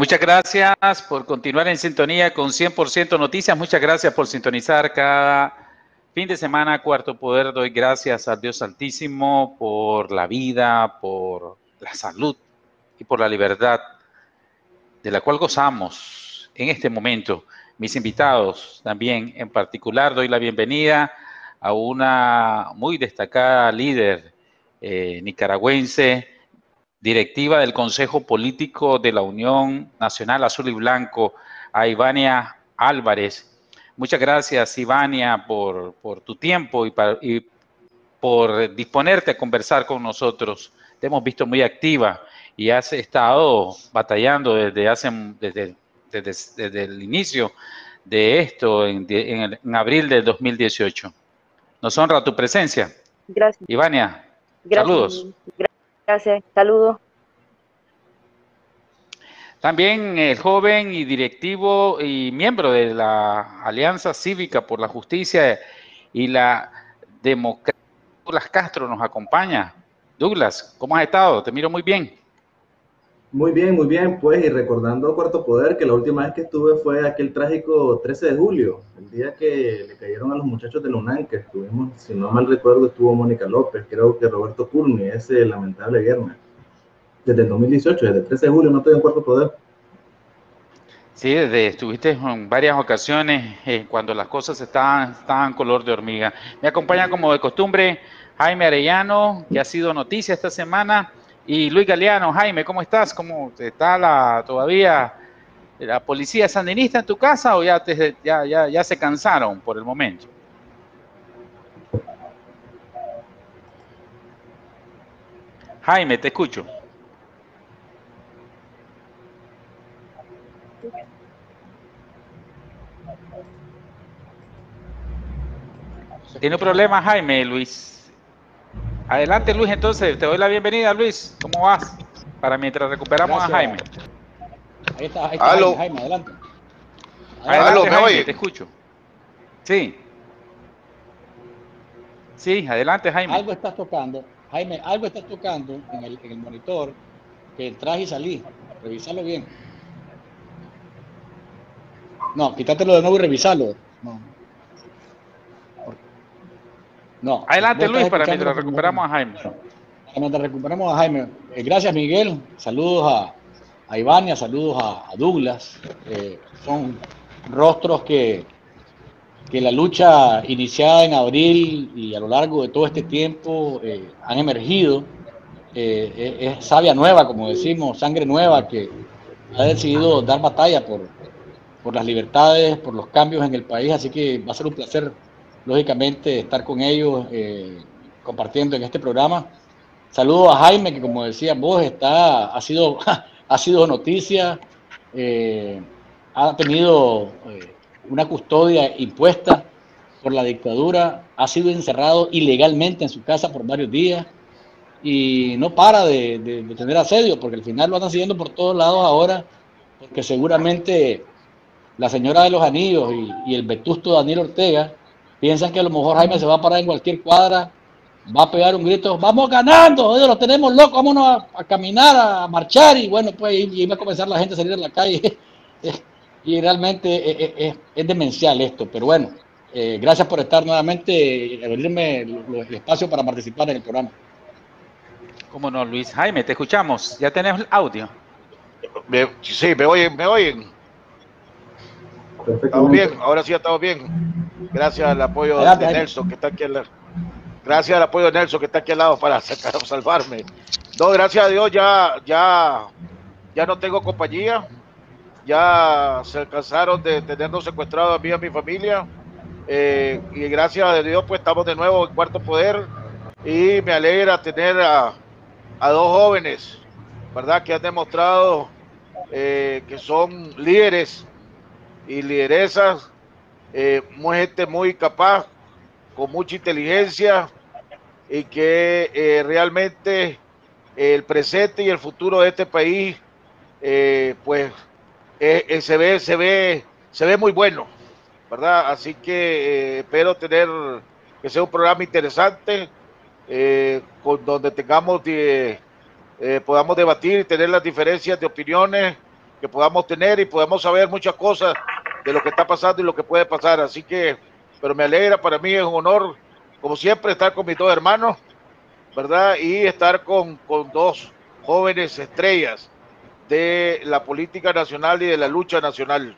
Muchas gracias por continuar en sintonía con 100% Noticias. Muchas gracias por sintonizar cada fin de semana Cuarto Poder. Doy gracias al Dios Altísimo por la vida, por la salud y por la libertad de la cual gozamos en este momento. Mis invitados también, en particular, doy la bienvenida a una muy destacada líder nicaragüense, directiva del Consejo Político de la Unión Nacional Azul y Blanco, a Ivania Álvarez. Muchas gracias, Ivania, por tu tiempo y por disponerte a conversar con nosotros. Te hemos visto muy activa y has estado batallando desde el inicio de esto en abril del 2018. Nos honra tu presencia. Gracias. Ivania, Gracias. saludos. Gracias, saludos. También el joven y directivo y miembro de la Alianza Cívica por la Justicia y la Democracia, Douglas Castro, nos acompaña. Douglas, ¿cómo has estado? Te miro muy bien. Muy bien, pues, y recordando Cuarto Poder, que la última vez que estuve fue aquel trágico 13 de julio, el día que le cayeron a los muchachos de la UNAM, que estuvimos, si no mal recuerdo, estuvo Mónica López, creo que Roberto Curni, ese lamentable viernes. Desde el 2018, desde el 13 de julio no estoy en Cuarto Poder. Sí, estuviste en varias ocasiones cuando las cosas estaban color de hormiga. Me acompaña como de costumbre Jaime Arellano, que ha sido noticia esta semana, y Luis Galeano. Jaime, ¿cómo estás? ¿Cómo está todavía la policía sandinista en tu casa o ya se cansaron por el momento? Jaime, te escucho. ¿Tiene un problema, Jaime, Luis? Adelante, Luis, entonces, te doy la bienvenida, Luis. ¿Cómo vas? Para mientras recuperamos a Jaime. Ahí está Jaime, adelante. Adelante, Jaime, te escucho. Sí. Sí, adelante, Jaime. Algo estás tocando, Jaime, algo estás tocando en el monitor, que entras y salís. Revísalo bien. No, quítatelo de nuevo y revísalo. No. Adelante, Luis, para mientras recuperamos a Jaime. Mientras recuperamos a Jaime. Gracias, Miguel. Saludos a Ivania, saludos a Douglas. Son rostros que la lucha iniciada en abril y a lo largo de todo este tiempo han emergido. Es savia nueva, como decimos, sangre nueva que ha decidido dar batalla por las libertades, por los cambios en el país. Así que va a ser un placer, lógicamente, estar con ellos compartiendo en este programa. Saludos a Jaime, que como decía vos, ha sido noticia, ha tenido una custodia impuesta por la dictadura, ha sido encerrado ilegalmente en su casa por varios días y no para de tener asedio, porque al final lo andan siguiendo por todos lados ahora, porque seguramente la señora de los anillos y el vetusto Daniel Ortega piensan que a lo mejor Jaime se va a parar en cualquier cuadra, va a pegar un grito, vamos ganando, oye, lo tenemos loco, vámonos a caminar, a marchar, y bueno, pues y va a comenzar la gente a salir a la calle. Y realmente es demencial esto, pero bueno, gracias por estar nuevamente y abrirme el espacio para participar en el programa. ¿Cómo no, Luis? Jaime, te escuchamos, ya tenés el audio. Sí, me oyen. ¿Estamos bien? Ahora sí estamos bien. Gracias al apoyo de Nelson, que está aquí al lado. Gracias al apoyo de Nelson, que está aquí al lado para salvarme. No, gracias a Dios ya no tengo compañía. Ya se alcanzaron de tenernos secuestrados a mí y a mi familia. Y gracias a Dios, pues estamos de nuevo en Cuarto Poder. Y me alegra tener a dos jóvenes, ¿verdad? Que han demostrado que son líderes y lideresas, gente muy capaz, con mucha inteligencia y que realmente el presente y el futuro de este país, pues se ve muy bueno, ¿verdad? Así que espero que sea un programa interesante, donde podamos debatir y tener las diferencias de opiniones que podamos tener y podamos saber muchas cosas de lo que está pasando y lo que puede pasar. Así que, pero me alegra, para mí es un honor, como siempre, estar con mis dos hermanos, ¿verdad? Y estar con dos jóvenes estrellas de la política nacional y de la lucha nacional.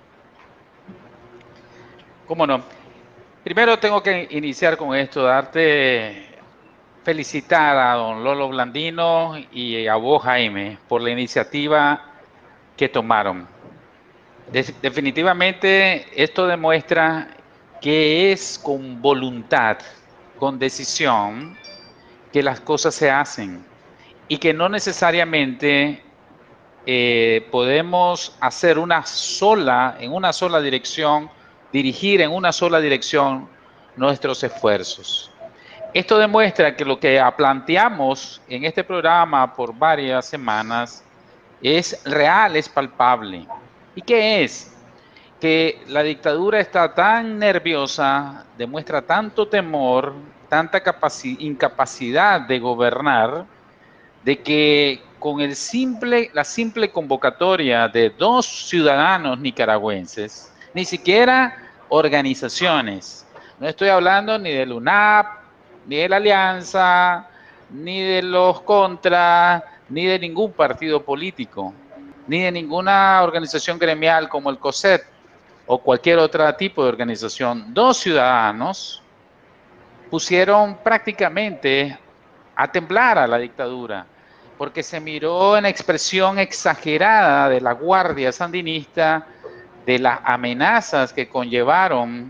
¿Cómo no? Primero tengo que iniciar con esto, felicitar a don Lolo Blandino y a vos, Jaime, por la iniciativa que tomaron. Definitivamente esto demuestra que es con voluntad, con decisión, que las cosas se hacen y que no necesariamente podemos hacer en una sola dirección, dirigir en una sola dirección nuestros esfuerzos. Esto demuestra que lo que planteamos en este programa por varias semanas es real, es palpable. ¿Y qué es? Que la dictadura está tan nerviosa, demuestra tanto temor, tanta incapacidad de gobernar, de que con la simple convocatoria de 2 ciudadanos nicaragüenses, ni siquiera organizaciones, no estoy hablando ni del UNAP, ni de la Alianza, ni de los Contras, ni de ningún partido político, ni de ninguna organización gremial como el COSET o cualquier otro tipo de organización. 2 ciudadanos pusieron prácticamente a temblar a la dictadura, porque se miró en la expresión exagerada de la guardia sandinista, de las amenazas que conllevaron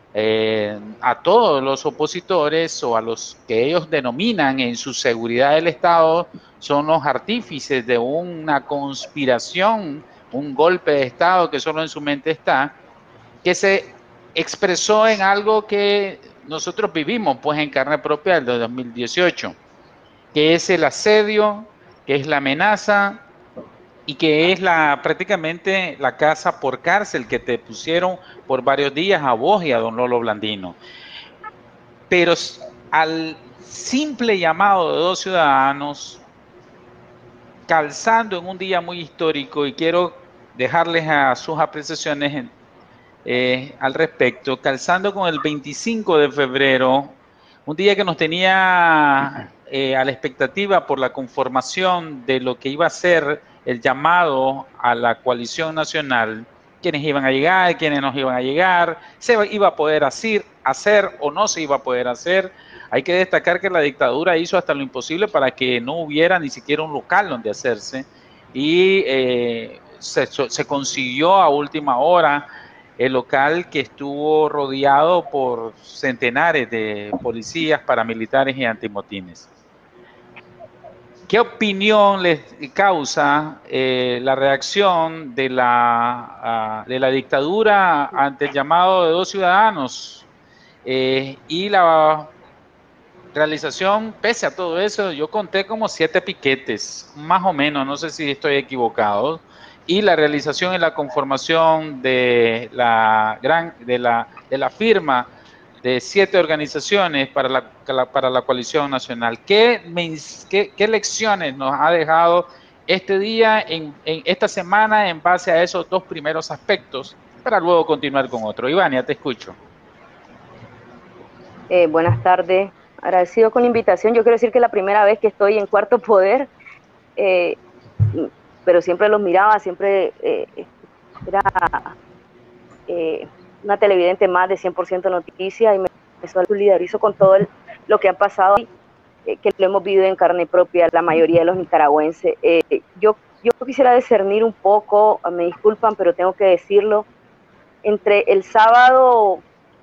a todos los opositores o a los que ellos denominan en su seguridad del Estado, son los artífices de una conspiración, un golpe de Estado que solo en su mente está, que se expresó en algo que nosotros vivimos pues en carne propia del 2018, que es el asedio, que es la amenaza y que es prácticamente la casa por cárcel que te pusieron por varios días a vos y a don Lolo Blandino. Pero al simple llamado de 2 ciudadanos, calzando en un día muy histórico, y quiero dejarles a sus apreciaciones al respecto, calzando con el 25 de febrero, un día que nos tenía a la expectativa por la conformación de lo que iba a ser el llamado a la coalición nacional, quiénes iban a llegar, quiénes no iban a llegar, se iba a poder hacer o no se iba a poder hacer. Hay que destacar que la dictadura hizo hasta lo imposible para que no hubiera ni siquiera un local donde hacerse, y se consiguió a última hora el local, que estuvo rodeado por centenares de policías, paramilitares y antimotines. ¿Qué opinión les causa la reacción de la dictadura ante el llamado de 2 ciudadanos y la realización? Pese a todo eso, yo conté como 7 piquetes, más o menos, no sé si estoy equivocado, y la realización y la conformación de la firma de 7 organizaciones para la coalición nacional. ¿Qué lecciones nos ha dejado este día, en esta semana, en base a esos 2 primeros aspectos, para luego continuar con otro? Ivania, te escucho. Buenas tardes. Agradecido con la invitación. Yo quiero decir que es la primera vez que estoy en Cuarto Poder, pero siempre los miraba, siempre era una televidente más de 100% Noticias, y me solidarizo con todo lo que ha pasado, que lo hemos vivido en carne propia la mayoría de los nicaragüenses. Yo quisiera discernir un poco, me disculpan, pero tengo que decirlo, entre el sábado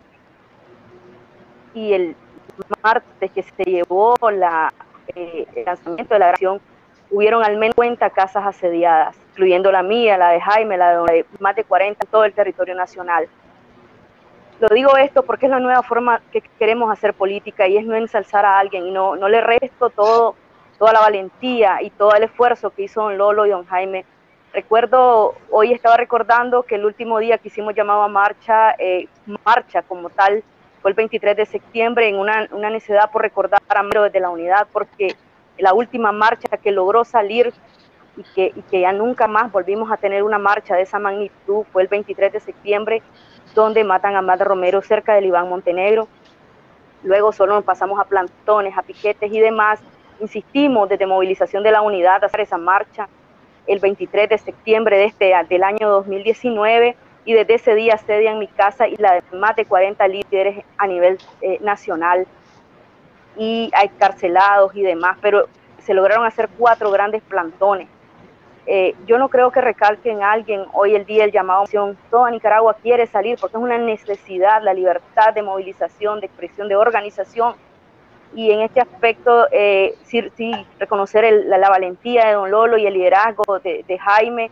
y el martes que se llevó el lanzamiento de la grabación, hubieron al menos 50 casas asediadas, incluyendo la mía, la de Jaime, la de más de 40 en todo el territorio nacional. Lo digo esto porque es la nueva forma que queremos hacer política, y es no ensalzar a alguien, y no le resto toda la valentía y todo el esfuerzo que hizo don Lolo y don Jaime. Hoy estaba recordando que el último día que hicimos llamado a marcha como tal, fue el 23 de septiembre, en una necesidad por recordar a Mero desde la unidad, porque la última marcha que logró salir y que ya nunca más volvimos a tener una marcha de esa magnitud. Fue el 23 de septiembre, donde matan a Amada Romero cerca del Iván Montenegro. Luego solo nos pasamos a plantones, a piquetes y demás. Insistimos desde movilización de la unidad a hacer esa marcha el 23 de septiembre del año 2019, y desde ese día asedian mi casa y la de más de 40 líderes a nivel nacional, y hay carcelados y demás, pero se lograron hacer 4 grandes plantones. Yo no creo que recalque en alguien hoy el día el llamado a acción. Toda Nicaragua quiere salir porque es una necesidad, la libertad de movilización, de expresión, de organización. Y en este aspecto sí reconocer la valentía de don Lolo y el liderazgo de Jaime,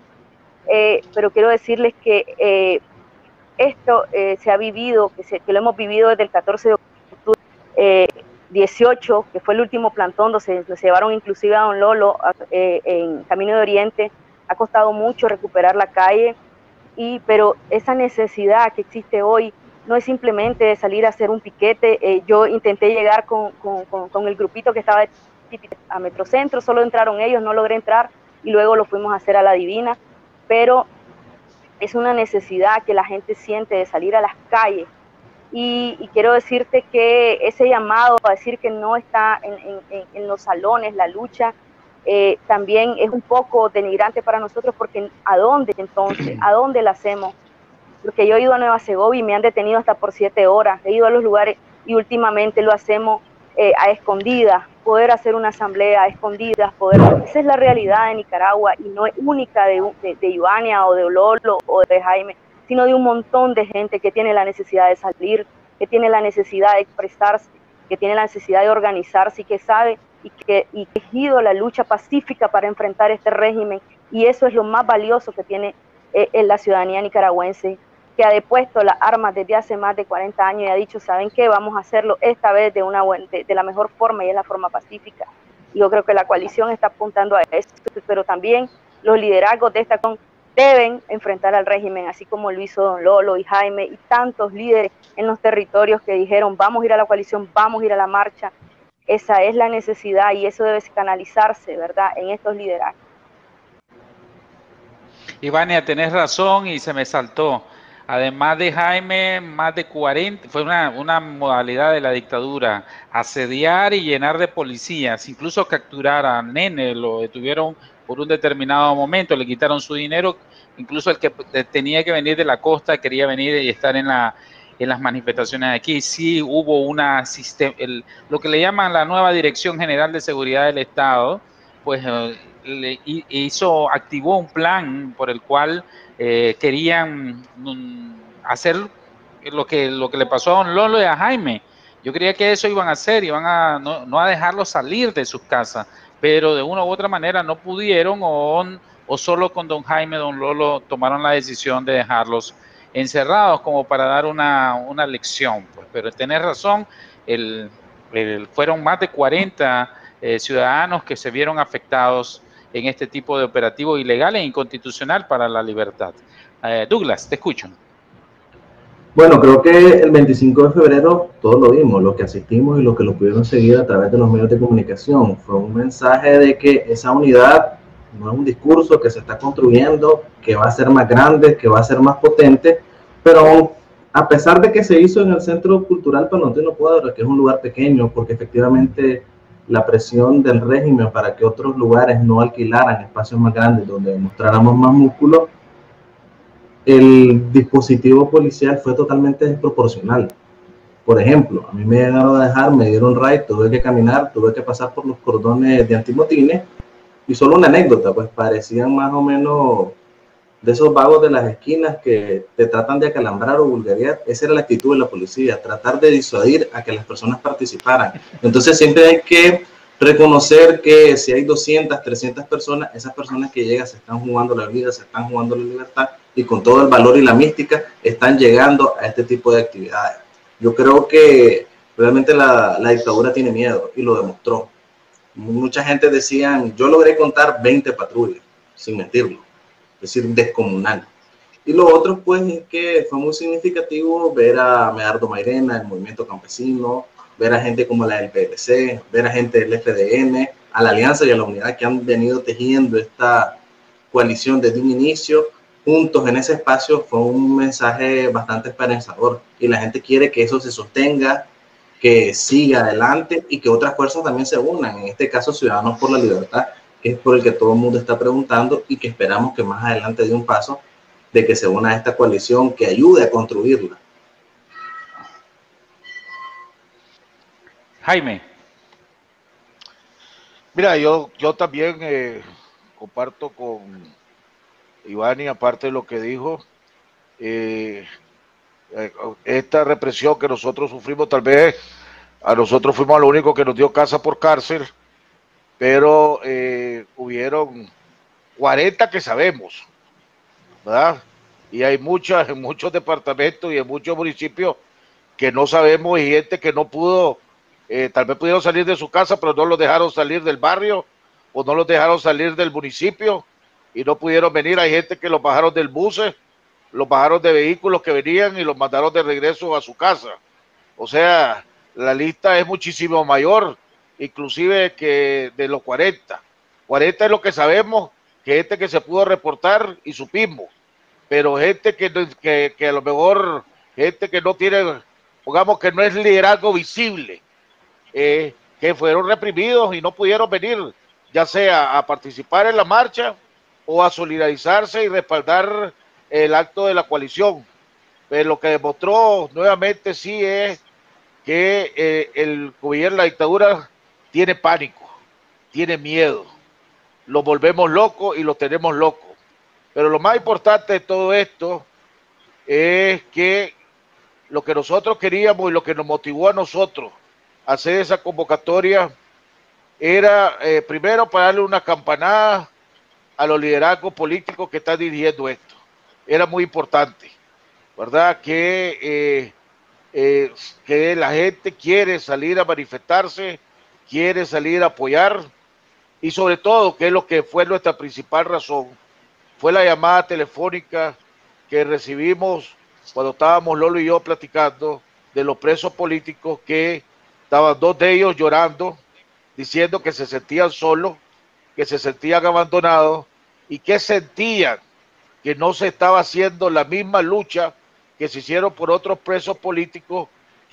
pero quiero decirles que esto se ha vivido, que lo hemos vivido desde el 14 de octubre 18, que fue el último plantón donde se llevaron inclusive a don Lolo en Camino de Oriente. Ha costado mucho recuperar la calle, pero esa necesidad que existe hoy no es simplemente de salir a hacer un piquete. Yo intenté llegar con el grupito que estaba a Metrocentro, solo entraron ellos, no logré entrar, y luego lo fuimos a hacer a La Divina, pero es una necesidad que la gente siente de salir a las calles. Y quiero decirte que ese llamado a decir que no está en los salones la lucha, también es un poco denigrante para nosotros, porque ¿a dónde entonces? ¿A dónde la hacemos? Porque yo he ido a Nueva Segovia y me han detenido hasta por 7 horas, he ido a los lugares y últimamente lo hacemos a escondidas, poder hacer una asamblea a escondidas, esa es la realidad de Nicaragua, y no es única de Ivania o de Lolo o de Jaime, sino de un montón de gente que tiene la necesidad de salir, que tiene la necesidad de expresarse, que tiene la necesidad de organizarse, y que sabe y que ha elegido la lucha pacífica para enfrentar este régimen. Y eso es lo más valioso que tiene la ciudadanía nicaragüense, que ha depuesto las armas desde hace más de 40 años y ha dicho, ¿saben qué? Vamos a hacerlo esta vez de la mejor forma, y es la forma pacífica. Y yo creo que la coalición está apuntando a eso, pero también los liderazgos de esta deben enfrentar al régimen, así como lo hizo don Lolo y Jaime y tantos líderes en los territorios que dijeron, vamos a ir a la coalición, vamos a ir a la marcha. Esa es la necesidad, y eso debe canalizarse, ¿verdad?, en estos liderazgos. Ivania, tenés razón y se me saltó. Además de Jaime, más de 40, fue una modalidad de la dictadura, asediar y llenar de policías, incluso capturar a Nene, lo detuvieron por un determinado momento, le quitaron su dinero, incluso el que tenía que venir de la costa quería venir y estar en las manifestaciones aquí. Sí hubo lo que le llaman la nueva Dirección General de Seguridad del Estado, pues activó un plan por el cual querían hacer lo que le pasó a don Lolo y a Jaime. Yo creía que eso iban a hacer, no a dejarlos salir de sus casas, pero de una u otra manera no pudieron, o solo con don Jaime, don Lolo tomaron la decisión de dejarlos encerrados como para dar una lección. Pues. Pero tenés razón, fueron más de 40 ciudadanos que se vieron afectados en este tipo de operativo ilegal e inconstitucional para la libertad. Douglas, te escucho. Bueno, creo que el 25 de febrero todos lo vimos, lo que asistimos y lo que lo pudieron seguir a través de los medios de comunicación. Fue un mensaje de que esa unidad no es un discurso que se está construyendo, que va a ser más grande, que va a ser más potente, pero a pesar de que se hizo en el Centro Cultural Palantino Cuadra, que es un lugar pequeño, porque efectivamente la presión del régimen para que otros lugares no alquilaran espacios más grandes donde mostráramos más músculo, el dispositivo policial fue totalmente desproporcional. Por ejemplo, a mí me llegaron a dejar, me dieron raid, tuve que caminar, tuve que pasar por los cordones de antimotines, y solo una anécdota, pues parecían más o menos de esos vagos de las esquinas que te tratan de acalambrar o vulgarizar. Esa era la actitud de la policía, tratar de disuadir a que las personas participaran. Entonces siempre hay que reconocer que si hay 200, 300 personas, esas personas que llegan se están jugando la vida, se están jugando la libertad, y con todo el valor y la mística están llegando a este tipo de actividades. Yo creo que realmente la dictadura tiene miedo, y lo demostró. Mucha gente decían, yo logré contar 20 patrullas, sin mentirlo, es decir, descomunal. Y lo otro, pues, es que fue muy significativo ver a Medardo Mairena, el movimiento campesino, ver a gente como la del PLC, ver a gente del FDN, a la alianza y a la unidad que han venido tejiendo esta coalición desde un inicio, juntos en ese espacio, fue un mensaje bastante esperanzador, y la gente quiere que eso se sostenga, que siga adelante y que otras fuerzas también se unan, en este caso Ciudadanos por la Libertad, que es por el que todo el mundo está preguntando y que esperamos que más adelante dé un paso de que se una a esta coalición que ayude a construirla. Jaime. Mira, yo también comparto con Iván, y aparte de lo que dijo, esta represión que nosotros sufrimos, tal vez a nosotros fuimos lo único que nos dio casa por cárcel, pero hubieron 40 que sabemos, ¿verdad? Y hay en muchos departamentos y en muchos municipios que no sabemos, y gente que no pudo, tal vez pudieron salir de su casa, pero no los dejaron salir del barrio, o no los dejaron salir del municipio, y no pudieron venir. Hay gente que los bajaron del bus, los bajaron de vehículos que venían y los mandaron de regreso a su casa. O sea, la lista es muchísimo mayor, inclusive que de los 40. 40 es lo que sabemos, que gente que se pudo reportar y supimos, pero gente que a lo mejor, gente que no tiene, pongamos que no es liderazgo visible, que fueron reprimidos y no pudieron venir, ya sea a participar en la marcha o a solidarizarse y respaldar el acto de la coalición. Pero lo que demostró nuevamente sí es que el gobierno, la dictadura, tiene pánico, tiene miedo, lo volvemos locos y lo tenemos locos. Pero lo más importante de todo esto es que lo que nosotros queríamos y lo que nos motivó a nosotros a hacer esa convocatoria era primero para darle una campanada a los liderazgos políticos que están dirigiendo esto. Era muy importante, ¿verdad? Que la gente quiere salir a manifestarse, quiere salir a apoyar, y sobre todo, que es lo que fue nuestra principal razón, fue la llamada telefónica que recibimos cuando estábamos Lolo y yo platicando de los presos políticos, que estaban dos de ellos llorando, diciendo que se sentían solos, que se sentían abandonados y que sentían que no se estaba haciendo la misma lucha que se hicieron por otros presos políticos,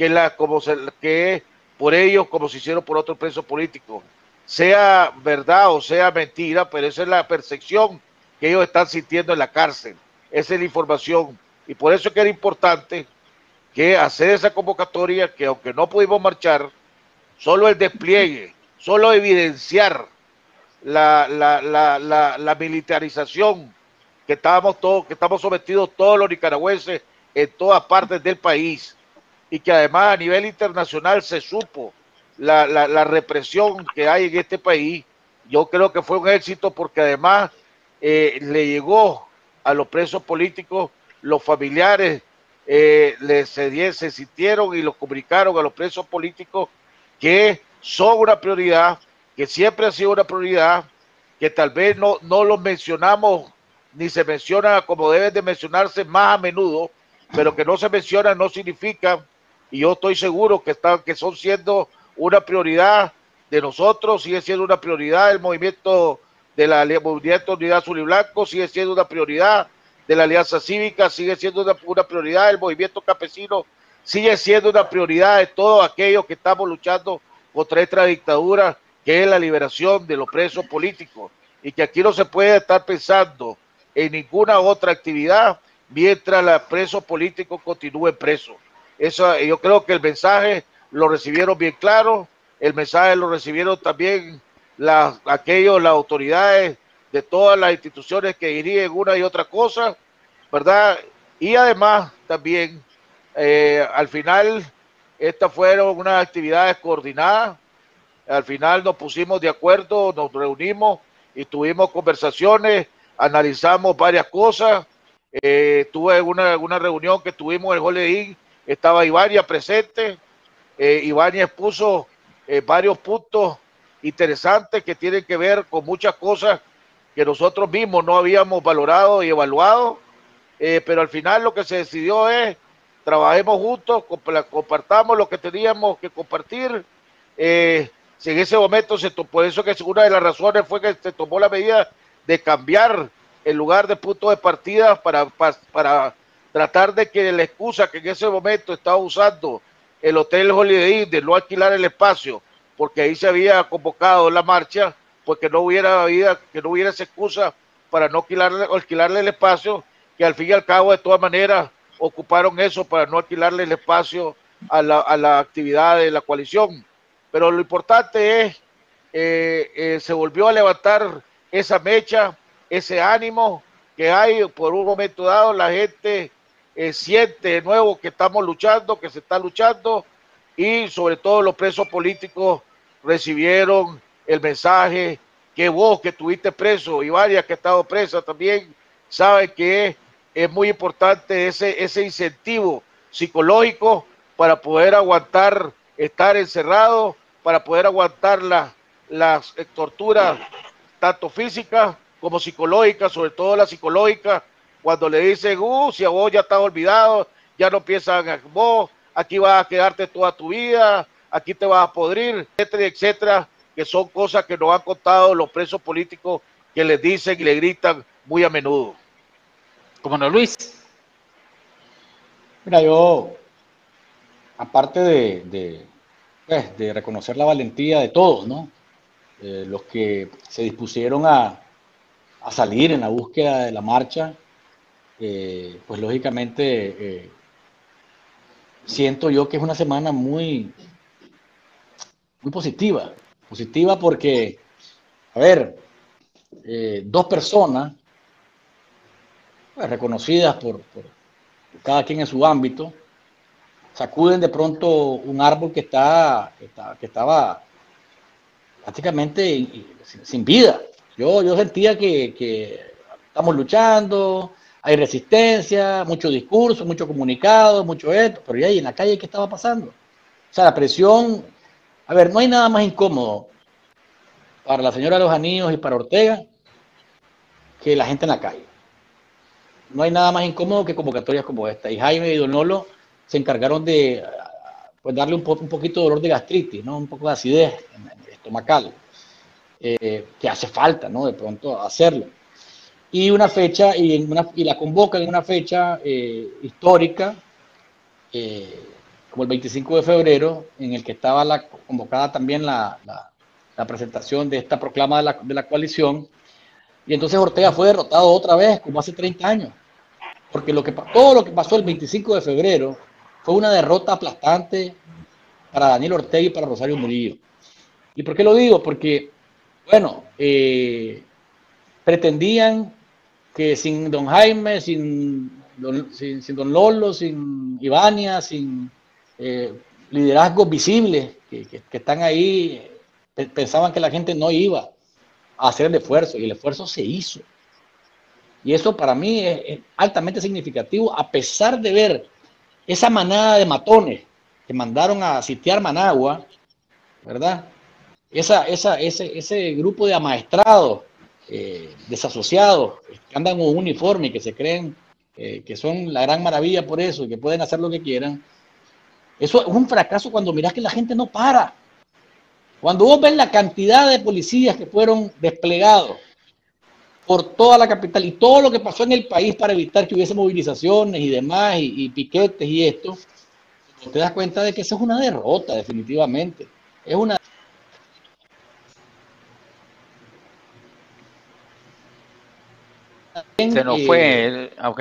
que por ellos como se hicieron por otros presos políticos. Sea verdad o sea mentira, pero esa es la percepción que ellos están sintiendo en la cárcel. Esa es la información. Y por eso es que era importante que hacer esa convocatoria, que aunque no pudimos marchar, solo el despliegue, solo evidenciar la militarización que estamos sometidos todos los nicaragüenses en todas partes del país, y que además a nivel internacional se supo la represión que hay en este país. Yo creo que fue un éxito, porque además le llegó a los presos políticos, los familiares se sintieron y los comunicaron a los presos políticos que son una prioridad, que siempre ha sido una prioridad, que tal vez no los mencionamos ni se menciona como deben de mencionarse más a menudo, pero que no se menciona no significa, y yo estoy seguro que son siendo una prioridad de nosotros, sigue siendo una prioridad el movimiento de la Movimiento Unidad Azul y Blanco, sigue siendo una prioridad de la Alianza Cívica, sigue siendo una prioridad del movimiento campesino, sigue siendo una prioridad de todos aquellos que estamos luchando contra esta dictadura, que es la liberación de los presos políticos, y que aquí no se puede estar pensando en ninguna otra actividad mientras los presos políticos continúen presos. Eso, yo creo que el mensaje lo recibieron bien claro, el mensaje lo recibieron también las autoridades de todas las instituciones que dirigen una y otra cosa, ¿verdad? Y además también, al final, estas fueron unas actividades coordinadas. Al final nos pusimos de acuerdo, nos reunimos y tuvimos conversaciones, analizamos varias cosas. Tuve una reunión que tuvimos en el Holiday Inn, estaba Ivania presente. Ivania expuso varios puntos interesantes que tienen que ver con muchas cosas que nosotros mismos no habíamos valorado y evaluado, pero al final lo que se decidió es: trabajemos juntos, compartamos lo que teníamos que compartir, si en ese momento por eso que una de las razones fue que se tomó la medida de cambiar el lugar de punto de partida para tratar de que la excusa que en ese momento estaba usando el Hotel Holiday Inn de no alquilar el espacio, porque ahí se había convocado la marcha, pues que no hubiera esa excusa para no alquilarle el espacio, que al fin y al cabo de todas maneras ocuparon eso para no alquilarle el espacio a la actividad de la coalición. Pero lo importante es, se volvió a levantar esa mecha, ese ánimo que hay por un momento dado, la gente siente de nuevo que estamos luchando, que se está luchando, y sobre todo los presos políticos recibieron el mensaje que vos que estuviste preso y varias que han estado presas también saben que es muy importante ese incentivo psicológico para poder aguantar estar encerrado, para poder aguantar las torturas tanto físicas como psicológicas, sobre todo la psicológica, cuando le dicen, si a vos ya estás olvidado, ya no piensan en vos, aquí vas a quedarte toda tu vida, aquí te vas a podrir, etcétera, etcétera, que son cosas que nos han contado los presos políticos que les dicen y le gritan muy a menudo. ¿Cómo no, Luis? Mira, yo, aparte de reconocer la valentía de todos, ¿no? Los que se dispusieron a salir en la búsqueda de la marcha, pues lógicamente siento yo que es una semana muy positiva porque, a ver, dos personas pues, reconocidas por cada quien en su ámbito, sacuden de pronto un árbol que estaba prácticamente sin vida. Yo sentía que estamos luchando, hay resistencia, mucho discurso, mucho comunicado, mucho esto, pero ya ahí en la calle, ¿qué estaba pasando? O sea, la presión, a ver, no hay nada más incómodo para la señora de los Anillos y para Ortega que la gente en la calle. No hay nada más incómodo que convocatorias como esta. Y Jaime y Don Lolo se encargaron de pues, darle un poquito de dolor de gastritis, ¿no? Un poco de acidez estomacal, que hace falta, ¿no? De pronto hacerlo. Y una fecha, y la convocan en una fecha histórica, como el 25 de febrero, en el que estaba convocada también la presentación de esta proclama de la coalición, y entonces Ortega fue derrotado otra vez, como hace 30 años, porque todo lo que pasó el 25 de febrero fue una derrota aplastante para Daniel Ortega y para Rosario Murillo. ¿Y por qué lo digo? Porque, bueno, pretendían que sin don Jaime, sin don Lolo, sin Ivania, sin liderazgos visibles que están ahí, pensaban que la gente no iba a hacer el esfuerzo, y el esfuerzo se hizo. Y eso para mí es altamente significativo, a pesar de ver esa manada de matones que mandaron a sitiar Managua, ¿verdad? Ese grupo de amaestrados, desasociados, que andan con un uniforme y que se creen que son la gran maravilla por eso y que pueden hacer lo que quieran. Eso es un fracaso cuando miras que la gente no para. Cuando vos ves la cantidad de policías que fueron desplegados por toda la capital y todo lo que pasó en el país para evitar que hubiese movilizaciones y demás, y piquetes y esto, te das cuenta de que eso es una derrota, definitivamente. Es una... Se nos fue. Ok.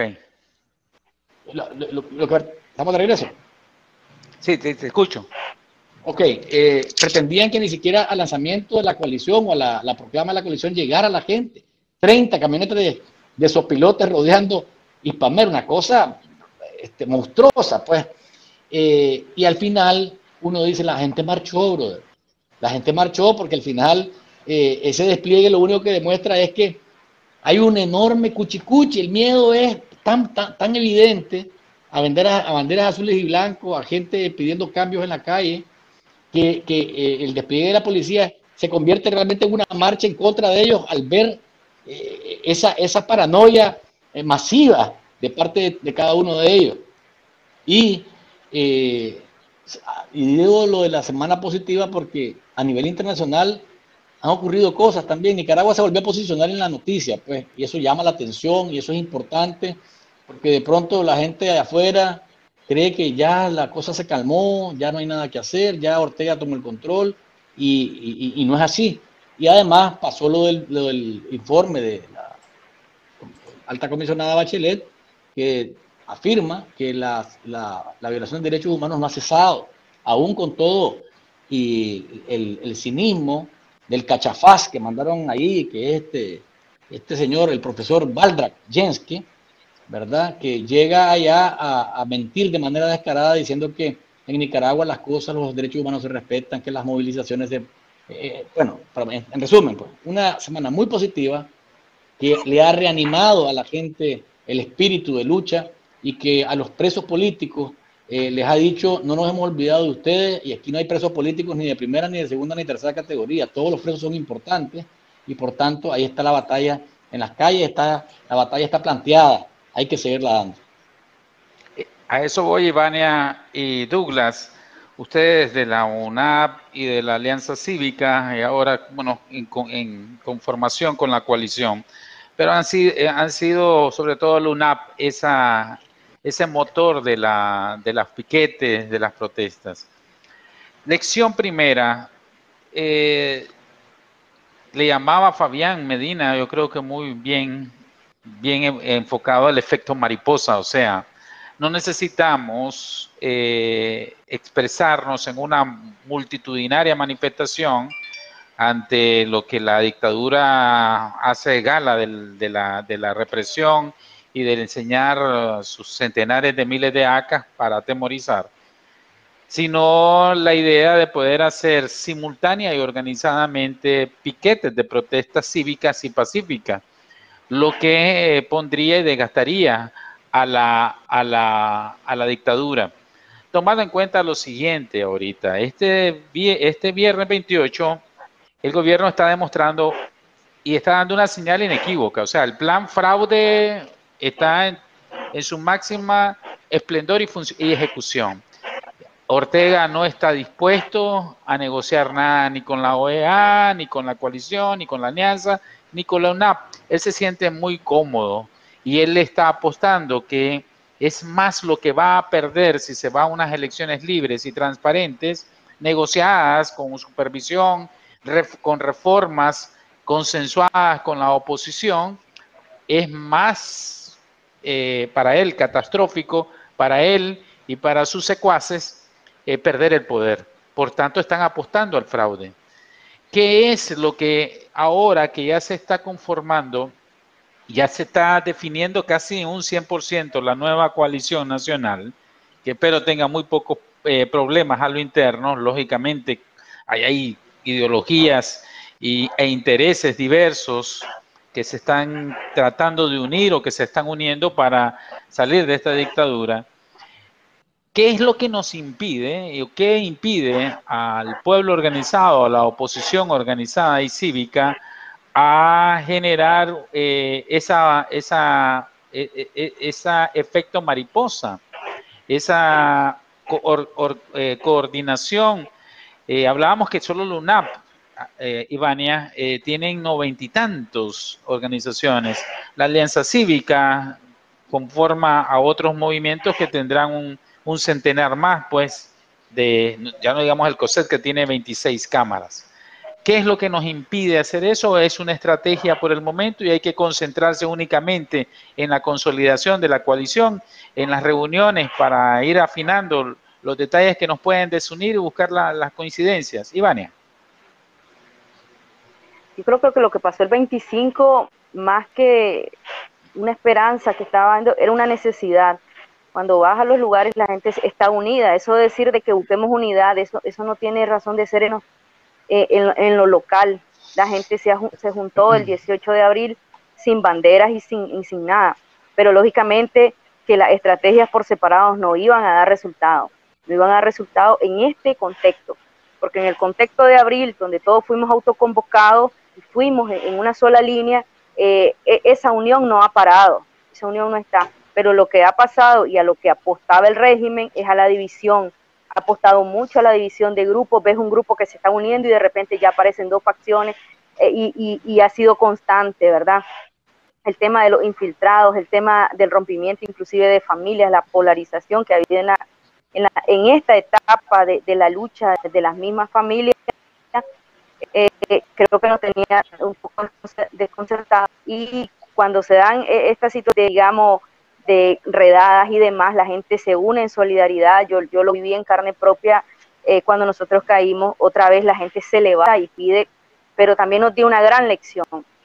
¿Estamos de regreso? Sí, te escucho. Ok, pretendían que ni siquiera al lanzamiento de la coalición o a la proclama de la coalición llegara la gente. 30 camionetas de sopilotes rodeando Hispamero, una cosa monstruosa, pues. Y al final uno dice, la gente marchó, brother. La gente marchó porque al final ese despliegue lo único que demuestra es que hay un enorme cuchicuchi. El miedo es tan evidente a banderas azules y blancos, a gente pidiendo cambios en la calle, que el despliegue de la policía se convierte realmente en una marcha en contra de ellos al ver esa paranoia masiva de parte de cada uno de ellos. Y Y digo lo de la semana positiva porque a nivel internacional han ocurrido cosas también. Nicaragua se volvió a posicionar en la noticia, pues, y eso llama la atención y eso es importante, porque de pronto la gente de afuera cree que ya la cosa se calmó, ya no hay nada que hacer, ya Ortega tomó el control, y no es así. Y además pasó lo del informe de la alta comisionada Bachelet, que afirma que la violación de derechos humanos no ha cesado, aún con todo y el cinismo del cachafaz que mandaron ahí, que es este señor, el profesor Baldrak Jensky, ¿verdad? Que llega allá a mentir de manera descarada diciendo que en Nicaragua las cosas, los derechos humanos se respetan, que las movilizaciones de... bueno, en resumen, pues, una semana muy positiva que le ha reanimado a la gente el espíritu de lucha y que a los presos políticos les ha dicho, no nos hemos olvidado de ustedes y aquí no hay presos políticos ni de primera, ni de segunda, ni de tercera categoría, todos los presos son importantes y por tanto ahí está la batalla en las calles, la batalla está planteada, hay que seguirla dando. A eso voy, Ivania y Douglas. Ustedes de la UNAP y de la Alianza Cívica, y ahora, bueno, en conformación con la coalición, pero han sido sobre todo la UNAP ese motor de las piquetes, de las protestas. Lección primera, le llamaba Fabián Medina, yo creo que muy bien enfocado al efecto mariposa, o sea, no necesitamos expresarnos en una multitudinaria manifestación ante lo que la dictadura hace gala de la represión y de enseñar sus centenares de miles de ACAs para atemorizar, sino la idea de poder hacer simultánea y organizadamente piquetes de protestas cívicas y pacíficas, lo que pondría y desgastaría a la dictadura. Tomando en cuenta lo siguiente ahorita, este viernes 28, el gobierno está demostrando y está dando una señal inequívoca, o sea, el plan fraude está en su máxima esplendor y ejecución. Ortega no está dispuesto a negociar nada ni con la OEA, ni con la coalición, ni con la alianza, ni con la UNAP. Él se siente muy cómodo y él está apostando que es más lo que va a perder si se va a unas elecciones libres y transparentes, negociadas con supervisión, con reformas consensuadas con la oposición, es más para él catastrófico, para él y para sus secuaces, perder el poder. Por tanto, están apostando al fraude. ¿Qué es lo que ahora que ya se está conformando, ya se está definiendo casi en un 100% la nueva coalición nacional, que espero tenga muy pocos problemas a lo interno? Lógicamente, hay ideologías e intereses diversos que se están tratando de unir o que se están uniendo para salir de esta dictadura. ¿Qué es lo que nos impide, o qué impide al pueblo organizado, a la oposición organizada y cívica, a generar esa efecto mariposa, esa coordinación? Hablábamos que solo la UNAP, Ivania, tienen 90 y tantos organizaciones. La Alianza Cívica conforma a otros movimientos que tendrán un centenar más, pues, ya no digamos el COSET, que tiene 26 cámaras. ¿Qué es lo que nos impide hacer eso? Es una estrategia por el momento y hay que concentrarse únicamente en la consolidación de la coalición, en las reuniones para ir afinando los detalles que nos pueden desunir y buscar las coincidencias. Ivania. Yo creo que lo que pasó el 25, más que una esperanza que estaba dando, era una necesidad. Cuando vas a los lugares la gente está unida. Eso de decir de que busquemos unidad, eso no tiene razón de ser en lo local. La gente se juntó el 18 de abril sin banderas y sin nada. Pero lógicamente que las estrategias por separados no iban a dar resultado. No iban a dar resultado en este contexto. Porque en el contexto de abril, donde todos fuimos autoconvocados y fuimos en una sola línea, esa unión no ha parado. Esa unión no está. Pero lo que ha pasado y a lo que apostaba el régimen es a la división, ha apostado mucho a la división de grupos, ves un grupo que se está uniendo y de repente ya aparecen dos facciones, y ha sido constante, ¿verdad? El tema de los infiltrados, el tema del rompimiento inclusive de familias, la polarización que ha habido en esta etapa de la lucha de las mismas familias, creo que nos tenía un poco desconcertados. Y cuando se dan estas situaciones, digamos, de redadas y demás, la gente se une en solidaridad. Yo lo viví en carne propia cuando nosotros caímos. Otra vez la gente se levanta y pide, pero también nos dio una gran lección.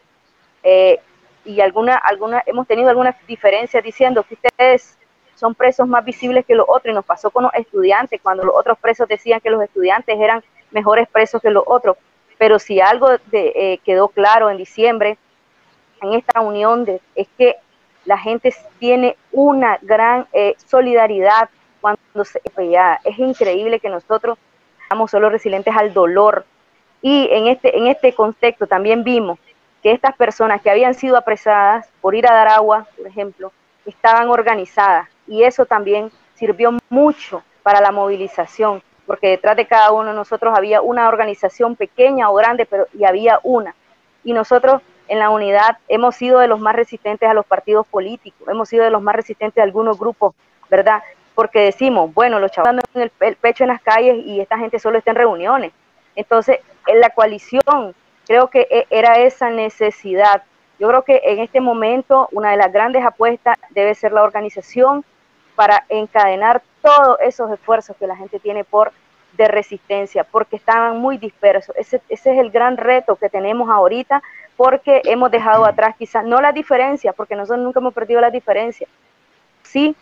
Y hemos tenido algunas diferencias diciendo que ustedes son presos más visibles que los otros, y nos pasó con los estudiantes, cuando los otros presos decían que los estudiantes eran mejores presos que los otros. Pero si algo quedó claro en diciembre, en esta unión, es que la gente tiene una gran solidaridad cuando se pelea. Es increíble que nosotros seamos solo resilientes al dolor. Y en este contexto también vimos que estas personas que habían sido apresadas por ir a dar agua, por ejemplo, estaban organizadas, y eso también sirvió mucho para la movilización, porque detrás de cada uno de nosotros había una organización pequeña o grande, y había una. Y nosotros en la unidad hemos sido de los más resistentes a los partidos políticos, hemos sido de los más resistentes a algunos grupos, ¿verdad? Porque decimos, bueno, los chavos andan en el pecho en las calles y esta gente solo está en reuniones. Entonces, en la coalición, creo que era esa necesidad. Yo creo que en este momento una de las grandes apuestas debe ser la organización para encadenar todos esos esfuerzos que la gente tiene de resistencia, porque estaban muy dispersos. Ese es el gran reto que tenemos ahorita, porque hemos dejado atrás quizás, no las diferencias, porque nosotros nunca hemos perdido las diferencias, sí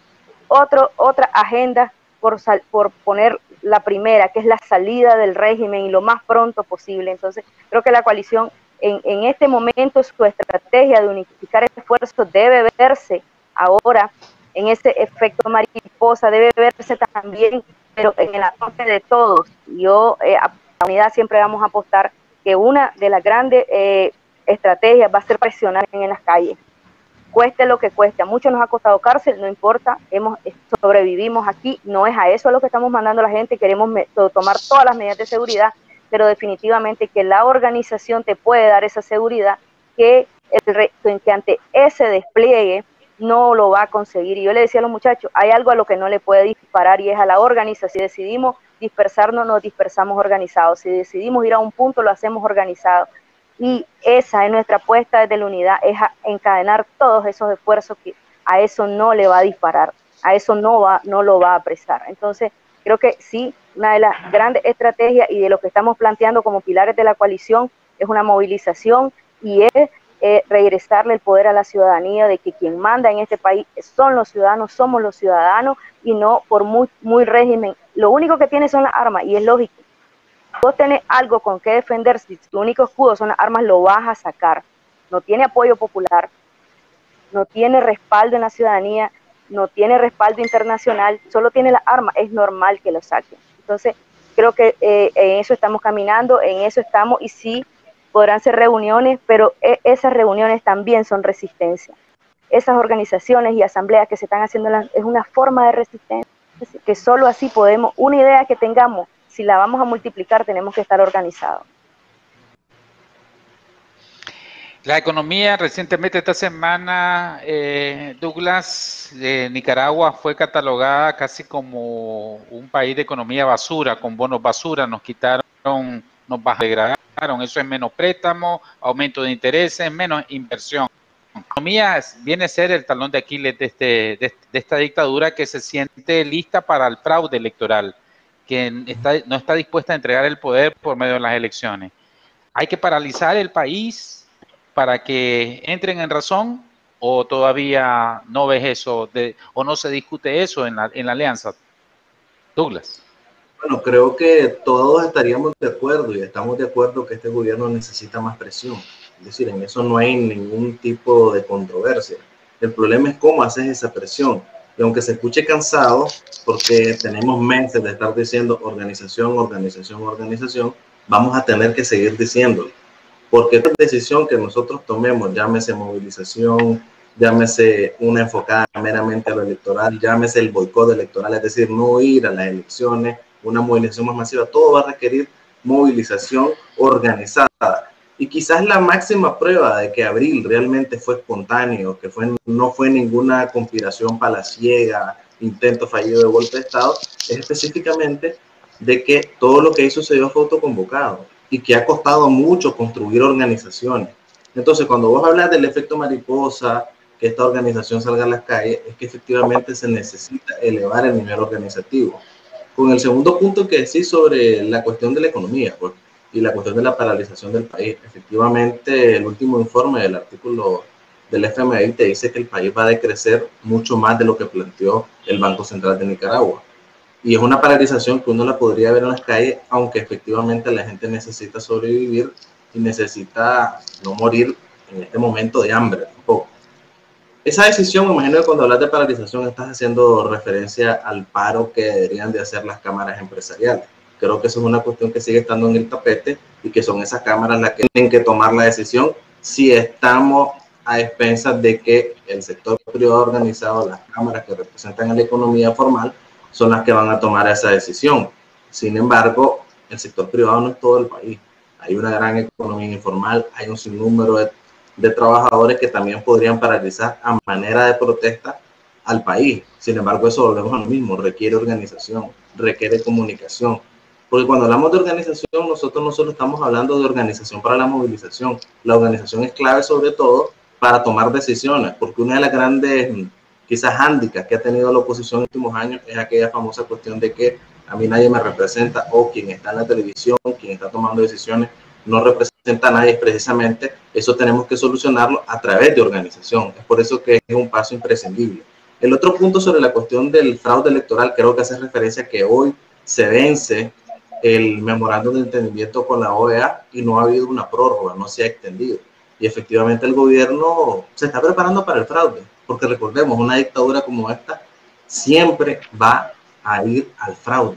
otra agenda por poner la primera, que es la salida del régimen y lo más pronto posible. Entonces, creo que la coalición en este momento, su estrategia de unificar esfuerzos debe verse ahora en ese efecto mariposa, debe verse también, pero en el aporte de todos. Yo, a la unidad siempre vamos a apostar que una de las grandes estrategias va a ser presionar en las calles. Cueste lo que cueste, a muchos nos ha costado cárcel, no importa, sobrevivimos aquí, no es a eso a lo que estamos mandando a la gente, queremos tomar todas las medidas de seguridad, pero definitivamente que la organización te puede dar esa seguridad que ante ese despliegue no lo va a conseguir. Y yo le decía a los muchachos, hay algo a lo que no le puede disparar, y es a la organización. Si decidimos dispersarnos, nos dispersamos organizados. Si decidimos ir a un punto, lo hacemos organizado. Y esa es nuestra apuesta desde la unidad, es a encadenar todos esos esfuerzos, que a eso no le va a disparar, a eso no lo va a apresar. Entonces, creo que sí, una de las grandes estrategias y de lo que estamos planteando como pilares de la coalición es una movilización, y es regresarle el poder a la ciudadanía, de que quien manda en este país son los ciudadanos, somos los ciudadanos, y no por muy régimen. Lo único que tiene son las armas, y es lógico. Vos tenés algo con que defender, si tu único escudo son las armas, lo vas a sacar. No tiene apoyo popular, no tiene respaldo en la ciudadanía, no tiene respaldo internacional, solo tiene las armas, es normal que lo saquen. Entonces, creo que en eso estamos caminando, en eso estamos, y sí, podrán ser reuniones, pero esas reuniones también son resistencia. Esas organizaciones y asambleas que se están haciendo es una forma de resistencia, que solo así podemos, una idea que tengamos, si la vamos a multiplicar, tenemos que estar organizados. La economía, recientemente esta semana, Douglas, Nicaragua fue catalogada casi como un país de economía basura, con bonos basura, nos quitaron, nos degradaron, eso es menos préstamo, aumento de intereses, menos inversión. La economía viene a ser el talón de Aquiles de esta dictadura, que se siente lista para el fraude electoral, que no está dispuesta a entregar el poder por medio de las elecciones. Hay que paralizar el país para que entren en razón, o todavía no ves eso, o no se discute eso en la alianza. Douglas. Bueno, creo que todos estaríamos de acuerdo, y estamos de acuerdo que este gobierno necesita más presión. Es decir, en eso no hay ningún tipo de controversia. El problema es cómo haces esa presión. Y aunque se escuche cansado, porque tenemos meses de estar diciendo organización, organización, organización, vamos a tener que seguir diciéndolo. Porque esta decisión que nosotros tomemos, llámese movilización, llámese una enfocada meramente a lo electoral, llámese el boicot electoral, es decir, no ir a las elecciones, una movilización más masiva, todo va a requerir movilización organizada. Y quizás la máxima prueba de que abril realmente fue espontáneo, que no fue ninguna conspiración palaciega, intento fallido de golpe de Estado, es específicamente de que todo lo que ahí sucedió fue autoconvocado y que ha costado mucho construir organizaciones. Entonces, cuando vos hablas del efecto mariposa, que esta organización salga a las calles, es que efectivamente se necesita elevar el nivel organizativo. Con el segundo punto que decís sobre la cuestión de la economía, pues, y la cuestión de la paralización del país, efectivamente el último informe del artículo del FMI te dice que el país va a decrecer mucho más de lo que planteó el Banco Central de Nicaragua. Y es una paralización que uno la podría ver en las calles, aunque efectivamente la gente necesita sobrevivir y necesita no morir en este momento de hambre tampoco. Esa decisión, me imagino que cuando hablas de paralización estás haciendo referencia al paro que deberían de hacer las cámaras empresariales. Creo que eso es una cuestión que sigue estando en el tapete y que son esas cámaras las que tienen que tomar la decisión si estamos a expensas de que el sector privado organizado, las cámaras que representan a la economía formal, son las que van a tomar esa decisión. Sin embargo, el sector privado no es todo el país. Hay una gran economía informal, hay un sinnúmero de trabajadores que también podrían paralizar a manera de protesta al país. Sin embargo, eso volvemos a lo mismo, requiere organización, requiere comunicación. Porque cuando hablamos de organización, nosotros no solo estamos hablando de organización para la movilización, la organización es clave sobre todo para tomar decisiones, porque una de las grandes, quizás hándicaps que ha tenido la oposición en los últimos años es aquella famosa cuestión de que a mí nadie me representa, o quien está en la televisión, quien está tomando decisiones, no representa a nadie. Precisamente eso tenemos que solucionarlo a través de organización. Es por eso que es un paso imprescindible. El otro punto sobre la cuestión del fraude electoral, creo que hace referencia a que hoy se vence el memorándum de entendimiento con la OEA y no ha habido una prórroga, no se ha extendido. Y efectivamente el gobierno se está preparando para el fraude, porque recordemos, una dictadura como esta siempre va a ir al fraude.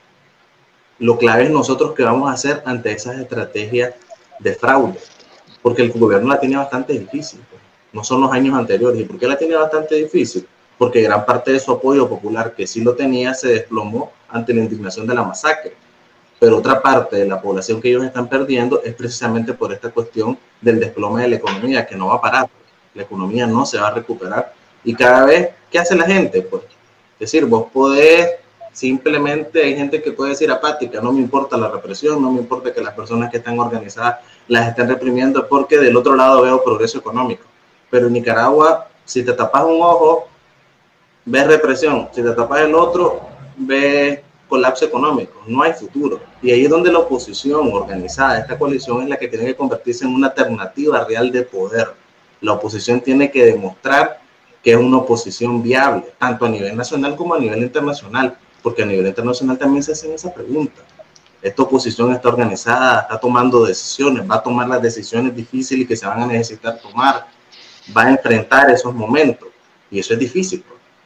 Lo clave es nosotros qué vamos a hacer ante esas estrategias de fraude, porque el gobierno la tiene bastante difícil, pues. No son los años anteriores. ¿Y por qué la tiene bastante difícil? Porque gran parte de su apoyo popular, que sí lo tenía, se desplomó ante la indignación de la masacre. Pero otra parte de la población que ellos están perdiendo es precisamente por esta cuestión del desplome de la economía, que no va a parar. La economía no se va a recuperar. Y cada vez, ¿qué hace la gente? Pues, es decir, vos podés, simplemente hay gente que puede decir apática, no me importa la represión, no me importa que las personas que están organizadas las estén reprimiendo, porque del otro lado veo progreso económico. Pero en Nicaragua, si te tapas un ojo, ves represión. Si te tapas el otro, ves colapso económico. No hay futuro. Y ahí es donde la oposición organizada, esta coalición, es la que tiene que convertirse en una alternativa real de poder. La oposición tiene que demostrar que es una oposición viable, tanto a nivel nacional como a nivel internacional, porque a nivel internacional también se hacen esa pregunta. Esta oposición está organizada, está tomando decisiones, va a tomar las decisiones difíciles que se van a necesitar tomar, va a enfrentar esos momentos, y eso es difícil.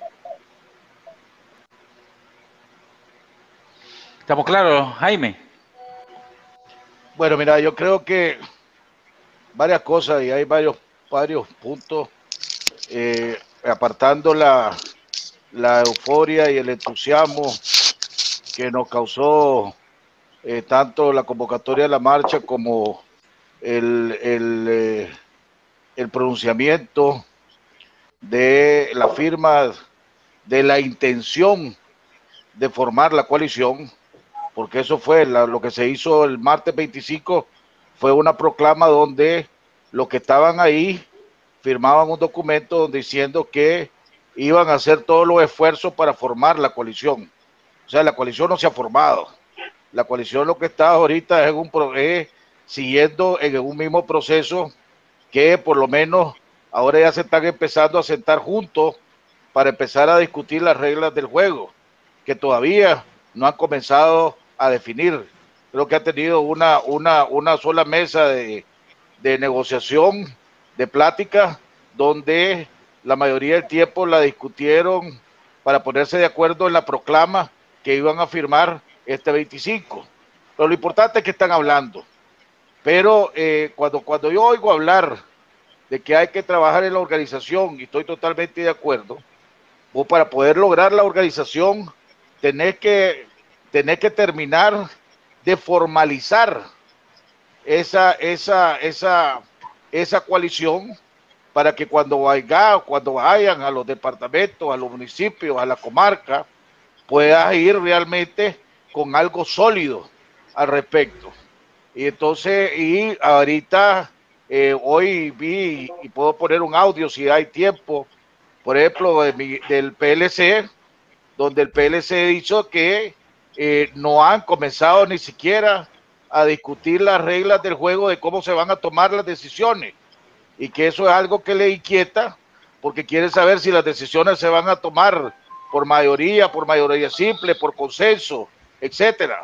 ¿Estamos claros, Jaime? Bueno, mira, yo creo que varias cosas y hay varios puntos, apartando la euforia y el entusiasmo que nos causó tanto la convocatoria de la marcha como el pronunciamiento de la firma de la intención de formar la coalición, porque eso fue lo que se hizo el martes 25, fue una proclama donde los que estaban ahí firmaban un documento diciendo que iban a hacer todos los esfuerzos para formar la coalición. O sea, la coalición no se ha formado. La coalición lo que está ahorita es siguiendo en un mismo proceso que por lo menos ahora ya se están empezando a sentar juntos para empezar a discutir las reglas del juego, que todavía no han comenzado a definir. Creo que ha tenido una sola mesa de negociación, de plática, donde la mayoría del tiempo la discutieron para ponerse de acuerdo en la proclama que iban a firmar este 25. Pero lo importante es que están hablando. Pero cuando yo oigo hablar de que hay que trabajar en la organización, y estoy totalmente de acuerdo, o para poder lograr la organización tenés que tener que terminar de formalizar esa coalición para que cuando vayan a los departamentos, a los municipios, a la comarca, pueda ir realmente con algo sólido al respecto. Y entonces, y ahorita, hoy vi, y puedo poner un audio si hay tiempo, por ejemplo, del PLC, donde el PLC ha dicho que no han comenzado ni siquiera a discutir las reglas del juego de cómo se van a tomar las decisiones, y que eso es algo que le inquieta, porque quiere saber si las decisiones se van a tomar por mayoría simple, por consenso, etcétera.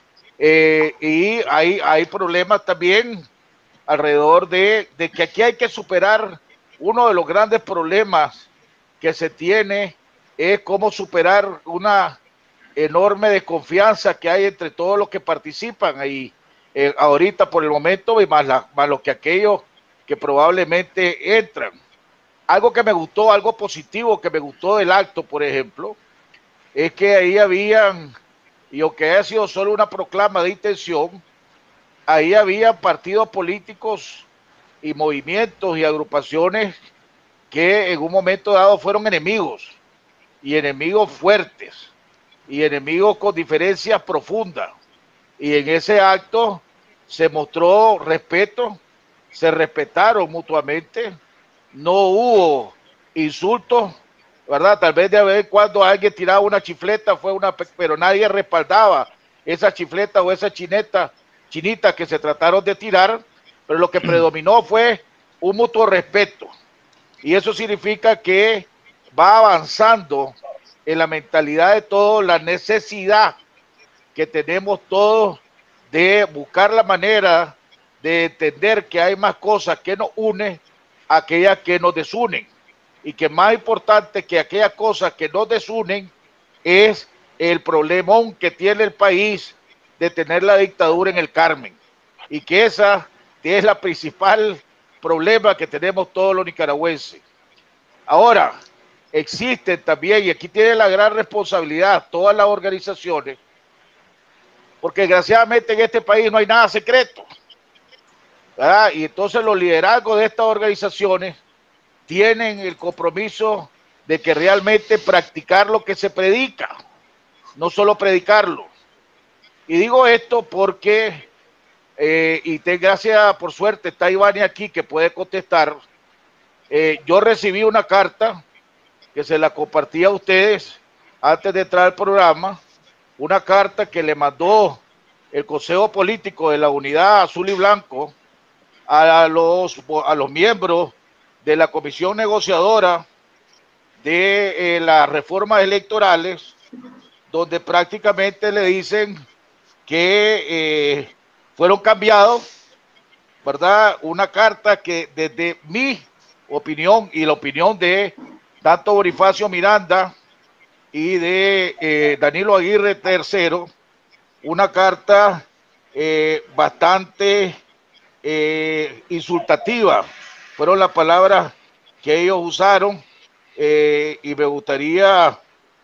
Y hay problemas también alrededor de que aquí hay que superar uno de los grandes problemas que se tiene, es cómo superar una enorme desconfianza que hay entre todos los que participan ahí ahorita por el momento, y más los que aquellos que probablemente entran. Algo que me gustó, algo positivo que me gustó del acto, por ejemplo, es que ahí habían, y aunque haya sido solo una proclama de intención, ahí había partidos políticos y movimientos y agrupaciones que en un momento dado fueron enemigos, y enemigos fuertes, y enemigos con diferencias profundas. Y en ese acto se mostró respeto, se respetaron mutuamente, no hubo insultos, ¿verdad? Tal vez de vez en cuando alguien tiraba una chifleta, pero nadie respaldaba esa chifleta o esa chinita que se trataron de tirar, pero lo que predominó fue un mutuo respeto. Y eso significa que va avanzando en la mentalidad de todos la necesidad que tenemos todos de buscar la manera de entender que hay más cosas que nos unen a aquellas que nos desunen, y que más importante que aquellas cosas que nos desunen es el problemón que tiene el país de tener la dictadura en el Carmen, y que esa es la principal problema que tenemos todos los nicaragüenses. Ahora, existen también, y aquí tienen la gran responsabilidad todas las organizaciones, porque desgraciadamente en este país no hay nada secreto, ¿verdad? Y entonces los liderazgos de estas organizaciones tienen el compromiso de que realmente practicar lo que se predica, no solo predicarlo. Y digo esto porque, gracias, por suerte, está Ivania aquí que puede contestar. Yo recibí una carta que se la compartí a ustedes antes de entrar al programa, una carta que le mandó el Consejo Político de la Unidad Azul y Blanco a los miembros de la Comisión Negociadora de las reformas electorales, donde prácticamente le dicen que fueron cambiados, ¿verdad? Una carta que desde mi opinión y la opinión de tanto Bonifacio Miranda y de Danilo Aguirre III, una carta bastante insultativa, fueron las palabras que ellos usaron, y me gustaría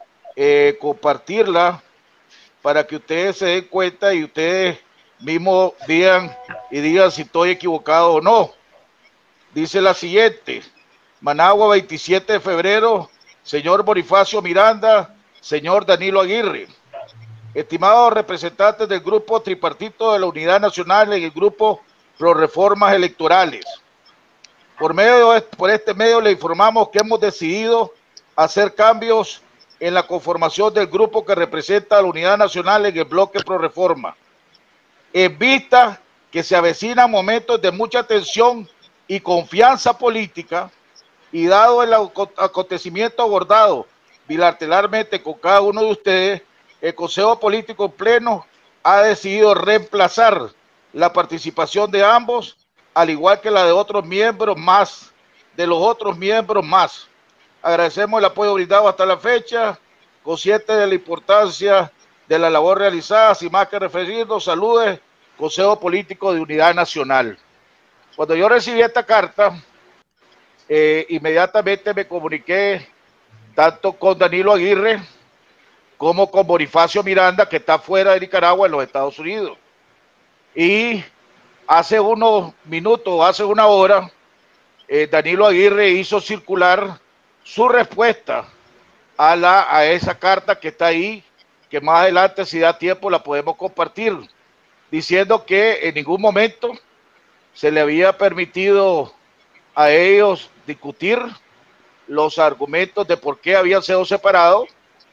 compartirla para que ustedes se den cuenta y ustedes mismos digan si estoy equivocado o no. Dice la siguiente: Managua, 27 de febrero, señor Bonifacio Miranda, señor Danilo Aguirre. Estimados representantes del grupo tripartito de la Unidad Nacional en el grupo Pro Reformas Electorales, por este medio le informamos que hemos decidido hacer cambios en la conformación del grupo que representa a la Unidad Nacional en el bloque Pro Reforma. En vista que se avecinan momentos de mucha tensión y confianza política, y dado el acontecimiento abordado bilateralmente con cada uno de ustedes, el Consejo Político en pleno ha decidido reemplazar la participación de ambos, al igual que la de otros miembros más, Agradecemos el apoyo brindado hasta la fecha, consciente de la importancia de la labor realizada. Sin más que referirnos, saludes, Consejo Político de Unidad Nacional. Cuando yo recibí esta carta, inmediatamente me comuniqué tanto con Danilo Aguirre como con Bonifacio Miranda, que está fuera de Nicaragua en los Estados Unidos. Y hace unos minutos, hace una hora, Danilo Aguirre hizo circular su respuesta a esa carta que está ahí, que más adelante, si da tiempo, la podemos compartir, diciendo que en ningún momento se le había permitido a ellos discutir los argumentos de por qué habían sido separados,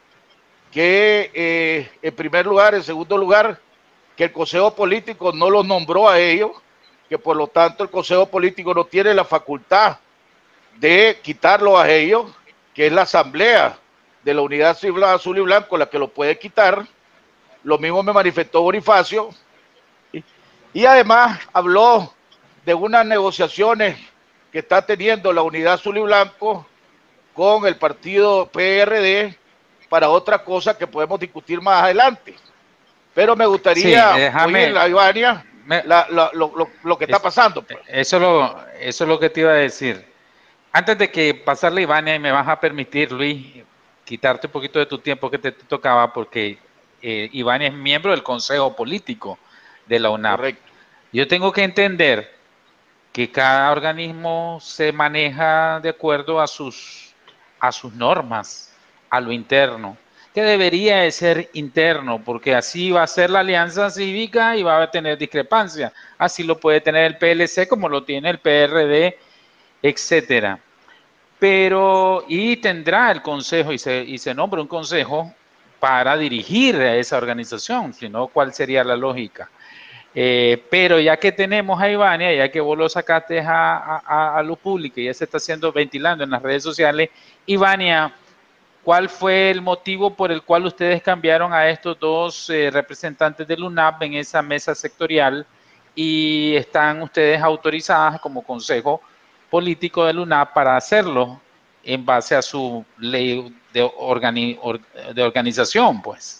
que en primer lugar, en segundo lugar, que el Consejo Político no los nombró a ellos, que por lo tanto el Consejo Político no tiene la facultad de quitarlo a ellos, que es la Asamblea de la Unidad Azul y Blanco la que lo puede quitar. Lo mismo me manifestó Bonifacio, y además habló de unas negociaciones que está teniendo la Unidad Azul y Blanco con el partido PRD para otra cosa que podemos discutir más adelante. Pero me gustaría oír a Ivania lo que está pasando. Pues. Eso es lo que te iba a decir. Antes de que pasarle a Ivania, y me vas a permitir, Luis, quitarte un poquito de tu tiempo que te tocaba, porque Ivania es miembro del Consejo Político de la UNAP. Correcto. Yo tengo que entender que cada organismo se maneja de acuerdo a sus normas, a lo interno, que debería de ser interno, porque así va a ser la Alianza Cívica y va a tener discrepancia. Así lo puede tener el PLC como lo tiene el PRD, etcétera. Pero, y tendrá el consejo, y se nombra un consejo para dirigir a esa organización, si no, ¿cuál sería la lógica? Pero ya que tenemos a Ivania, ya que vos lo sacaste a luz pública y ya se está ventilando en las redes sociales, Ivania, ¿cuál fue el motivo por el cual ustedes cambiaron a estos dos representantes del UNAP en esa mesa sectorial y están ustedes autorizadas como consejo político del UNAP para hacerlo en base a su ley de organización, pues?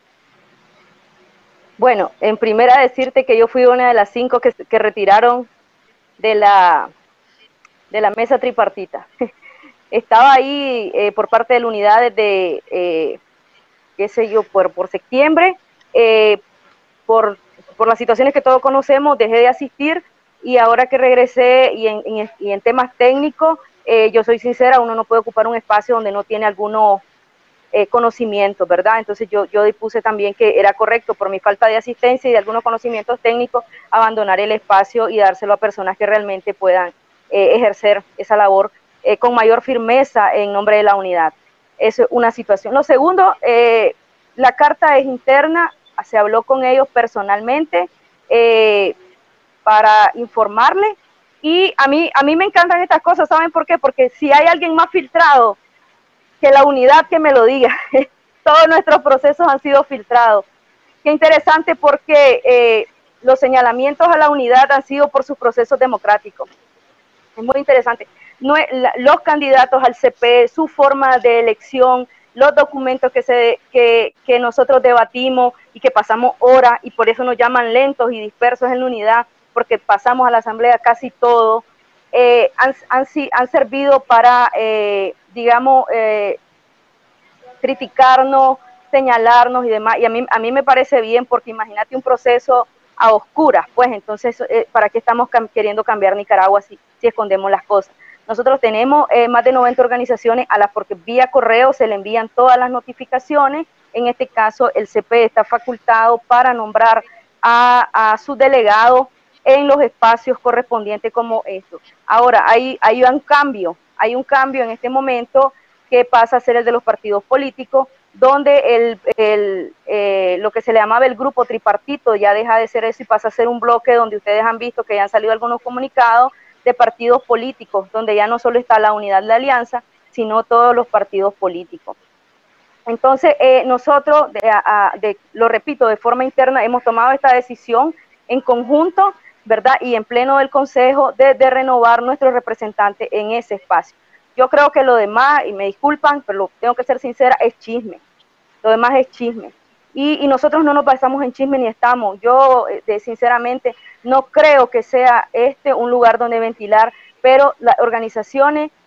Bueno, en primera decirte que yo fui una de las 5 que retiraron de la mesa tripartita. Estaba ahí por parte de la unidad desde, qué sé yo, por septiembre. Por las situaciones que todos conocemos, dejé de asistir, y ahora que regresé y en temas técnicos, yo soy sincera, uno no puede ocupar un espacio donde no tiene algunos conocimientos, ¿verdad? Entonces yo dispuse también que era correcto, por mi falta de asistencia y de algunos conocimientos técnicos, abandonar el espacio y dárselo a personas que realmente puedan ejercer esa labor con mayor firmeza en nombre de la unidad. Eso es una situación. Lo segundo, la carta es interna, se habló con ellos personalmente para informarle, y a mí me encantan estas cosas. ¿Saben por qué? Porque si hay alguien más filtrado que la unidad, que me lo diga. Todos nuestros procesos han sido filtrados. Qué interesante, porque los señalamientos a la unidad han sido por sus procesos democráticos. Es muy interesante. Los candidatos al CP, su forma de elección, los documentos que nosotros debatimos y que pasamos horas, y por eso nos llaman lentos y dispersos en la unidad, porque pasamos a la asamblea casi todo, han servido para, digamos, criticarnos, señalarnos y demás. Y a mí me parece bien, porque imagínate un proceso a oscuras, pues entonces, ¿para qué estamos queriendo cambiar Nicaragua si escondemos las cosas? Nosotros tenemos más de 90 organizaciones a las porque vía correo se le envían todas las notificaciones. En este caso, el CP está facultado para nombrar a sus delegados en los espacios correspondientes como esto. Ahora, hay un cambio en este momento, que pasa a ser el de los partidos políticos, donde lo que se le llamaba el grupo tripartito ya deja de ser eso y pasa a ser un bloque donde ustedes han visto que ya han salido algunos comunicados de partidos políticos, donde ya no solo está la unidad de la alianza, sino todos los partidos políticos. Entonces, nosotros, lo repito, de forma interna hemos tomado esta decisión en conjunto, ¿verdad? Y en pleno del Consejo, de renovar nuestro representante en ese espacio. Yo creo que lo demás, y me disculpan, pero tengo que ser sincera, es chisme. Lo demás es chisme. Y nosotros no nos basamos en chisme ni estamos. Yo, sinceramente, no creo que sea un lugar donde ventilar, pero las organizaciones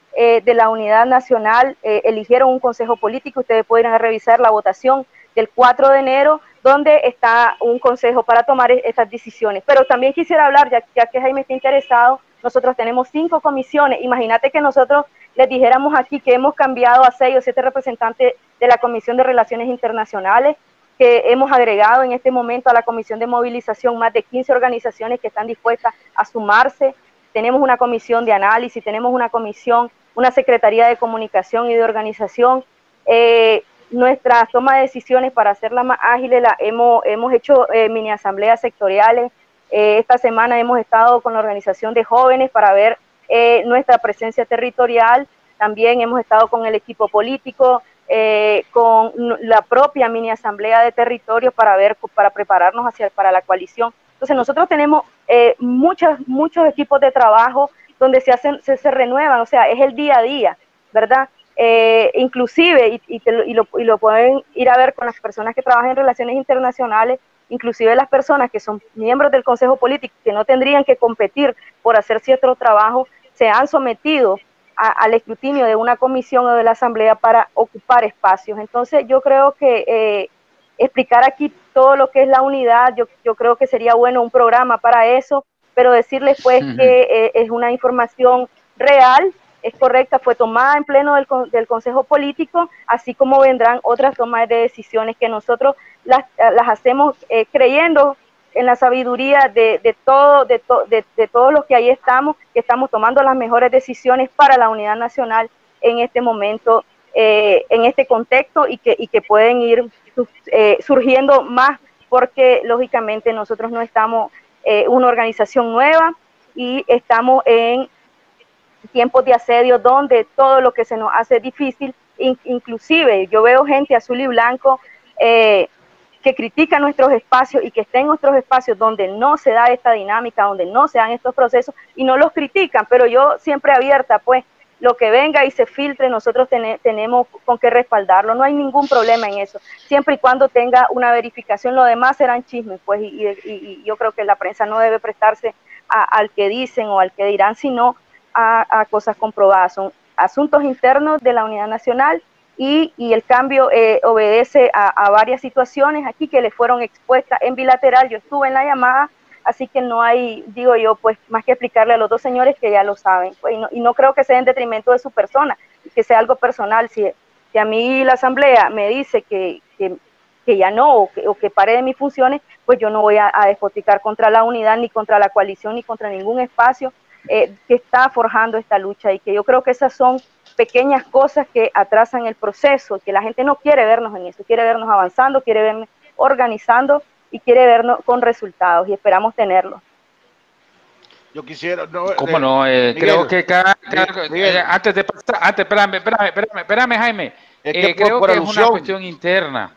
de la Unidad Nacional eligieron un consejo político. Ustedes pueden revisar la votación del 4 de enero, donde está un consejo para tomar estas decisiones. Pero también quisiera hablar, ya que Jaime está interesado, nosotros tenemos 5 comisiones. Imagínate que nosotros les dijéramos aquí que hemos cambiado a 6 o 7 representantes de la Comisión de Relaciones Internacionales, que hemos agregado en este momento a la Comisión de Movilización más de 15 organizaciones que están dispuestas a sumarse. Tenemos una comisión de análisis, tenemos una comisión, una secretaría de comunicación y de organización. Nuestra toma de decisiones, para hacerla más ágiles, hemos hecho mini asambleas sectoriales. Esta semana hemos estado con la organización de jóvenes para ver nuestra presencia territorial. También hemos estado con el equipo político, con la propia mini asamblea de territorios para prepararnos para la coalición. Entonces nosotros tenemos muchos equipos de trabajo donde se renuevan, o sea, es el día a día, ¿verdad? Inclusive, y lo pueden ir a ver con las personas que trabajan en relaciones internacionales, inclusive las personas que son miembros del Consejo Político, que no tendrían que competir por hacer cierto trabajo, se han sometido al escrutinio de una comisión o de la asamblea para ocupar espacios. Entonces yo creo que explicar aquí todo lo que es la unidad, yo creo que sería bueno un programa para eso, pero decirles pues que es una información real, es correcta, fue tomada en pleno del Consejo Político, así como vendrán otras tomas de decisiones que nosotros las hacemos creyendo en la sabiduría de todos los que ahí estamos, que estamos tomando las mejores decisiones para la unidad nacional en este momento, en este contexto, y que pueden ir surgiendo más, porque lógicamente nosotros no estamos una organización nueva y estamos en tiempos de asedio donde todo lo que se nos hace difícil, inclusive yo veo gente azul y blanco que critica nuestros espacios y que está en nuestros espacios donde no se da esta dinámica, donde no se dan estos procesos, y no los critican, pero yo siempre abierta, pues lo que venga y se filtre, nosotros tenemos con qué respaldarlo, no hay ningún problema en eso, siempre y cuando tenga una verificación. Lo demás serán chismes, pues, y yo creo que la prensa no debe prestarse al que dicen o al que dirán, sino a cosas comprobadas. Son asuntos internos de la unidad nacional, y el cambio obedece a varias situaciones aquí que le fueron expuestas en bilateral. Yo estuve en la llamada, así que no hay, digo yo, pues más que explicarle a los dos señores que ya lo saben, pues, y no creo que sea en detrimento de su persona, que sea algo personal. Si a mí la asamblea me dice que ya no, o que pare de mis funciones, pues yo no voy a despotricar contra la unidad, ni contra la coalición, ni contra ningún espacio que está forjando esta lucha, y que yo creo que esas son pequeñas cosas que atrasan el proceso, que la gente no quiere vernos en eso, quiere vernos avanzando, quiere vernos organizando y quiere vernos con resultados, y esperamos tenerlos. Yo quisiera... ¿Cómo no? Creo que antes de pasar, espérame, Jaime. Creo que es una cuestión interna.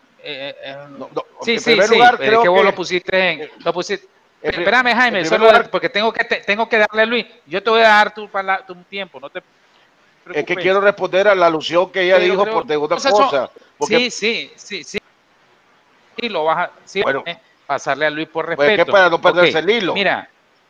Sí, lugar, creo que vos lo pusiste espérame, Jaime, solo lugar, porque tengo que darle a Luis. Yo te voy a dar tu tiempo, no te preocupes. Es que quiero responder a la alusión que ella dijo por de otra cosa. Porque... Sí. Y lo vas a pasarle a Luis por respeto. Pues es que para no perderse el hilo. Mira,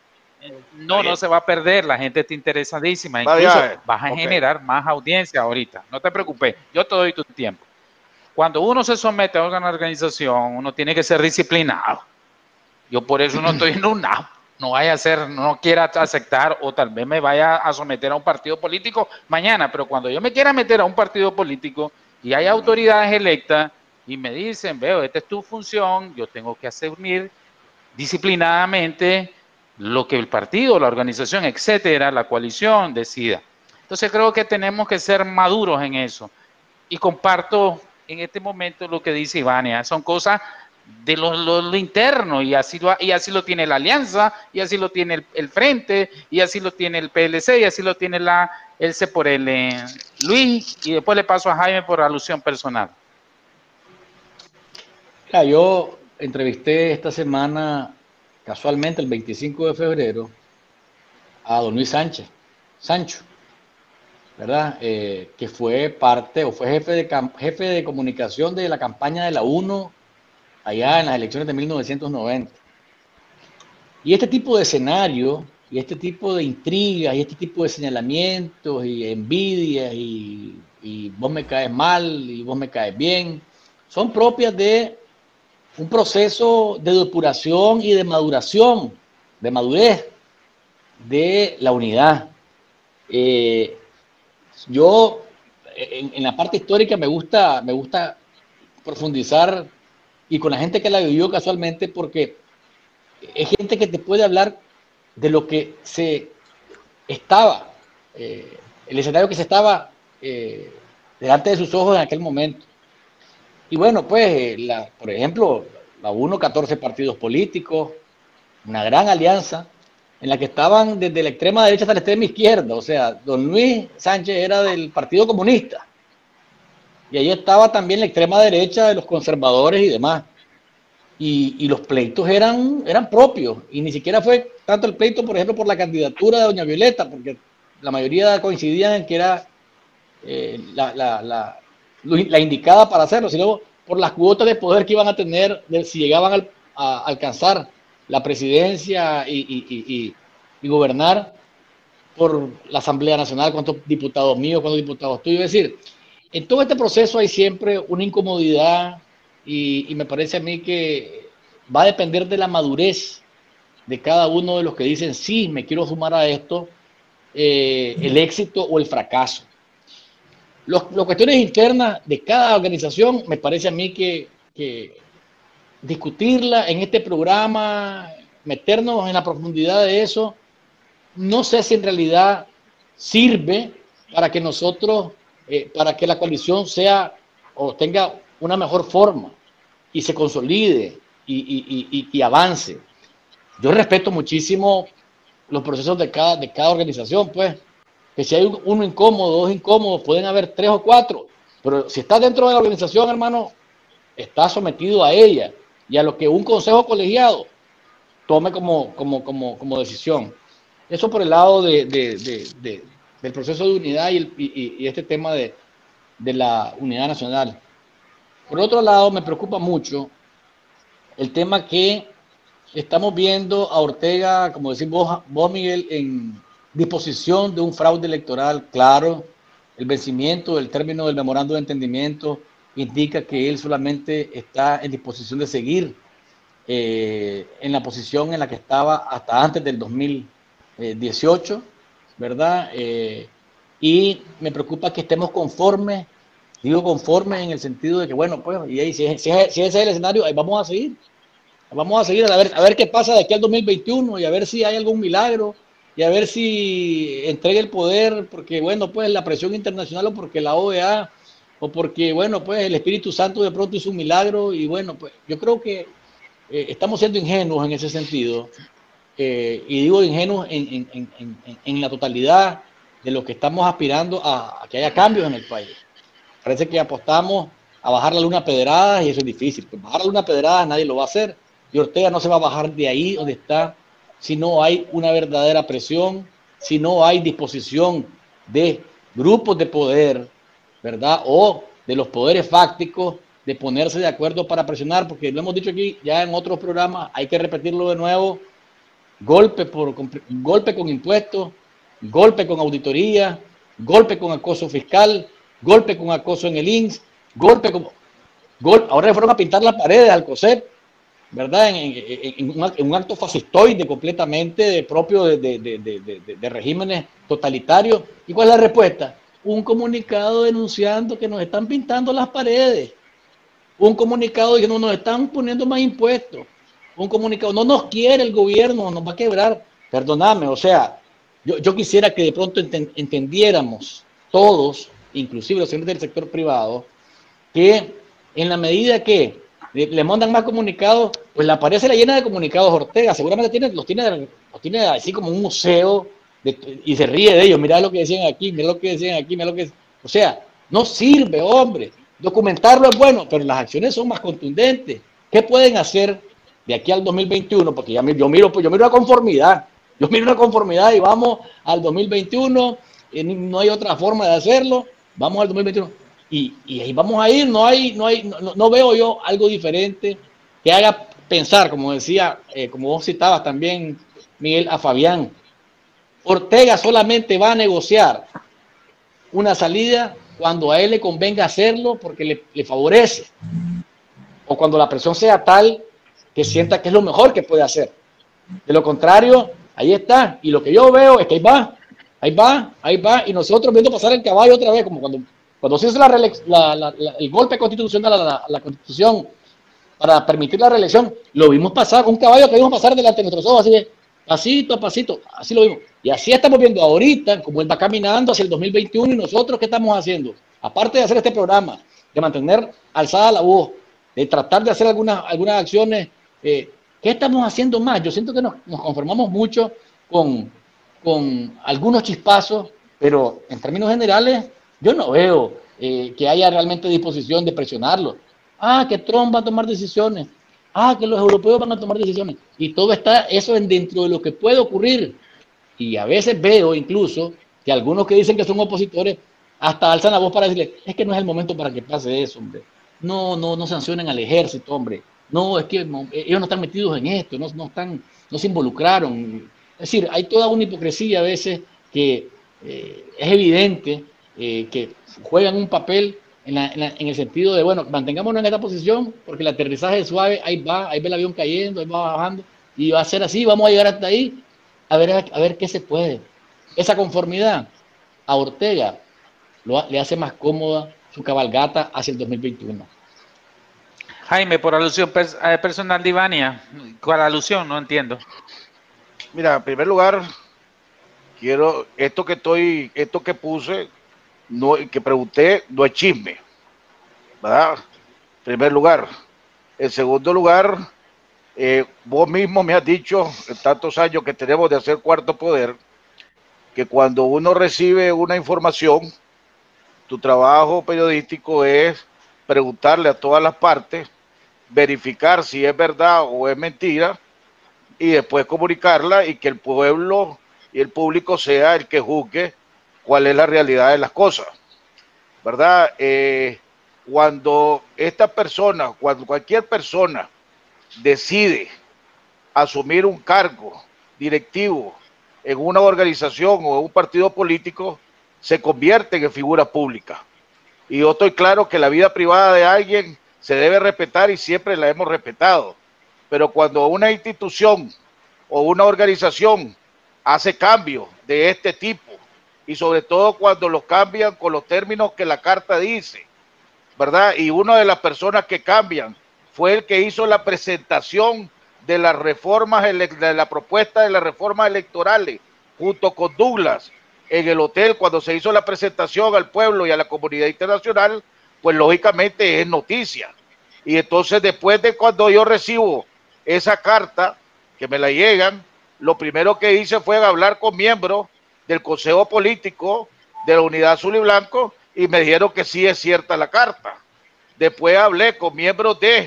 no se va a perder, la gente está interesadísima. Incluso vas a generar más audiencia ahorita. No te preocupes, yo te doy tu tiempo. Cuando uno se somete a una organización, uno tiene que ser disciplinado. Yo por eso no estoy en no vaya a ser, no quiera aceptar, o tal vez me vaya a someter a un partido político mañana, pero cuando yo me quiera meter a un partido político y hay autoridades electas y me dicen, veo, esta es tu función, yo tengo que asumir disciplinadamente lo que el partido, la organización, etcétera, la coalición decida. Entonces creo que tenemos que ser maduros en eso, y comparto en este momento lo que dice Ivania, son cosas de lo interno, y así lo tiene la alianza, y así lo tiene el Frente, y así lo tiene el PLC, y así lo tiene el C por el Luis, y después le paso a Jaime por alusión personal. Yo entrevisté esta semana, casualmente el 25 de febrero, a don Luis Sancho, ¿verdad? Que fue parte, o fue jefe de comunicación de la campaña de la UNO allá en las elecciones de 1990. Y este tipo de escenario y este tipo de intrigas y este tipo de señalamientos y envidias y vos me caes mal y vos me caes bien, son propias de un proceso de depuración y de maduración, de madurez de la unidad. Yo en la parte histórica me gusta profundizar y con la gente que la vivió casualmente, porque es gente que te puede hablar de lo que se estaba, el escenario que se estaba delante de sus ojos en aquel momento. Y bueno, pues, por ejemplo, la 14 partidos políticos, una gran alianza en la que estaban desde la extrema derecha hasta la extrema izquierda. O sea, don Luis Sánchez era del Partido Comunista. Y ahí estaba también la extrema derecha de los conservadores y demás. Y los pleitos eran propios. Y ni siquiera fue tanto el pleito, por ejemplo, por la candidatura de doña Violeta, porque la mayoría coincidían en que era la indicada para hacerlo, sino por las cuotas de poder que iban a tener si llegaban a alcanzar la presidencia y gobernar por la Asamblea Nacional, cuántos diputados míos, cuántos diputados tuyos. Es decir, en todo este proceso hay siempre una incomodidad y me parece a mí que va a depender de la madurez de cada uno de los que dicen, sí, me quiero sumar a esto, el éxito o el fracaso. Las cuestiones internas de cada organización, me parece a mí que discutirla en este programa, meternos en la profundidad de eso, no sé si en realidad sirve para que nosotros, para que la coalición sea o tenga una mejor forma y se consolide y avance. Yo respeto muchísimo los procesos de cada organización, pues, que si hay uno incómodo, dos incómodos, pueden haber 3 o 4, pero si estás dentro de la organización, hermano, estás sometido a ella y a lo que un consejo colegiado tome como decisión. Eso por el lado del proceso de unidad y este tema de la unidad nacional. Por otro lado, me preocupa mucho el tema que estamos viendo a Ortega, como decís vos Miguel, en disposición de un fraude electoral claro. El vencimiento del término del memorando de entendimiento indica que él solamente está en disposición de seguir en la posición en la que estaba hasta antes del 2018, ¿verdad? Y me preocupa que estemos conformes, digo conformes en el sentido de que, bueno, pues, y ahí, si ese es el escenario, ahí vamos a seguir. Vamos a seguir a ver qué pasa de aquí al 2021 y a ver si hay algún milagro y a ver si entrega el poder, porque, bueno, pues la presión internacional o porque la OEA o porque, bueno, pues el Espíritu Santo de pronto hizo un milagro y, bueno, pues yo creo que estamos siendo ingenuos en ese sentido y digo ingenuos en la totalidad de lo que estamos aspirando a que haya cambios en el país. Parece que apostamos a bajar la luna pedradas y eso es difícil. Pues bajar la luna pedradas nadie lo va a hacer. Y Ortega no se va a bajar de ahí donde está si no hay una verdadera presión, si no hay disposición de grupos de poder, ¿verdad? O de los poderes fácticos de ponerse de acuerdo para presionar, porque lo hemos dicho aquí ya en otros programas, hay que repetirlo de nuevo, golpe con impuestos, golpe con auditoría, golpe con acoso fiscal, golpe con acoso en el INSS, ahora le fueron a pintar las paredes al COSEP, ¿verdad? En un acto fascistoide completamente propio de regímenes totalitarios. ¿Y cuál es la respuesta? Un comunicado denunciando que nos están pintando las paredes. Un comunicado diciendo nos están poniendo más impuestos. Un comunicado, no nos quiere el gobierno, nos va a quebrar. Perdóname, o sea, yo quisiera que de pronto entendiéramos todos, inclusive los señores del sector privado, que en la medida que le mandan más comunicados, pues la pared se la llena de comunicados Ortega, seguramente los tiene así como un museo y se ríe de ellos, mirá lo que decían aquí, mirá lo que decían aquí, mirá lo que... O sea, no sirve, hombre, documentarlo es bueno, pero las acciones son más contundentes. ¿Qué pueden hacer de aquí al 2021? Porque yo miro la conformidad, y vamos al 2021, no hay otra forma de hacerlo, vamos al 2021. Y ahí vamos a ir, no veo yo algo diferente que haga pensar, como decía, como vos citabas también, Miguel, a Fabián, Ortega solamente va a negociar una salida cuando a él le convenga hacerlo porque le favorece, o cuando la presión sea tal que sienta que es lo mejor que puede hacer. De lo contrario, ahí está. Y lo que yo veo es que ahí va, y nosotros viendo pasar el caballo otra vez, como cuando se hizo el golpe constitucional a la Constitución para permitir la reelección, lo vimos pasar, un caballo que vimos pasar delante de nuestros ojos, así de pasito a pasito, así lo vimos. Y así estamos viendo ahorita, como él va caminando hacia el 2021, y nosotros, ¿qué estamos haciendo? Aparte de hacer este programa, de mantener alzada la voz, de tratar de hacer algunas acciones, ¿qué estamos haciendo más? Yo siento que nos conformamos mucho con algunos chispazos, pero en términos generales, yo no veo que haya realmente disposición de presionarlo. Que Trump va a tomar decisiones. Que los europeos van a tomar decisiones. Y todo está eso dentro de lo que puede ocurrir. Y a veces veo incluso que algunos que dicen que son opositores hasta alzan la voz para decirle, es que no es el momento para que pase eso, hombre. No sancionen al ejército, hombre. No, es que ellos no están metidos en esto, no se involucraron. Es decir, hay toda una hipocresía a veces que es evidente que juegan un papel en el sentido de, bueno, mantengámonos en esta posición porque el aterrizaje es suave, ahí ve el avión cayendo, ahí va bajando, y va a ser así, vamos a llegar hasta ahí, a ver qué se puede. Esa conformidad a Ortega le hace más cómoda su cabalgata hacia el 2021. Jaime, por alusión personal de Ivania, ¿cuál alusión? No entiendo. Mira, en primer lugar, quiero, esto que puse, que pregunté, no es chisme, ¿verdad? En primer lugar. En segundo lugar, vos mismo me has dicho, en tantos años que tenemos de hacer Cuarto Poder, que cuando uno recibe una información, tu trabajo periodístico es preguntarle a todas las partes, verificar si es verdad o es mentira, y después comunicarla y que el pueblo y el público sea el que juzgue cuál es la realidad de las cosas, ¿verdad? Cuando cualquier persona decide asumir un cargo directivo en una organización o en un partido político, se convierte en figura pública. Y yo estoy claro que la vida privada de alguien se debe respetar y siempre la hemos respetado. Pero cuando una institución o una organización hace cambios de este tipo, y sobre todo cuando los cambian con los términos que la carta dice, ¿verdad? Y una de las personas que cambian fue el que hizo la presentación de las reformas, de la propuesta de las reformas electorales, junto con Douglas, en el hotel cuando se hizo la presentación al pueblo y a la comunidad internacional, pues lógicamente es noticia. Y entonces después de cuando yo recibo esa carta, que me la llegan, lo primero que hice fue hablar con miembros del Consejo Político de la Unidad Azul y Blanco y me dijeron que sí es cierta la carta. Después hablé con miembros de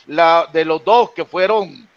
los dos que fueron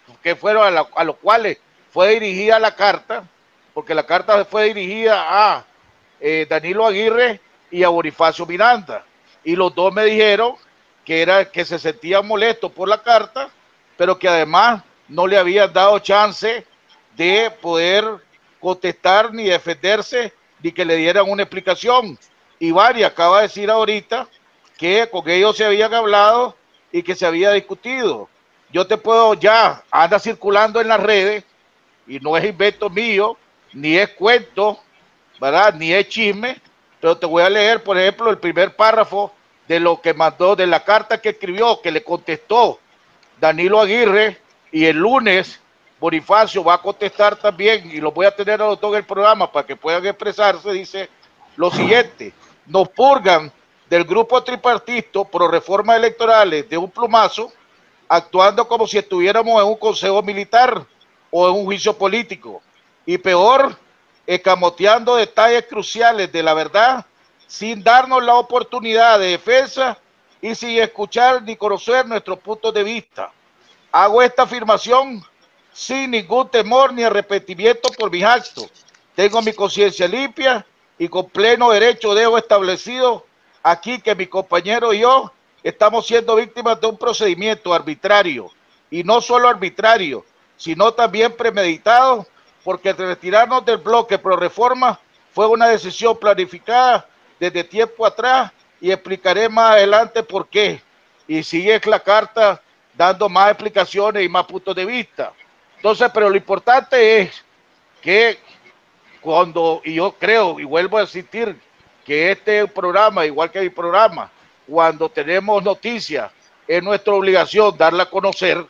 a los cuales fue dirigida la carta, porque la carta fue dirigida a Danilo Aguirre y a Bonifacio Miranda, y los dos me dijeron que se sentían molestos por la carta, pero que además no le habían dado chance de poder contestar ni defenderse ni que le dieran una explicación. Y Ivania acaba de decir ahorita que con ellos se habían hablado y que se había discutido. Yo te puedo, ya anda circulando en las redes, y no es invento mío, ni es cuento, ¿verdad? Ni es chisme, pero te voy a leer, por ejemplo, el primer párrafo de lo que mandó, de la carta que escribió, que le contestó Danilo Aguirre, y el lunes Bonifacio va a contestar también, y lo voy a tener a los dos en el programa para que puedan expresarse. Dice lo siguiente: nos purgan del grupo tripartito pro reformas electorales de un plumazo, actuando como si estuviéramos en un consejo militar o en un juicio político, y peor, escamoteando detalles cruciales de la verdad sin darnos la oportunidad de defensa y sin escuchar ni conocer nuestros puntos de vista. Hago esta afirmación sin ningún temor ni arrepentimiento por mis actos. Tengo mi conciencia limpia y con pleno derecho dejo establecido aquí que mi compañero y yo estamos siendo víctimas de un procedimiento arbitrario, y no solo arbitrario, sino también premeditado porque retirarnos del bloque pro reforma fue una decisión planificada desde tiempo atrás y explicaré más adelante por qué. Y sigue la carta dando más explicaciones y más puntos de vista. Entonces, pero lo importante es que cuando, y yo creo y vuelvo a insistir, que este programa, igual que mi programa, cuando tenemos noticias, es nuestra obligación darla a conocer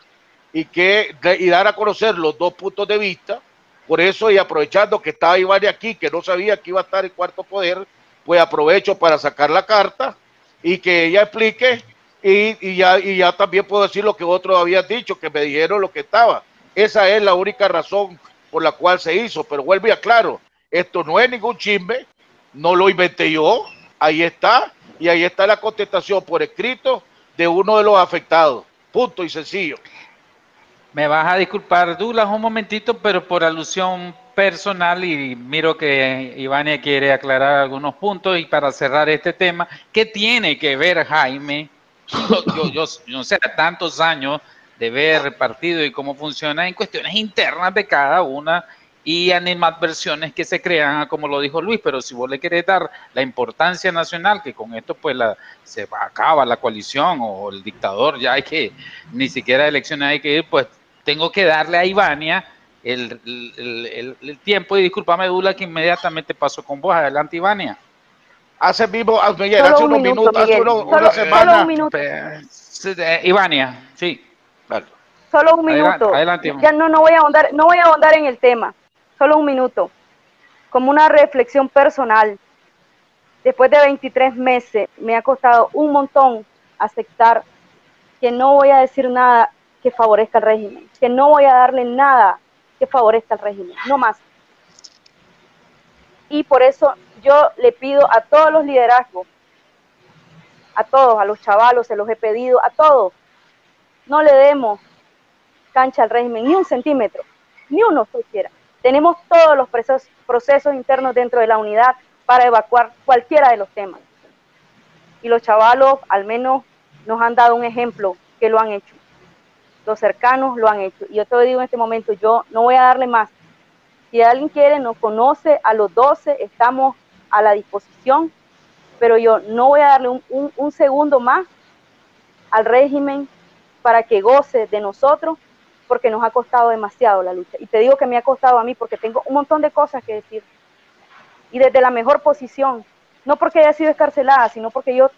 y dar a conocer los dos puntos de vista. Por eso, y aprovechando que estaba Iván aquí, que no sabía que iba a estar en Cuarto Poder, pues aprovecho para sacar la carta y que ella explique, y ya también puedo decir lo que otros habían dicho, que me dijeron lo que estaba. Esa es la única razón por la cual se hizo, pero vuelvo y aclaro, esto no es ningún chisme, no lo inventé yo, ahí está, y ahí está la contestación por escrito de uno de los afectados, punto y sencillo. Me vas a disculpar, Douglas, un momentito, pero por alusión personal, y miro que Ivania quiere aclarar algunos puntos, y para cerrar este tema, ¿qué tiene que ver Jaime? Yo no sé, tantos años de ver el partido y cómo funciona en cuestiones internas de cada una y animadversiones que se crean, como lo dijo Luis, pero si vos le querés dar la importancia nacional, que con esto pues se acaba la coalición o el dictador, ya hay que, ni siquiera elecciones hay que ir, pues tengo que darle a Ivania el tiempo, y discúlpame, Dula, que inmediatamente paso con vos. Adelante, Ivania. Hace unos minutos, hace una semana. Solo un minuto. Ivania, sí. Vale. Solo un minuto. Adelante. Ya no voy a ahondar en el tema. Solo un minuto. Como una reflexión personal. Después de 23 meses me ha costado un montón aceptar que no voy a decir nada que favorezca al régimen, que no voy a darle nada que favorezca al régimen, no más. Y por eso yo le pido a todos los liderazgos, a todos, a los chavalos, se los he pedido, a todos, no le demos cancha al régimen, ni un centímetro, ni uno siquiera. Tenemos todos los procesos internos dentro de la unidad para evacuar cualquiera de los temas. Y los chavalos al menos nos han dado un ejemplo que lo han hecho. Los cercanos lo han hecho. Y yo te digo en este momento, yo no voy a darle más. Si alguien quiere, nos conoce, a los 12 estamos a la disposición, pero yo no voy a darle un segundo más al régimen para que goce de nosotros, porque nos ha costado demasiado la lucha. Y te digo que me ha costado a mí porque tengo un montón de cosas que decir. Y desde la mejor posición, no porque haya sido escarcelada, sino porque yo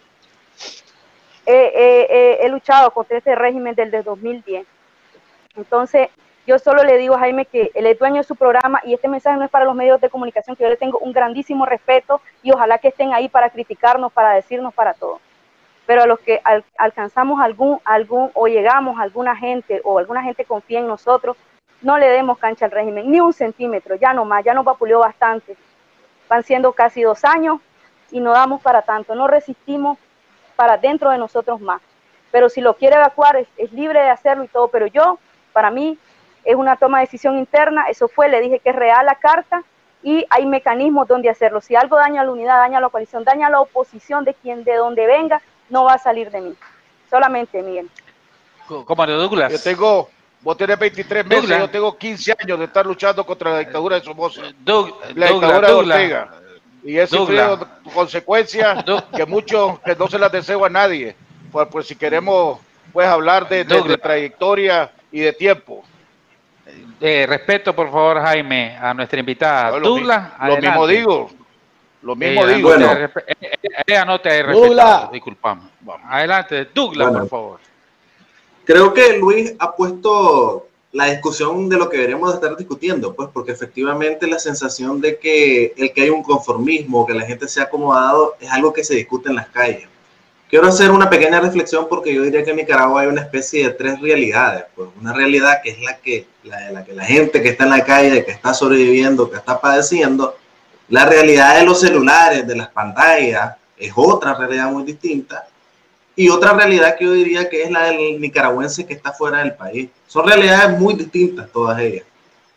he luchado contra este régimen desde 2010. Entonces, yo solo le digo a Jaime que él es dueño de su programa y este mensaje no es para los medios de comunicación, que yo le tengo un grandísimo respeto y ojalá que estén ahí para criticarnos, para decirnos, para todo. Pero a los que alcanzamos algún o llegamos a alguna gente o alguna gente confía en nosotros, no le demos cancha al régimen, ni un centímetro, ya no más, ya nos vapuleó bastante. Van siendo casi 2 años y no damos para tanto, no resistimos para dentro de nosotros más. Pero si lo quiere evacuar, es libre de hacerlo y todo, pero yo, para mí, es una toma de decisión interna, eso fue, le dije que es real la carta y hay mecanismos donde hacerlo. Si algo daña a la unidad, daña a la coalición, daña a la oposición de donde venga, no va a salir de mí. Solamente, Miguel. Como de Douglas. Vos tenés 23 meses, Douglas. Yo tengo 15 años de estar luchando contra la dictadura de Somoza. La dictadura de Ortega. Y eso fue consecuencia que que no se las deseo a nadie. Pues si queremos pues hablar de trayectoria y de tiempo. Respeto, por favor, Jaime, a nuestra invitada. No, Douglas, lo mismo digo. Lo mismo digo. Bueno. Ella no te ha respetado, disculpamos. Adelante, Douglas, por favor. Creo que Luis ha puesto la discusión de lo que deberíamos estar discutiendo, pues, porque efectivamente la sensación de que hay un conformismo, que la gente se ha acomodado, es algo que se discute en las calles. Quiero hacer una pequeña reflexión porque yo diría que en Nicaragua hay una especie de 3 realidades. Pues una realidad que es la que la gente que está en la calle, que está sobreviviendo, que está padeciendo. La realidad de los celulares, de las pantallas, es otra realidad muy distinta. Y otra realidad que yo diría que es la del nicaragüense que está fuera del país. Son realidades muy distintas todas ellas.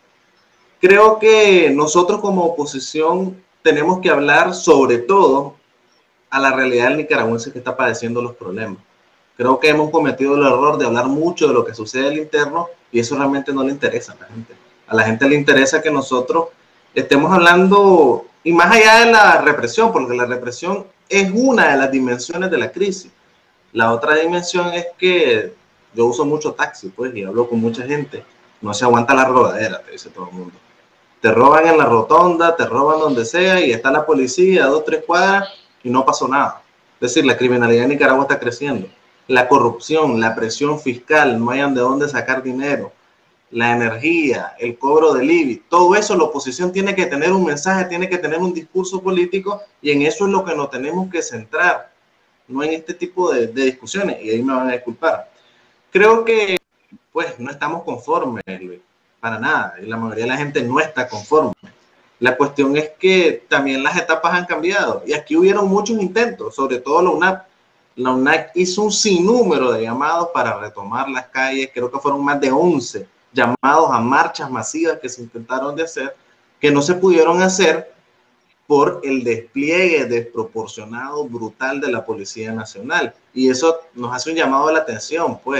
Creo que nosotros como oposición tenemos que hablar sobre todo a la realidad del nicaragüense que está padeciendo los problemas. Creo que hemos cometido el error de hablar mucho de lo que sucede al interno y eso realmente no le interesa a la gente. A la gente le interesa que nosotros estemos hablando, y más allá de la represión, porque la represión es una de las dimensiones de la crisis. La otra dimensión es que yo uso mucho taxi, pues, y hablo con mucha gente. No se aguanta la rodadera, te dice todo el mundo. Te roban en la rotonda, te roban donde sea, y está la policía a 2 o 3 cuadras y no pasó nada. Es decir, la criminalidad en Nicaragua está creciendo. La corrupción, la presión fiscal, no hayan de dónde sacar dinero, la energía, el cobro del IBI, todo eso la oposición tiene que tener un mensaje, tiene que tener un discurso político, y en eso es lo que nos tenemos que centrar, no en este tipo de discusiones, y ahí me van a disculpar. Creo que pues no estamos conformes, Luis, para nada, y la mayoría de la gente no está conforme. La cuestión es que también las etapas han cambiado, y aquí hubieron muchos intentos, sobre todo la UNAP. La UNAC hizo un sinnúmero de llamados para retomar las calles, creo que fueron más de 11 llamados a marchas masivas que se intentaron de hacer, que no se pudieron hacer por el despliegue desproporcionado, brutal de la Policía Nacional. Y eso nos hace un llamado a la atención, pues.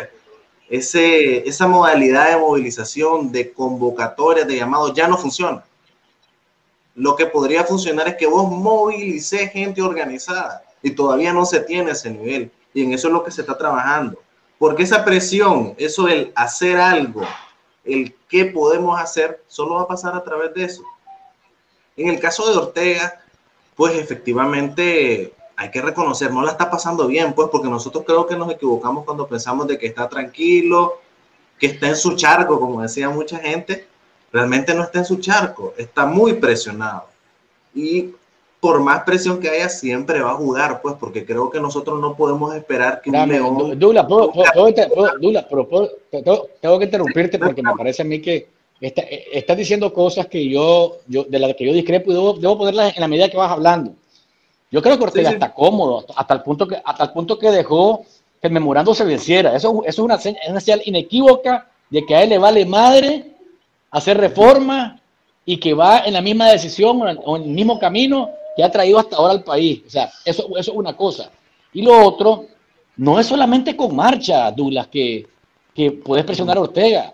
Esa modalidad de movilización, de convocatoria, de llamados, ya no funciona. Lo que podría funcionar es que vos movilices gente organizada, y todavía no se tiene ese nivel, y en eso es lo que se está trabajando. Porque esa presión, eso el hacer algo, el qué podemos hacer, solo va a pasar a través de eso. En el caso de Ortega, pues efectivamente hay que reconocer, no la está pasando bien, pues, porque nosotros creo que nos equivocamos cuando pensamos de que está tranquilo, que está en su charco, como decía mucha gente. Realmente no está en su charco, está muy presionado. Y por más presión que haya, siempre va a jugar, pues, porque creo que nosotros no podemos esperar que un león... Douglas, tengo que interrumpirte porque me parece a mí que estás diciendo cosas que yo de las que yo discrepo, y debo ponerlas en la medida que vas hablando. Yo creo que Ortega está cómodo hasta el punto que dejó que el memorando se venciera. Eso es una señal inequívoca de que a él le vale madre hacer reforma, y que va en la misma decisión o en el mismo camino que ha traído hasta ahora al país. O sea, eso es una cosa. Y lo otro, no es solamente con marcha, Douglas, que puedes presionar a Ortega.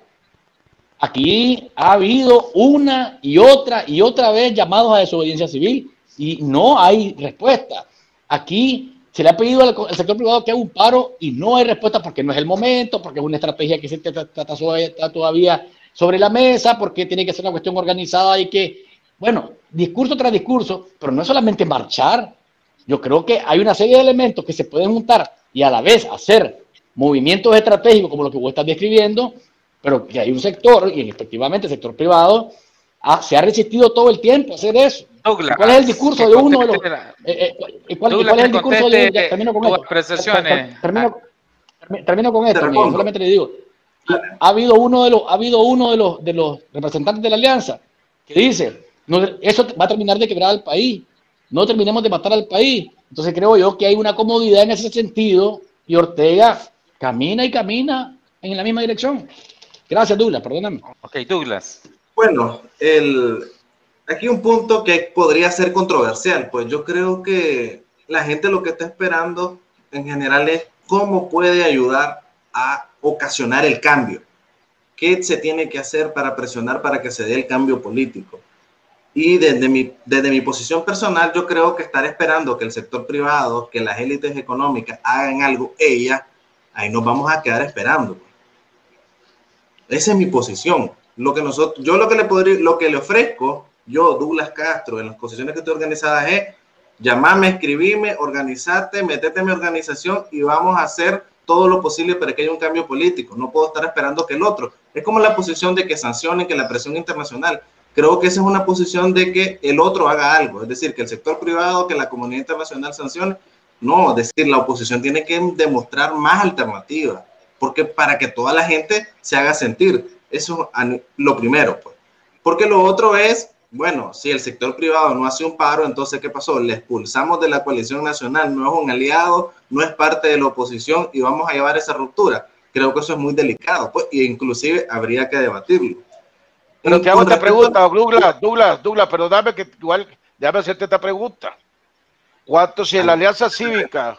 Aquí ha habido una y otra vez llamados a desobediencia civil y no hay respuesta. Aquí se le ha pedido al sector privado que haga un paro y no hay respuesta, porque no es el momento, porque es una estrategia que se está todavía sobre la mesa, porque tiene que ser una cuestión organizada y que, bueno, discurso tras discurso, pero no es solamente marchar. Yo creo que hay una serie de elementos que se pueden juntar y a la vez hacer movimientos estratégicos como lo que vos estás describiendo, pero que hay un sector, y efectivamente el sector privado se ha resistido todo el tiempo a hacer eso. Douglas, ¿cuál es el discurso de uno de los... ¿Cuál es el discurso de... Termino con esto. Termino con esto, amigo, solamente le digo. Ha habido uno de los representantes de la alianza que dice, no, eso va a terminar de quebrar al país, no terminemos de matar al país. Entonces creo yo que hay una comodidad en ese sentido, y Ortega camina y camina en la misma dirección. Gracias, Douglas, perdóname. Ok, Douglas. Bueno, aquí un punto que podría ser controversial, pues yo creo que la gente lo que está esperando en general es cómo puede ayudar a ocasionar el cambio. ¿Qué se tiene que hacer para presionar para que se dé el cambio político? Y desde mi posición personal, yo creo que estar esperando que el sector privado, que las élites económicas hagan algo, ahí nos vamos a quedar esperando. Esa es mi posición. Lo que le ofrezco, yo, Douglas Castro, en las posiciones que estoy organizadas, es llamarme, escribirme, organizarte, meterte en mi organización y vamos a hacer todo lo posible para que haya un cambio político. No puedo estar esperando que el otro. Es como la posición de que sancionen, que la presión internacional. Creo que esa es una posición de que el otro haga algo. Es decir, que el sector privado, que la comunidad internacional sancione. No, es decir, la oposición tiene que demostrar más alternativas, porque para que toda la gente se haga sentir. Eso es lo primero, pues. Porque lo otro es, bueno, si el sector privado no hace un paro, entonces, ¿qué pasó? Le expulsamos de la coalición nacional, no es un aliado, no es parte de la oposición y vamos a llevar esa ruptura. Creo que eso es muy delicado, pues, e inclusive habría que debatirlo. Pero te hago esta pregunta, Douglas, perdóname que igual, déjame hacerte esta pregunta. ¿Cuánto si en la alianza cívica,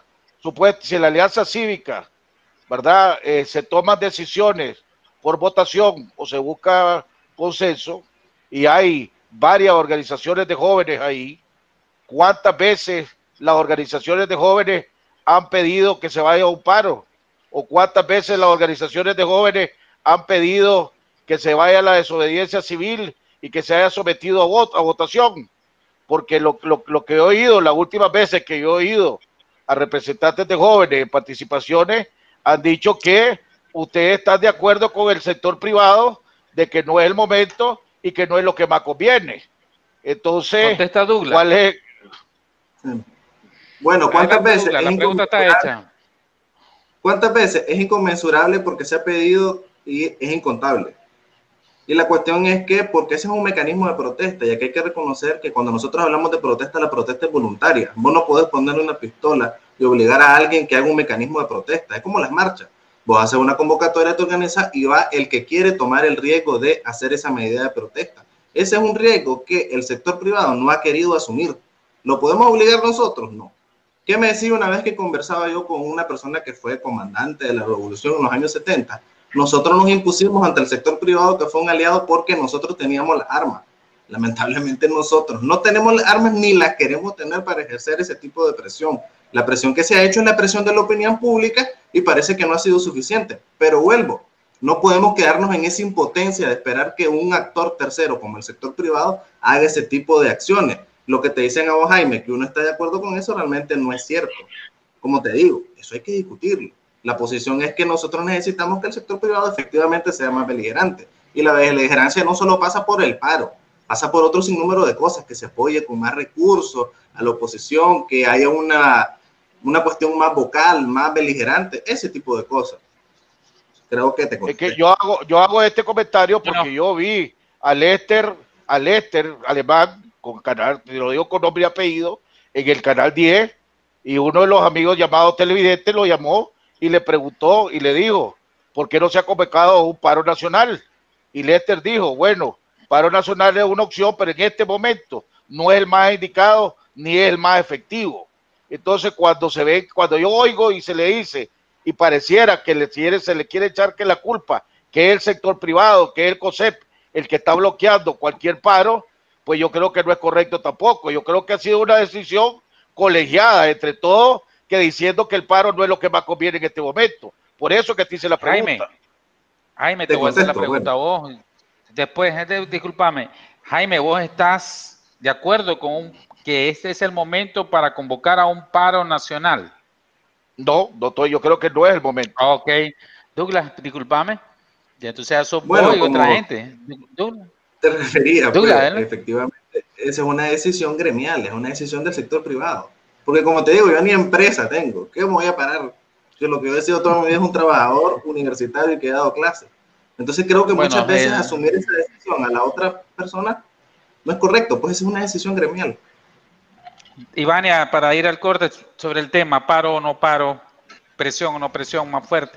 ¿verdad? Se toman decisiones por votación o se busca consenso y hay varias organizaciones de jóvenes ahí. ¿Cuántas veces las organizaciones de jóvenes han pedido que se vaya a un paro? ¿O cuántas veces las organizaciones de jóvenes han pedido que se vaya a la desobediencia civil y que se haya sometido a votación? Porque lo que he oído, las últimas veces que yo he oído a representantes de jóvenes en participaciones, han dicho que ustedes están de acuerdo con el sector privado de que no es el momento y que no es lo que más conviene. Entonces, contesta Douglas. ¿cuál es? Bueno, ¿cuántas veces? Douglas, la pregunta está hecha. ¿Cuántas veces es inconmensurable porque se ha pedido y es incontable? Y la cuestión es que, porque ese es un mecanismo de protesta, y aquí hay que reconocer que cuando nosotros hablamos de protesta, la protesta es voluntaria. Vos no podés ponerle una pistola y obligar a alguien que haga un mecanismo de protesta. Es como las marchas. Vos haces una convocatoria, te organizas y va el que quiere tomar el riesgo de hacer esa medida de protesta. Ese es un riesgo que el sector privado no ha querido asumir. ¿Lo podemos obligar nosotros? No. ¿Qué me decía una vez que conversaba yo con una persona que fue comandante de la revolución en los años 70? Nosotros nos impusimos ante el sector privado que fue un aliado porque nosotros teníamos las armas. Lamentablemente nosotros no tenemos las armas ni las queremos tener para ejercer ese tipo de presión. La presión que se ha hecho es la presión de la opinión pública y parece que no ha sido suficiente. Pero vuelvo, no podemos quedarnos en esa impotencia de esperar que un actor tercero como el sector privado haga ese tipo de acciones. Lo que te dicen a vos, Jaime, que uno está de acuerdo con eso, realmente no es cierto. Como te digo, eso hay que discutirlo. La posición es que nosotros necesitamos que el sector privado efectivamente sea más beligerante. Y la beligerancia no solo pasa por el paro, pasa por otro sinnúmero de cosas, que se apoye con más recursos a la oposición, que haya una cuestión más vocal, más beligerante, ese tipo de cosas. Creo que te contesté. Es que yo hago este comentario porque yo vi a Lester Alemán, con canal, lo digo con nombre y apellido, en el canal 10, y uno de los amigos llamados televidentes lo llamó y le preguntó y le dijo, ¿por qué no se ha convocado un paro nacional? Y Lester dijo, bueno, paro nacional es una opción, pero en este momento no es el más indicado ni es el más efectivo. Entonces, cuando yo oigo y se le dice, y pareciera que se le quiere echar que la culpa, que es el sector privado, que es el COSEP, el que está bloqueando cualquier paro, pues yo creo que no es correcto tampoco. Yo creo que ha sido una decisión colegiada entre todos, que diciendo que el paro no es lo que más conviene en este momento. Por eso que te hice la pregunta. Jaime, te voy a hacer la pregunta a vos. Después, discúlpame. Jaime, ¿vos estás de acuerdo con que este es el momento para convocar a un paro nacional? No estoy, yo creo que no es el momento. Ok. Douglas, discúlpame. Ya entonces sos bueno, vos y otra gente. Douglas. Te refería, Douglas, pues, efectivamente, esa es una decisión gremial, es una decisión del sector privado. Porque como te digo, yo ni empresa tengo. ¿Qué me voy a parar? Que lo que yo he sido toda mi vida es un trabajador universitario y que he dado clases. Entonces creo que muchas veces asumir esa decisión a la otra persona no es correcto, pues es una decisión gremial. Ivania, para ir al corte sobre el tema, paro o no paro, presión o no presión más fuerte.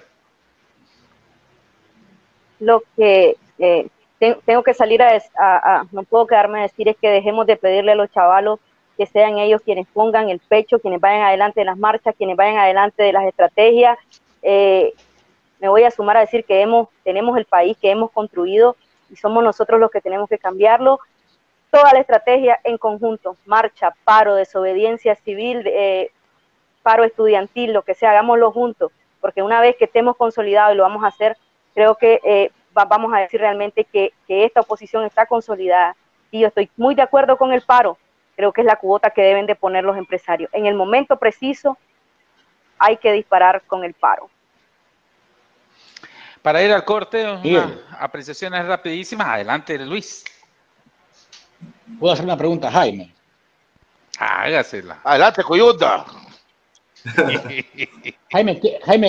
Lo que tengo que salir no puedo quedarme a decir es que dejemos de pedirle a los chavalos que sean ellos quienes pongan el pecho, quienes vayan adelante de las marchas, quienes vayan adelante de las estrategias. Me voy a sumar a decir que tenemos el país que hemos construido y somos nosotros los que tenemos que cambiarlo. Toda la estrategia en conjunto, marcha, paro, desobediencia civil, paro estudiantil, lo que sea, hagámoslo juntos, porque una vez que estemos consolidados y lo vamos a hacer, creo que vamos a decir realmente que esta oposición está consolidada. Y yo estoy muy de acuerdo con el paro, creo que es la cuota que deben de poner los empresarios. En el momento preciso hay que disparar con el paro. Para ir al corte, unas apreciaciones rapidísimas. Adelante, Luis. ¿Puedo hacer una pregunta, Jaime? Hágasela. Adelante, Coyunda. Jaime,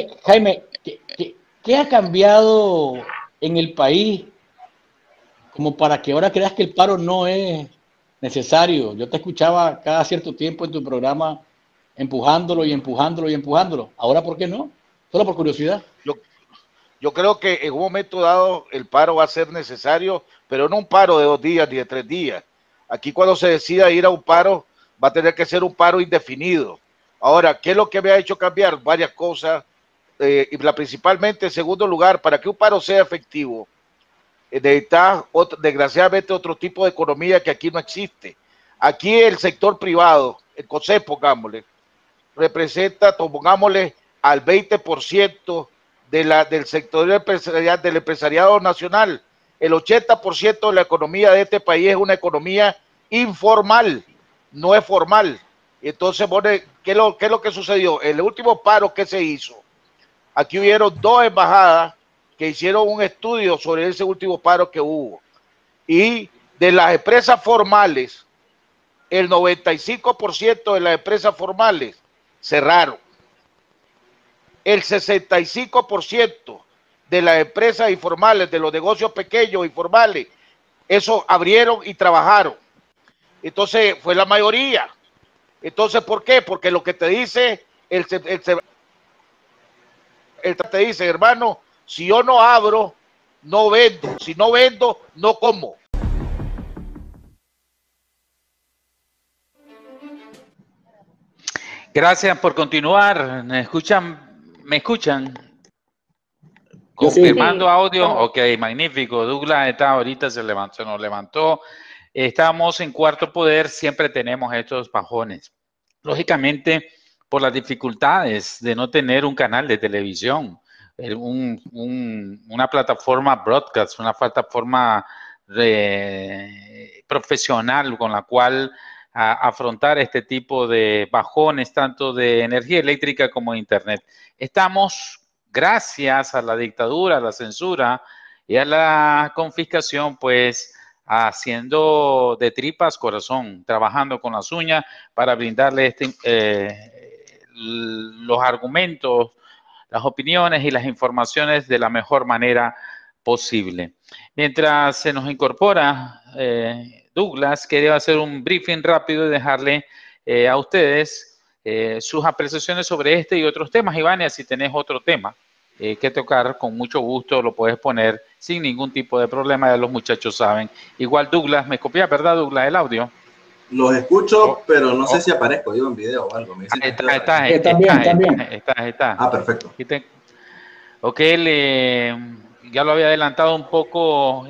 ¿qué ha cambiado en el país como para que ahora creas que el paro no es necesario? Yo te escuchaba cada cierto tiempo en tu programa empujándolo. Ahora, ¿por qué no? Solo por curiosidad. Yo creo que en un momento dado el paro va a ser necesario, pero no un paro de 2 días ni de 3 días. Aquí cuando se decida ir a un paro, va a tener que ser un paro indefinido. Ahora, ¿qué es lo que me ha hecho cambiar? Varias cosas, y principalmente, en segundo lugar, para que un paro sea efectivo, necesitas desgraciadamente otro tipo de economía que aquí no existe. Aquí el sector privado, el COSEP, pongámosle, representa, pongámosle, al 20% del sector empresarial, del empresariado nacional. El 80% de la economía de este país es una economía informal, no es formal. Entonces, ¿qué es lo que sucedió? El último paro que se hizo, aquí hubieron 2 embajadas que hicieron un estudio sobre ese último paro que hubo. Y de las empresas formales, el 95% de las empresas formales cerraron. El 65% de las empresas informales, de los negocios pequeños informales, eso abrieron y trabajaron. Entonces fue la mayoría. Entonces, ¿por qué? Porque lo que te dice él te dice, hermano, si yo no abro, no vendo. Si no vendo, no como. Gracias por continuar. ¿Me escuchan? Confirmando sí. audio. Ok, magnífico. Douglas está ahorita, se nos levantó. Estamos en Cuarto Poder, siempre tenemos estos bajones. Lógicamente, por las dificultades de no tener un canal de televisión, una plataforma broadcast, una plataforma profesional con la cual afrontar este tipo de bajones, tanto de energía eléctrica como de internet. Estamos, gracias a la dictadura, a la censura y a la confiscación, pues, haciendo de tripas corazón, trabajando con las uñas para brindarle los argumentos, las opiniones y las informaciones de la mejor manera posible. Mientras se nos incorpora Douglas, quería hacer un briefing rápido y dejarle a ustedes sus apreciaciones sobre este y otros temas. Ivania, si tenés otro tema que tocar, con mucho gusto lo puedes poner sin ningún tipo de problema, ya los muchachos saben. Igual Douglas, me copias, ¿verdad, Douglas, el audio? Los escucho, pero no sé si aparezco yo en video o algo. Está. Ah, perfecto. Ok, ya lo había adelantado un poco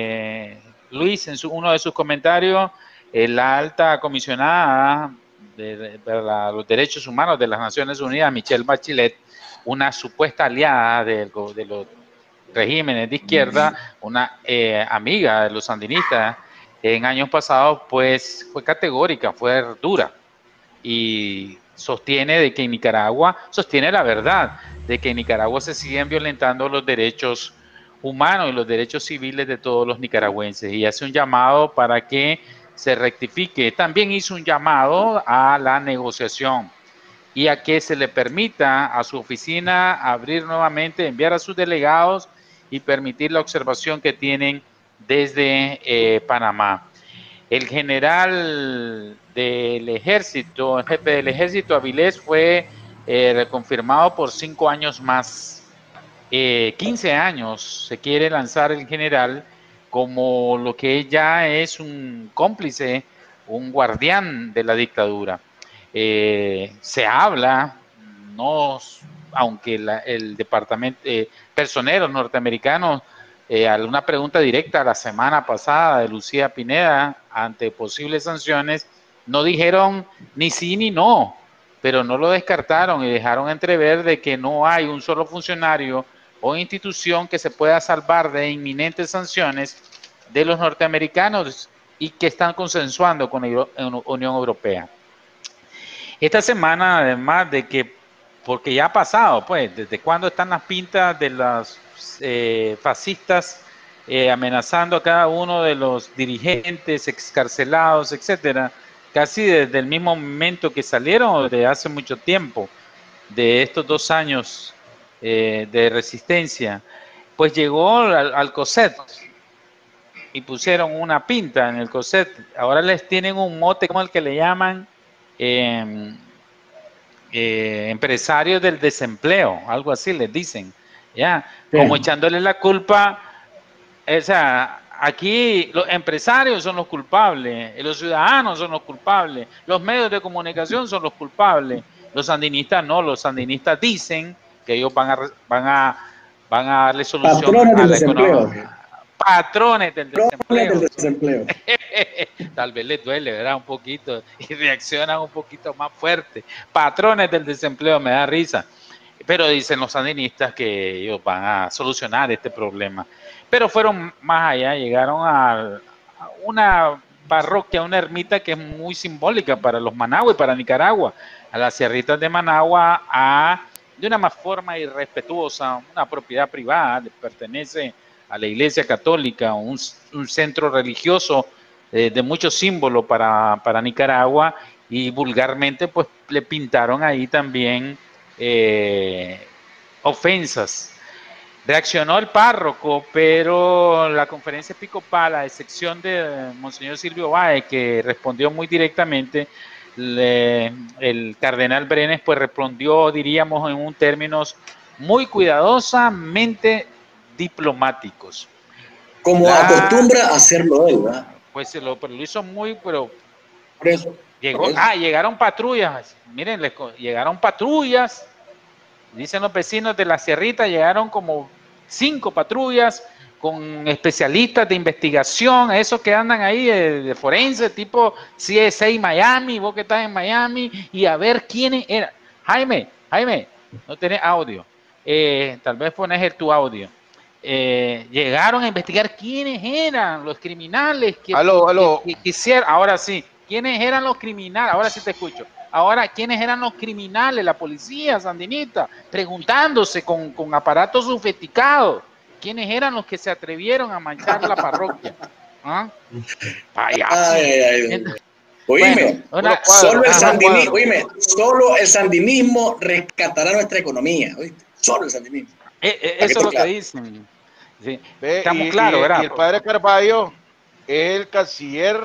Luis en uno de sus comentarios. La alta comisionada de los derechos humanos de las Naciones Unidas, Michelle Bachelet, una supuesta aliada de los regímenes de izquierda, una amiga de los sandinistas en años pasados, pues fue categórica, fue dura y sostiene de que en Nicaragua, sostiene la verdad de que en Nicaragua se siguen violentando los derechos humanos y los derechos civiles de todos los nicaragüenses, y hace un llamado para que se rectifique. También hizo un llamado a la negociación y a que se le permita a su oficina abrir nuevamente, enviar a sus delegados y permitir la observación que tienen desde Panamá. El general del ejército, el jefe del ejército, Avilés, fue reconfirmado por 5 años más. 15 años se quiere lanzar el general como lo que ya es un cómplice, un guardián de la dictadura. Se habla, no, aunque el departamento, personeros norteamericanos, a una pregunta directa la semana pasada de Lucía Pineda ante posibles sanciones, no dijeron ni sí ni no, pero no lo descartaron y dejaron entrever de que no hay un solo funcionario o institución que se pueda salvar de inminentes sanciones de los norteamericanos y que están consensuando con la Unión Europea. Esta semana, además de que, porque ya ha pasado, pues, desde cuándo están las pintas de las fascistas amenazando a cada uno de los dirigentes excarcelados, etcétera, casi desde el mismo momento que salieron, de hace mucho tiempo, de estos 2 años de resistencia, pues llegó al COSET y pusieron una pinta en el COSET. Ahora les tienen un mote como el que le llaman empresarios del desempleo, algo así les dicen, ya, como echándole la culpa. O sea, aquí los empresarios son los culpables, los ciudadanos son los culpables, los medios de comunicación son los culpables, los sandinistas no, los sandinistas dicen que ellos van a darle solución a la economía. patrones del desempleo. Del desempleo. Tal vez les duele, ¿verdad? Un poquito y reaccionan un poquito más fuerte. Patrones del desempleo, me da risa. Pero dicen los sandinistas que ellos van a solucionar este problema. Pero fueron más allá, llegaron a una parroquia, una ermita que es muy simbólica para los Managua y para Nicaragua, a las Sierritas de Managua, de una más forma irrespetuosa, una propiedad privada, le pertenece a la Iglesia Católica, un centro religioso de muchos símbolos para Nicaragua, y vulgarmente pues le pintaron ahí también ofensas. Reaccionó el párroco, pero la conferencia episcopal, a excepción de Monseñor Silvio Báez, que respondió muy directamente, el cardenal Brenes pues respondió, diríamos, en un términos muy cuidadosamente diplomáticos. Como acostumbra a hacerlo él, ¿verdad? Pues lo hizo muy, pero por eso. Llegaron patrullas, miren, llegaron patrullas. Dicen los vecinos de la Sierrita, llegaron como 5 patrullas con especialistas de investigación, esos que andan ahí de forense, tipo CSA Miami, vos que estás en Miami, y a ver quiénes eran. Jaime, no tenés audio. Tal vez pones tu audio. Llegaron a investigar quiénes eran los criminales que quisieron. Ahora sí, quiénes eran los criminales. Ahora sí te escucho. Ahora, ¿quiénes eran los criminales? La policía sandinista, preguntándose con aparatos sofisticados, ¿quiénes eran los que se atrevieron a manchar la parroquia? ¿Ah? Oíme, solo el sandinismo rescatará nuestra economía, ¿oíste? Solo el sandinismo. Eso es lo que dicen. Sí. Estamos claros, ¿verdad? Y el padre Carballo es el canciller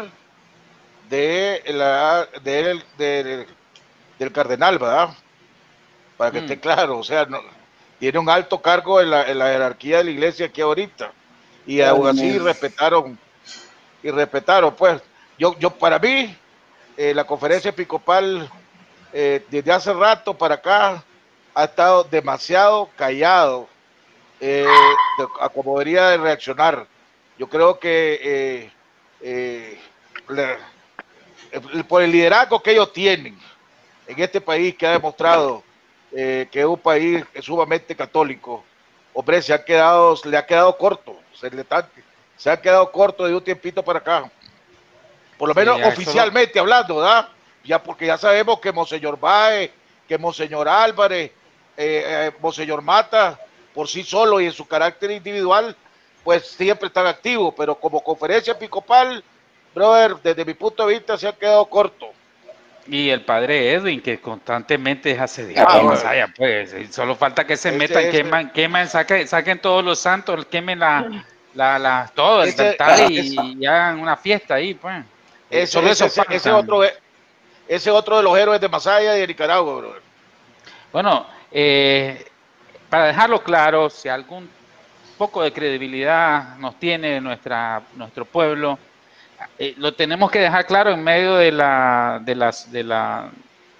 del cardenal, ¿verdad? Para que esté claro, o sea, tiene un alto cargo en la jerarquía de la iglesia aquí ahorita, y aún así respetaron, pues, yo para mí, la conferencia episcopal, desde hace rato para acá, ha estado demasiado callado, a como debería de reaccionar. Yo creo que por el liderazgo que ellos tienen en este país, que ha demostrado que es un país sumamente católico, hombre, le ha quedado corto, se ha quedado corto de un tiempito para acá, por lo menos oficialmente hablando, ¿verdad? Ya, porque ya sabemos que Monseñor Báez, que Monseñor Álvarez, Monseñor Mata, por sí solo y en su carácter individual, pues siempre están activos, pero como conferencia episcopal, brother, desde mi punto de vista se ha quedado corto. Y el padre Edwin, que constantemente es asediado, pues solo falta que se metan, queman, saquen todos los santos, quemen todo el altar y hagan una fiesta ahí, pues. Ese otro de los héroes de Masaya y de Nicaragua, brother. Bueno, para dejarlo claro, si algún poco de credibilidad nos tiene nuestro pueblo, lo tenemos que dejar claro en medio de la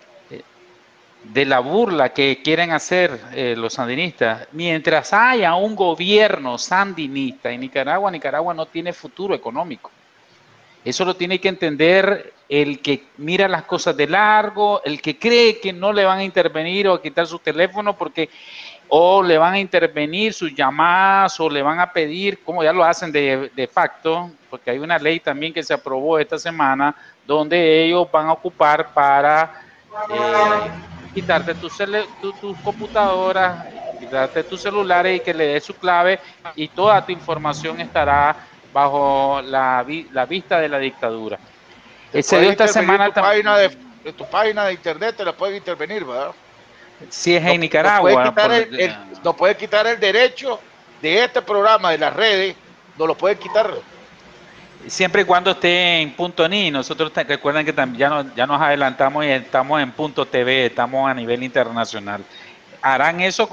burla que quieren hacer los sandinistas. Mientras haya un gobierno sandinista en Nicaragua no tiene futuro económico. Eso lo tiene que entender el que mira las cosas de largo, el que cree que no le van a intervenir o a quitar su teléfono o le van a intervenir sus llamadas o le van a pedir, como ya lo hacen de facto, porque hay una ley también que se aprobó esta semana donde ellos van a ocupar para quitarte tus computadoras, quitarte tus celulares y que le des su clave y toda tu información estará bajo la vista de la dictadura. Se dio esta semana en tu página de internet te la pueden intervenir, ¿verdad? Si es en Nicaragua. Nos puede quitar el derecho de este programa de las redes, nos lo puede quitar. Siempre y cuando esté en .ni. Nosotros recuerden que ya nos adelantamos y estamos en .tv, estamos a nivel internacional. Harán eso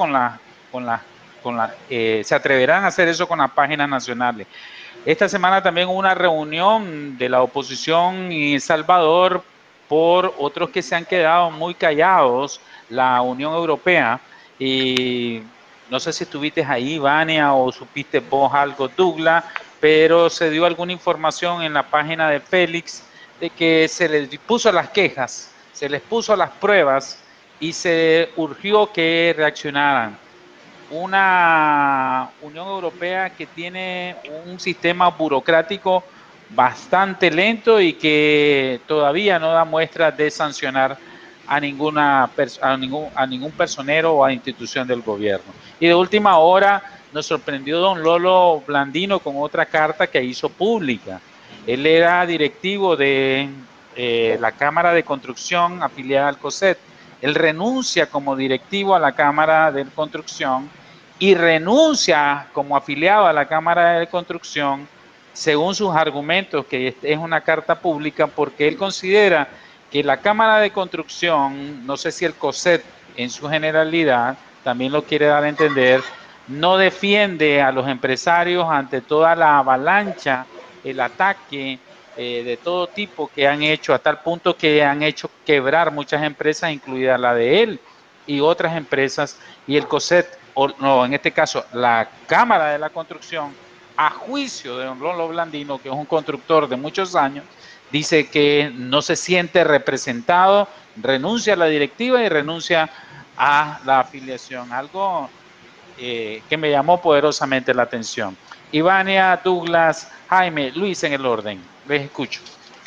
se atreverán a hacer eso con las páginas nacionales. Esta semana también hubo una reunión de la oposición en El Salvador por otros que se han quedado muy callados, la Unión Europea, y no sé si estuviste ahí, Vania, o supiste vos algo, Douglas, pero se dio alguna información en la página de Félix de que se les puso las quejas, se les puso las pruebas y se urgió que reaccionaran. Una Unión Europea que tiene un sistema burocrático bastante lento y que todavía no da muestras de sancionar a ningún personero o a institución del gobierno. Y de última hora nos sorprendió don Lolo Blandino con otra carta que hizo pública. Él era directivo de la Cámara de Construcción afiliada al COSET. Él renuncia como directivo a la Cámara de Construcción y renuncia como afiliado a la Cámara de Construcción según sus argumentos, que es una carta pública, porque él considera que la Cámara de Construcción, no sé si el COSET en su generalidad, también lo quiere dar a entender, no defiende a los empresarios ante toda la avalancha, el ataque de todo tipo que han hecho, a tal punto que han hecho quebrar muchas empresas, incluida la de él y otras empresas, y el COSET, o no, en este caso, la Cámara de la Construcción, a juicio de don Lolo Blandino, que es un constructor de muchos años, dice que no se siente representado, renuncia a la directiva y renuncia a la afiliación, algo que me llamó poderosamente la atención. Ivania, Douglas, Jaime, Luis en el orden, les escucho.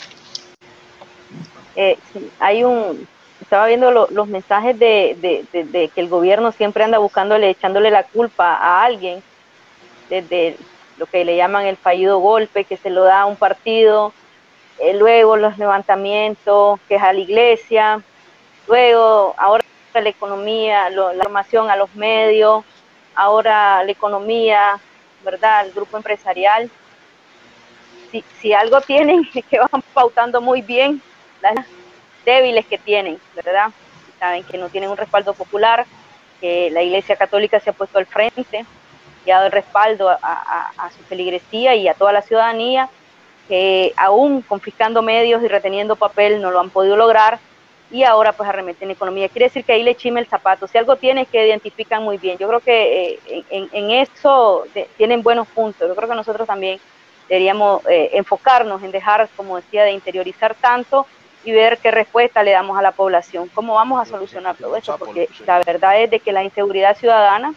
Sí, estaba viendo los mensajes de que el gobierno siempre anda echándole la culpa a alguien, desde lo que le llaman el fallido golpe, que se lo da a un partido, luego los levantamientos, que es a la iglesia, luego ahora la economía, la información a los medios, ahora la economía, ¿verdad? El grupo empresarial. Si algo tienen es que van pautando muy bien las débiles que tienen, ¿verdad? Saben que no tienen un respaldo popular, que la Iglesia Católica se ha puesto al frente y ha dado el respaldo a su feligresía y a toda la ciudadanía, que aún confiscando medios y reteniendo papel no lo han podido lograr, y ahora pues arremeten economía. Quiere decir que ahí le chime el zapato. Si algo tiene es que identifican muy bien. Yo creo que en eso tienen buenos puntos. Yo creo que nosotros también deberíamos enfocarnos en dejar, como decía, de interiorizar tanto y ver qué respuesta le damos a la población, cómo vamos a solucionar todo esto, porque la verdad es de que la inseguridad ciudadana,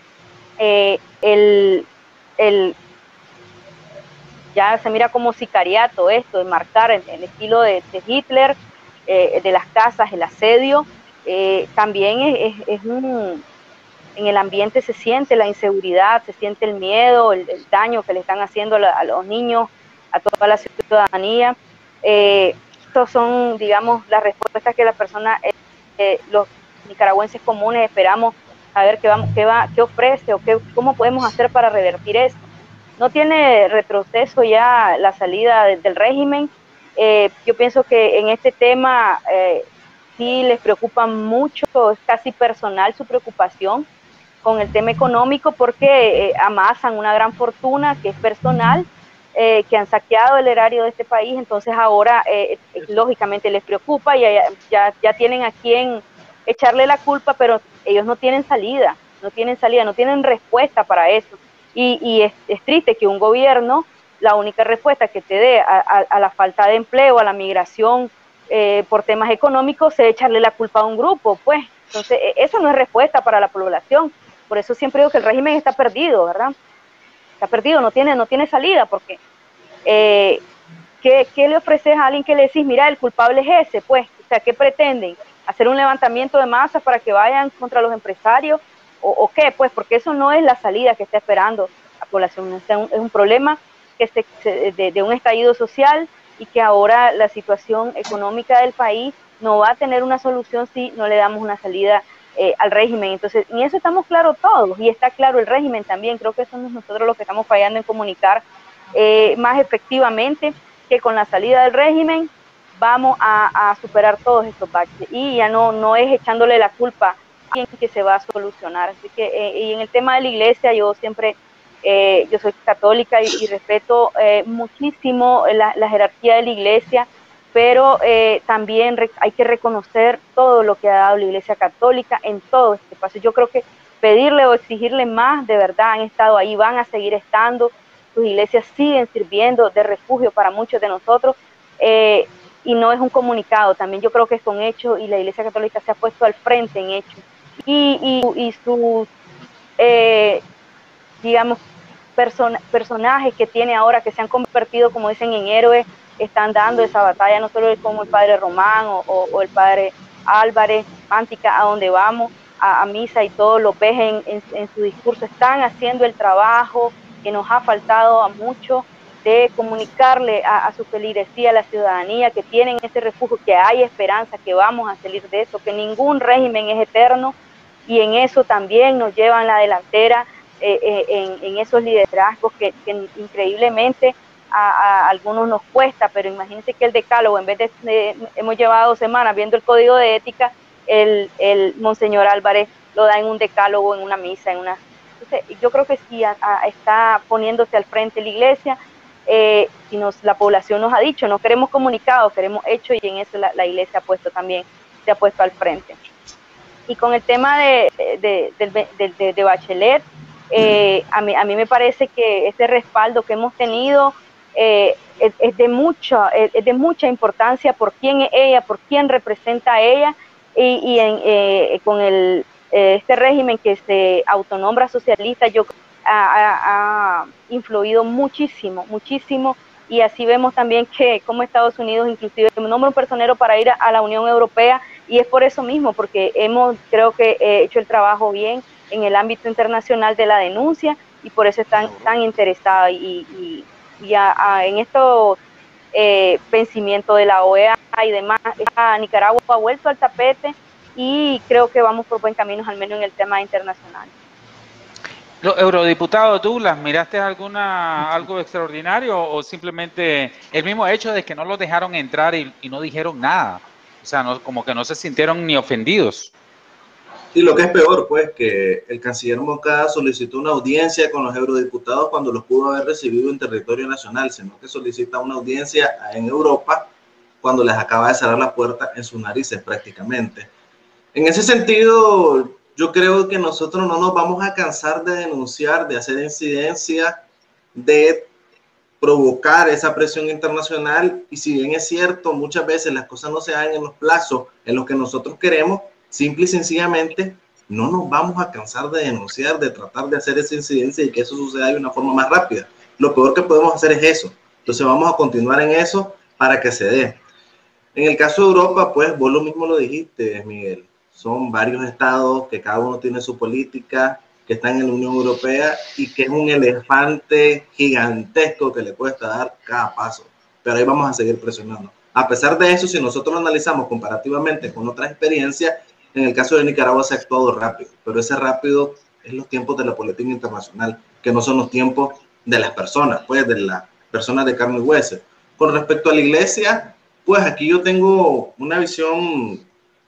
ya se mira como sicariato esto, de marcar el estilo de Hitler, de las casas, el asedio, también en el ambiente se siente la inseguridad, se siente el miedo, el daño que le están haciendo a los niños, a toda la ciudadanía. Estos son, digamos, las respuestas que las personas, los nicaragüenses comunes esperamos a ver qué ofrece o cómo podemos hacer para revertir esto. No tiene retroceso ya la salida del régimen. Yo pienso que en este tema sí les preocupa mucho, es casi personal su preocupación con el tema económico, porque amasan una gran fortuna que es personal, que han saqueado el erario de este país. Entonces ahora lógicamente les preocupa y ya tienen a quien echarle la culpa, pero ellos no tienen salida, no tienen respuesta para eso. Y es triste que un gobierno, la única respuesta que te dé a la falta de empleo, a la migración por temas económicos, sea echarle la culpa a un grupo, pues. Entonces, eso no es respuesta para la población. Por eso siempre digo que el régimen está perdido, ¿verdad? Está perdido, no tiene salida, porque ¿qué le ofreces a alguien que le decís, mira, el culpable es ese? Pues, o sea, ¿qué pretenden? ¿Hacer un levantamiento de masas para que vayan contra los empresarios? ¿O qué? Pues porque eso no es la salida que está esperando la población. Es un problema de un estallido social, y que ahora la situación económica del país no va a tener una solución si no le damos una salida al régimen. Entonces, en eso estamos claros todos, y está claro el régimen también. Creo que somos nosotros los que estamos fallando en comunicar más efectivamente que con la salida del régimen vamos a superar todos estos baches, y ya no es echándole la culpa que se va a solucionar. Así que y en el tema de la iglesia, yo siempre yo soy católica y respeto muchísimo la jerarquía de la iglesia, pero también hay que reconocer todo lo que ha dado la iglesia católica en todo este espacio. Yo creo que pedirle o exigirle más, de verdad han estado ahí, van a seguir estando, sus iglesias siguen sirviendo de refugio para muchos de nosotros, y no es un comunicado, también yo creo que es con hechos, y la Iglesia Católica se ha puesto al frente en hechos, y sus, digamos, personajes que tiene ahora, que se han convertido, como dicen, en héroes, están dando esa batalla, no solo como el padre Román o el padre Álvarez, Mántica, a donde vamos, a misa, y todos los ves en su discurso, están haciendo el trabajo que nos ha faltado a muchos, de comunicarle a su feligresía, a la ciudadanía, que tienen ese refugio, que hay esperanza, que vamos a salir de eso, que ningún régimen es eterno, y en eso también nos llevan la delantera, en esos liderazgos que increíblemente a algunos nos cuesta, pero imagínense que el decálogo, en vez de hemos llevado 2 semanas viendo el código de ética, el Monseñor Álvarez lo da en un decálogo, en una misa, entonces yo creo que sí está poniéndose al frente la iglesia, y la población nos ha dicho, no queremos comunicados, queremos hechos, y en eso la iglesia se ha puesto al frente. Y con el tema de Bachelet, a mí me parece que ese respaldo que hemos tenido es de mucha importancia por quién es ella, por quién representa a ella, y con este régimen que se autonombra socialista, yo creo que ha influido muchísimo, y así vemos también que como Estados Unidos inclusive nombra un personero para ir a la Unión Europea, y es por eso mismo, porque creo que hecho el trabajo bien en el ámbito internacional de la denuncia, y por eso están tan interesados, y en estos vencimientos de la OEA y demás, Nicaragua ha vuelto al tapete, y creo que vamos por buen camino, al menos en el tema internacional. Eurodiputado Douglas, ¿miraste algo extraordinario, o simplemente el mismo hecho de que no los dejaron entrar y no dijeron nada? O sea, como que no se sintieron ni ofendidos. Y lo que es peor, pues, que el canciller Moncada solicitó una audiencia con los eurodiputados cuando los pudo haber recibido en territorio nacional, sino que solicita una audiencia en Europa cuando les acaba de cerrar la puerta en sus narices prácticamente. En ese sentido, yo creo que nosotros no nos vamos a cansar de denunciar, de hacer incidencia, de provocar esa presión internacional, y si bien es cierto, muchas veces las cosas no se dan en los plazos en los que nosotros queremos, simple y sencillamente no nos vamos a cansar de denunciar, de tratar de hacer esa incidencia y que eso suceda de una forma más rápida. Lo peor que podemos hacer es eso. Entonces vamos a continuar en eso para que se dé. En el caso de Europa, pues vos lo mismo lo dijiste, Miguel. Son varios estados que cada uno tiene su política, que están en la Unión Europea, y que es un elefante gigantesco que le cuesta dar cada paso. Pero ahí vamos a seguir presionando. A pesar de eso, si nosotros lo analizamos comparativamente con otras experiencias, en el caso de Nicaragua se ha actuado rápido, pero ese rápido es los tiempos de la política internacional, que no son los tiempos de las personas, pues de las personas de carne y hueso. Con respecto a la iglesia, pues aquí yo tengo una visión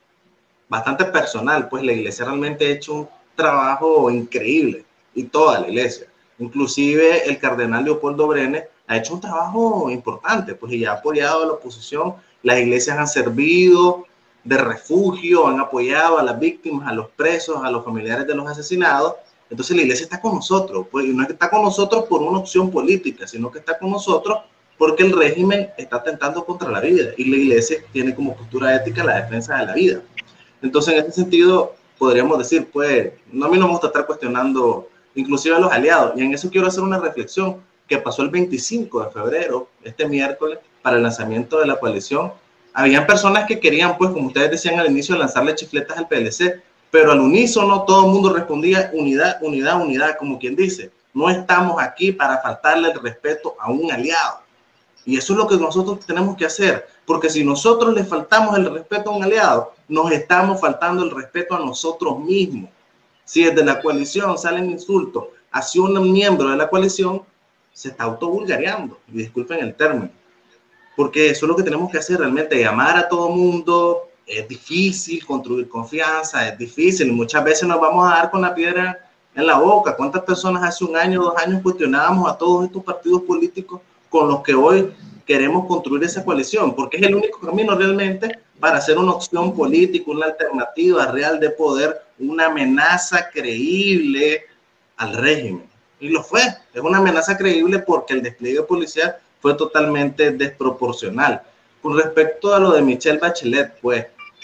bastante personal, pues la iglesia realmente ha hecho un trabajo increíble, y toda la iglesia, inclusive el cardenal Leopoldo Brenes ha hecho un trabajo importante, pues, y ha apoyado a la oposición. Las iglesias han servido de refugio, han apoyado a las víctimas, a los presos, a los familiares de los asesinados. Entonces la iglesia está con nosotros, pues, y no es que está con nosotros por una opción política, sino que está con nosotros porque el régimen está atentando contra la vida, y la iglesia tiene como postura ética la defensa de la vida. Entonces, en ese sentido, podríamos decir, pues, no, a mí no me gusta estar cuestionando inclusive a los aliados, y en eso quiero hacer una reflexión que pasó el 25 de febrero, este miércoles, para el lanzamiento de la coalición. Habían personas que querían, pues, como ustedes decían al inicio, lanzarle chifletas al PLC, pero al unísono todo el mundo respondía unidad, unidad, unidad, como quien dice, no estamos aquí para faltarle el respeto a un aliado. Y eso es lo que nosotros tenemos que hacer, porque si nosotros le faltamos el respeto a un aliado, nos estamos faltando el respeto a nosotros mismos. Si desde la coalición salen insultos hacia un miembro de la coalición, se está autovulgareando, y disculpen el término, porque eso es lo que tenemos que hacer realmente, llamar a todo mundo. Es difícil construir confianza, es difícil, y muchas veces nos vamos a dar con la piedra en la boca. ¿Cuántas personas hace 1 año, 2 años cuestionábamos a todos estos partidos políticos con los que hoy queremos construir esa coalición? Porque es el único camino realmente para hacer una opción política, una alternativa real de poder, una amenaza creíble al régimen. Y lo fue. Es una amenaza creíble porque el despliegue policial fue totalmente desproporcional. Con respecto a lo de Michelle Bachelet, pues,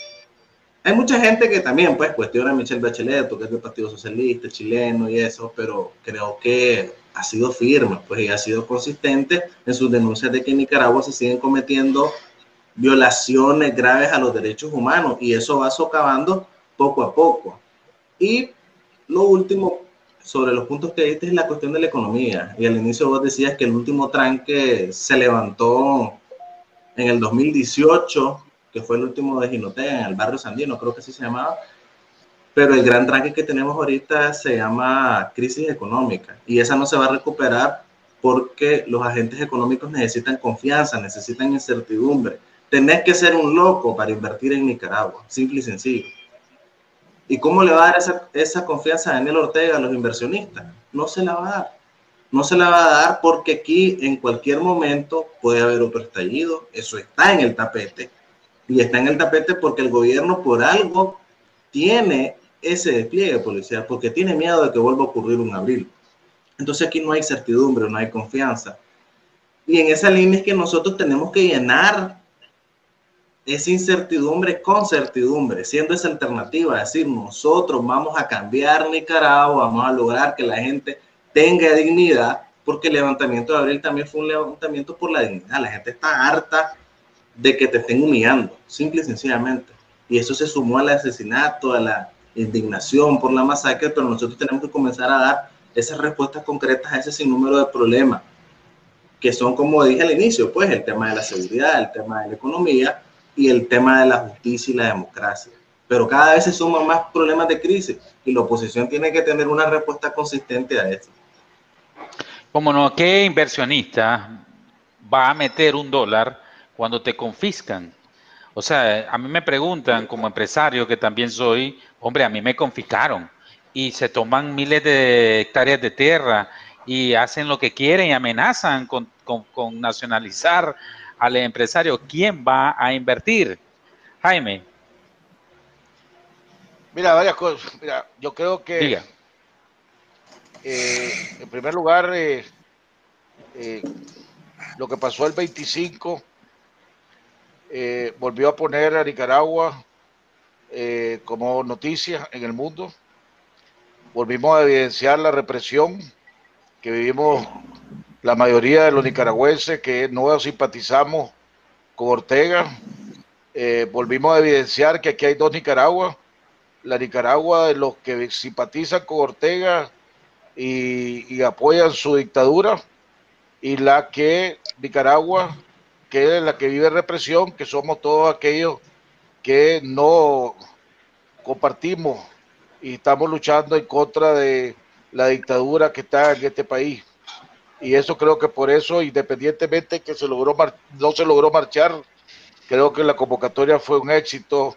hay mucha gente que también, pues, cuestiona a Michelle Bachelet porque es del Partido Socialista chileno y eso, pero creo que ha sido firme, pues, y ha sido consistente en sus denuncias de que en Nicaragua se siguen cometiendo violaciones graves a los derechos humanos, y eso va socavando poco a poco. Y lo último, sobre los puntos que diste, es la cuestión de la economía. Y al inicio vos decías que el último tranque se levantó en el 2018, que fue el último de Jinotega, en el barrio Sandino, creo que así se llamaba. Pero el gran tranque que tenemos ahorita se llama crisis económica, y esa no se va a recuperar porque los agentes económicos necesitan confianza, necesitan incertidumbre. Tenés que ser un loco para invertir en Nicaragua, simple y sencillo. ¿Y cómo le va a dar esa confianza a Daniel Ortega a los inversionistas? No se la va a dar. No se la va a dar porque aquí en cualquier momento puede haber otro estallido. Eso está en el tapete. Y está en el tapete porque el gobierno por algo tiene ese despliegue policial, porque tiene miedo de que vuelva a ocurrir un abril. Entonces aquí no hay certidumbre, no hay confianza. Y en esa línea es que nosotros tenemos que llenar esa incertidumbre con certidumbre, siendo esa alternativa, es decir, nosotros vamos a cambiar Nicaragua, vamos a lograr que la gente tenga dignidad, porque el levantamiento de abril también fue un levantamiento por la dignidad. La gente está harta de que te estén humillando, simple y sencillamente. Y eso se sumó al asesinato, a la indignación por la masacre, pero nosotros tenemos que comenzar a dar esas respuestas concretas a ese sinnúmero de problemas, que son, como dije al inicio, pues el tema de la seguridad, el tema de la economía y el tema de la justicia y la democracia. Pero cada vez se suman más problemas de crisis y la oposición tiene que tener una respuesta consistente a eso. ¿Cómo no? ¿Qué inversionista va a meter $1 cuando te confiscan? O sea, a mí me preguntan como empresario, que también soy, hombre, a mí me confiscaron y se toman miles de hectáreas de tierra y hacen lo que quieren y amenazan con nacionalizar al empresario. ¿Quién va a invertir? Jaime. Mira, varias cosas. Mira, yo creo que en primer lugar, lo que pasó el 25 volvió a poner a Nicaragua como noticia en el mundo. Volvimos a evidenciar la represión que vivimos la mayoría de los nicaragüenses que no simpatizamos con Ortega. Volvimos a evidenciar que aquí hay dos Nicaraguas: la Nicaragua de los que simpatizan con Ortega y apoyan su dictadura, y la que Nicaragua, que es la que vive represión, que somos todos aquellos que no compartimos y estamos luchando en contra de la dictadura que está en este país. Y eso creo que por eso, independientemente que no se logró marchar, creo que la convocatoria fue un éxito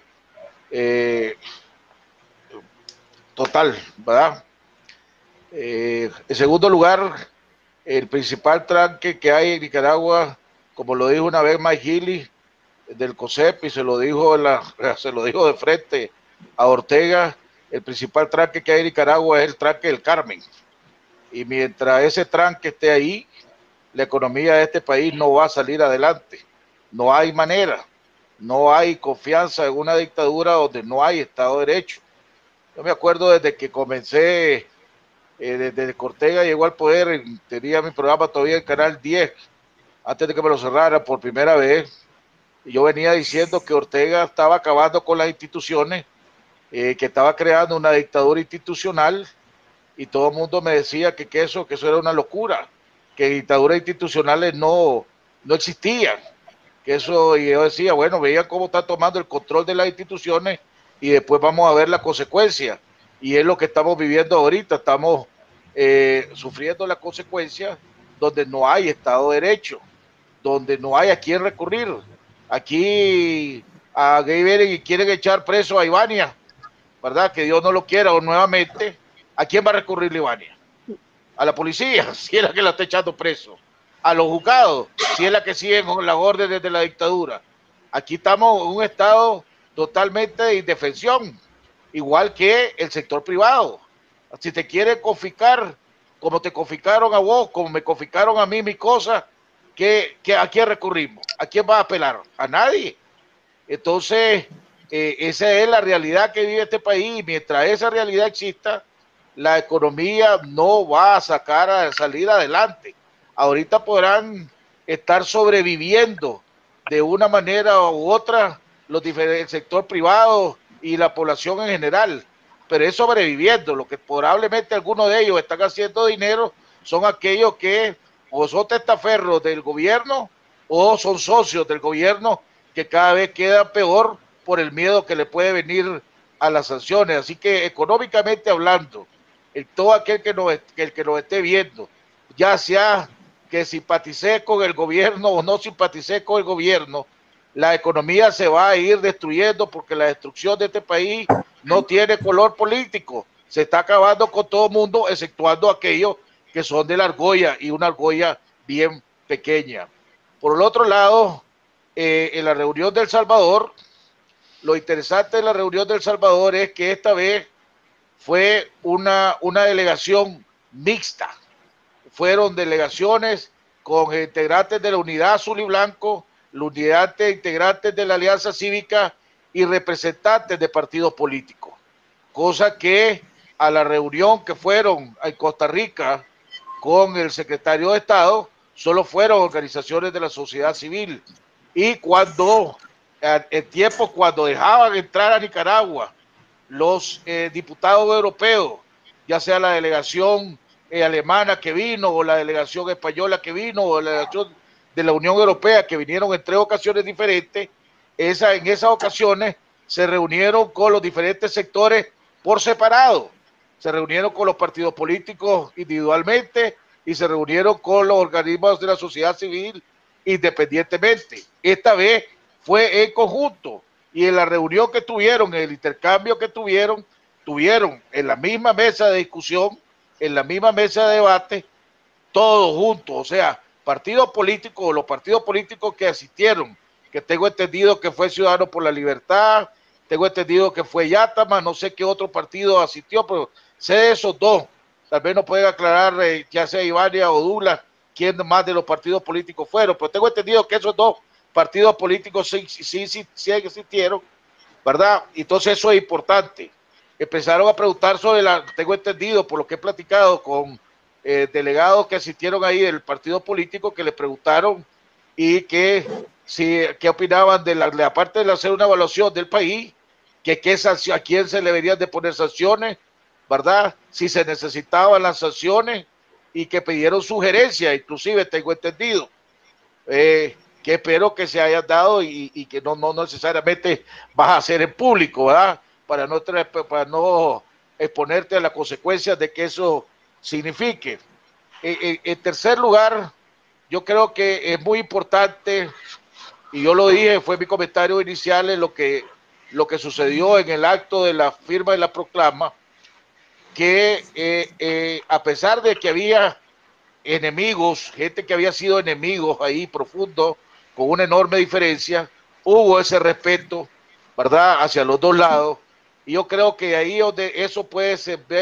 total, ¿verdad? En segundo lugar, el principal tranque que hay en Nicaragua, como lo dijo una vez Mike Healy del COSEP, y se lo dijo de frente a Ortega, el principal tranque que hay en Nicaragua es el tranque del Carmen. Y mientras ese tranque esté ahí, la economía de este país no va a salir adelante. No hay manera, no hay confianza en una dictadura donde no hay Estado de Derecho. Yo me acuerdo desde que comencé, desde que Ortega llegó al poder, tenía mi programa todavía en Canal 10, antes de que me lo cerrara por primera vez, y yo venía diciendo que Ortega estaba acabando con las instituciones, que estaba creando una dictadura institucional, y todo el mundo me decía que eso era una locura, que dictaduras institucionales no existían, que eso, y yo decía, bueno, veían cómo está tomando el control de las instituciones y después vamos a ver la consecuencia, y es lo que estamos viviendo ahorita. Estamos sufriendo la consecuencia donde no hay Estado de Derecho, donde no hay a quién recurrir. Aquí a Gay vienen y quieren echar preso a Ivania, ¿verdad? Que Dios no lo quiera, o nuevamente, ¿a quién va a recurrir Ivania? A la policía, si es la que la está echando preso. A los juzgados, si es la que siguen con las órdenes de la dictadura. Aquí estamos en un estado totalmente de indefensión, igual que el sector privado. Si te quieren confiscar como te confiscaron a vos, como me confiscaron a mí mis cosas, ¿a quién recurrimos? ¿A quién va a apelar? A nadie. Entonces, esa es la realidad que vive este país, y mientras esa realidad exista, la economía no va a salir adelante. Ahorita podrán estar sobreviviendo de una manera u otra el sector privado y la población en general, pero es sobreviviendo. Lo que probablemente algunos de ellos están haciendo dinero son aquellos que o son testaferros del gobierno o son socios del gobierno, que cada vez quedan peor por el miedo que le puede venir a las sanciones. Así que económicamente hablando, todo aquel que nos esté viendo, ya sea que simpaticé con el gobierno o no simpaticé con el gobierno, la economía se va a ir destruyendo, porque la destrucción de este país no tiene color político. Se está acabando con todo el mundo, exceptuando aquellos que son de la argolla, y una argolla bien pequeña. Por el otro lado, en la reunión de El Salvador, lo interesante de la reunión de El Salvador es que esta vez fue una delegación mixta. Fueron delegaciones con integrantes de la Unidad Azul y Blanco, integrantes de la Alianza Cívica y representantes de partidos políticos. Cosa que a la reunión que fueron en Costa Rica con el secretario de Estado, solo fueron organizaciones de la sociedad civil. Y en tiempos cuando dejaban entrar a Nicaragua los diputados europeos, ya sea la delegación alemana que vino, o la delegación española que vino, o la delegación de la Unión Europea, que vinieron en 3 ocasiones diferentes, en esas ocasiones se reunieron con los diferentes sectores por separado. Se reunieron con los partidos políticos individualmente y se reunieron con los organismos de la sociedad civil independientemente. Esta vez fue en conjunto, y en la reunión que tuvieron, en el intercambio que tuvieron en la misma mesa de discusión, en la misma mesa de debate, todos juntos. O sea, partidos políticos, los partidos políticos que asistieron, que tengo entendido que fue Ciudadanos por la Libertad, tengo entendido que fue Yatama, no sé qué otro partido asistió, pero sé de esos dos. Tal vez no pueden aclarar, ya sea Ivania o Douglas, quién más de los partidos políticos fueron, pero tengo entendido que esos dos partidos políticos sí existieron, ¿verdad? Entonces eso es importante. Empezaron a preguntar tengo entendido por lo que he platicado con delegados que asistieron ahí del partido político, que le preguntaron y qué opinaban de la parte de hacer una evaluación del país, a quién se le deberían de poner sanciones, ¿verdad? Si se necesitaban las sanciones, y que pidieron sugerencias, inclusive tengo entendido, que espero que se hayan dado y que no necesariamente vas a hacer en público, ¿verdad? Para no exponerte a las consecuencias de que eso signifique. En tercer lugar, yo creo que es muy importante, y yo lo dije, fue mi comentario inicial en lo que sucedió en el acto de la firma de la proclama, que a pesar de que había enemigos, gente que había sido enemigos ahí profundo, con una enorme diferencia, hubo ese respeto, ¿verdad?, hacia los dos lados. Y yo creo que ahí donde eso puede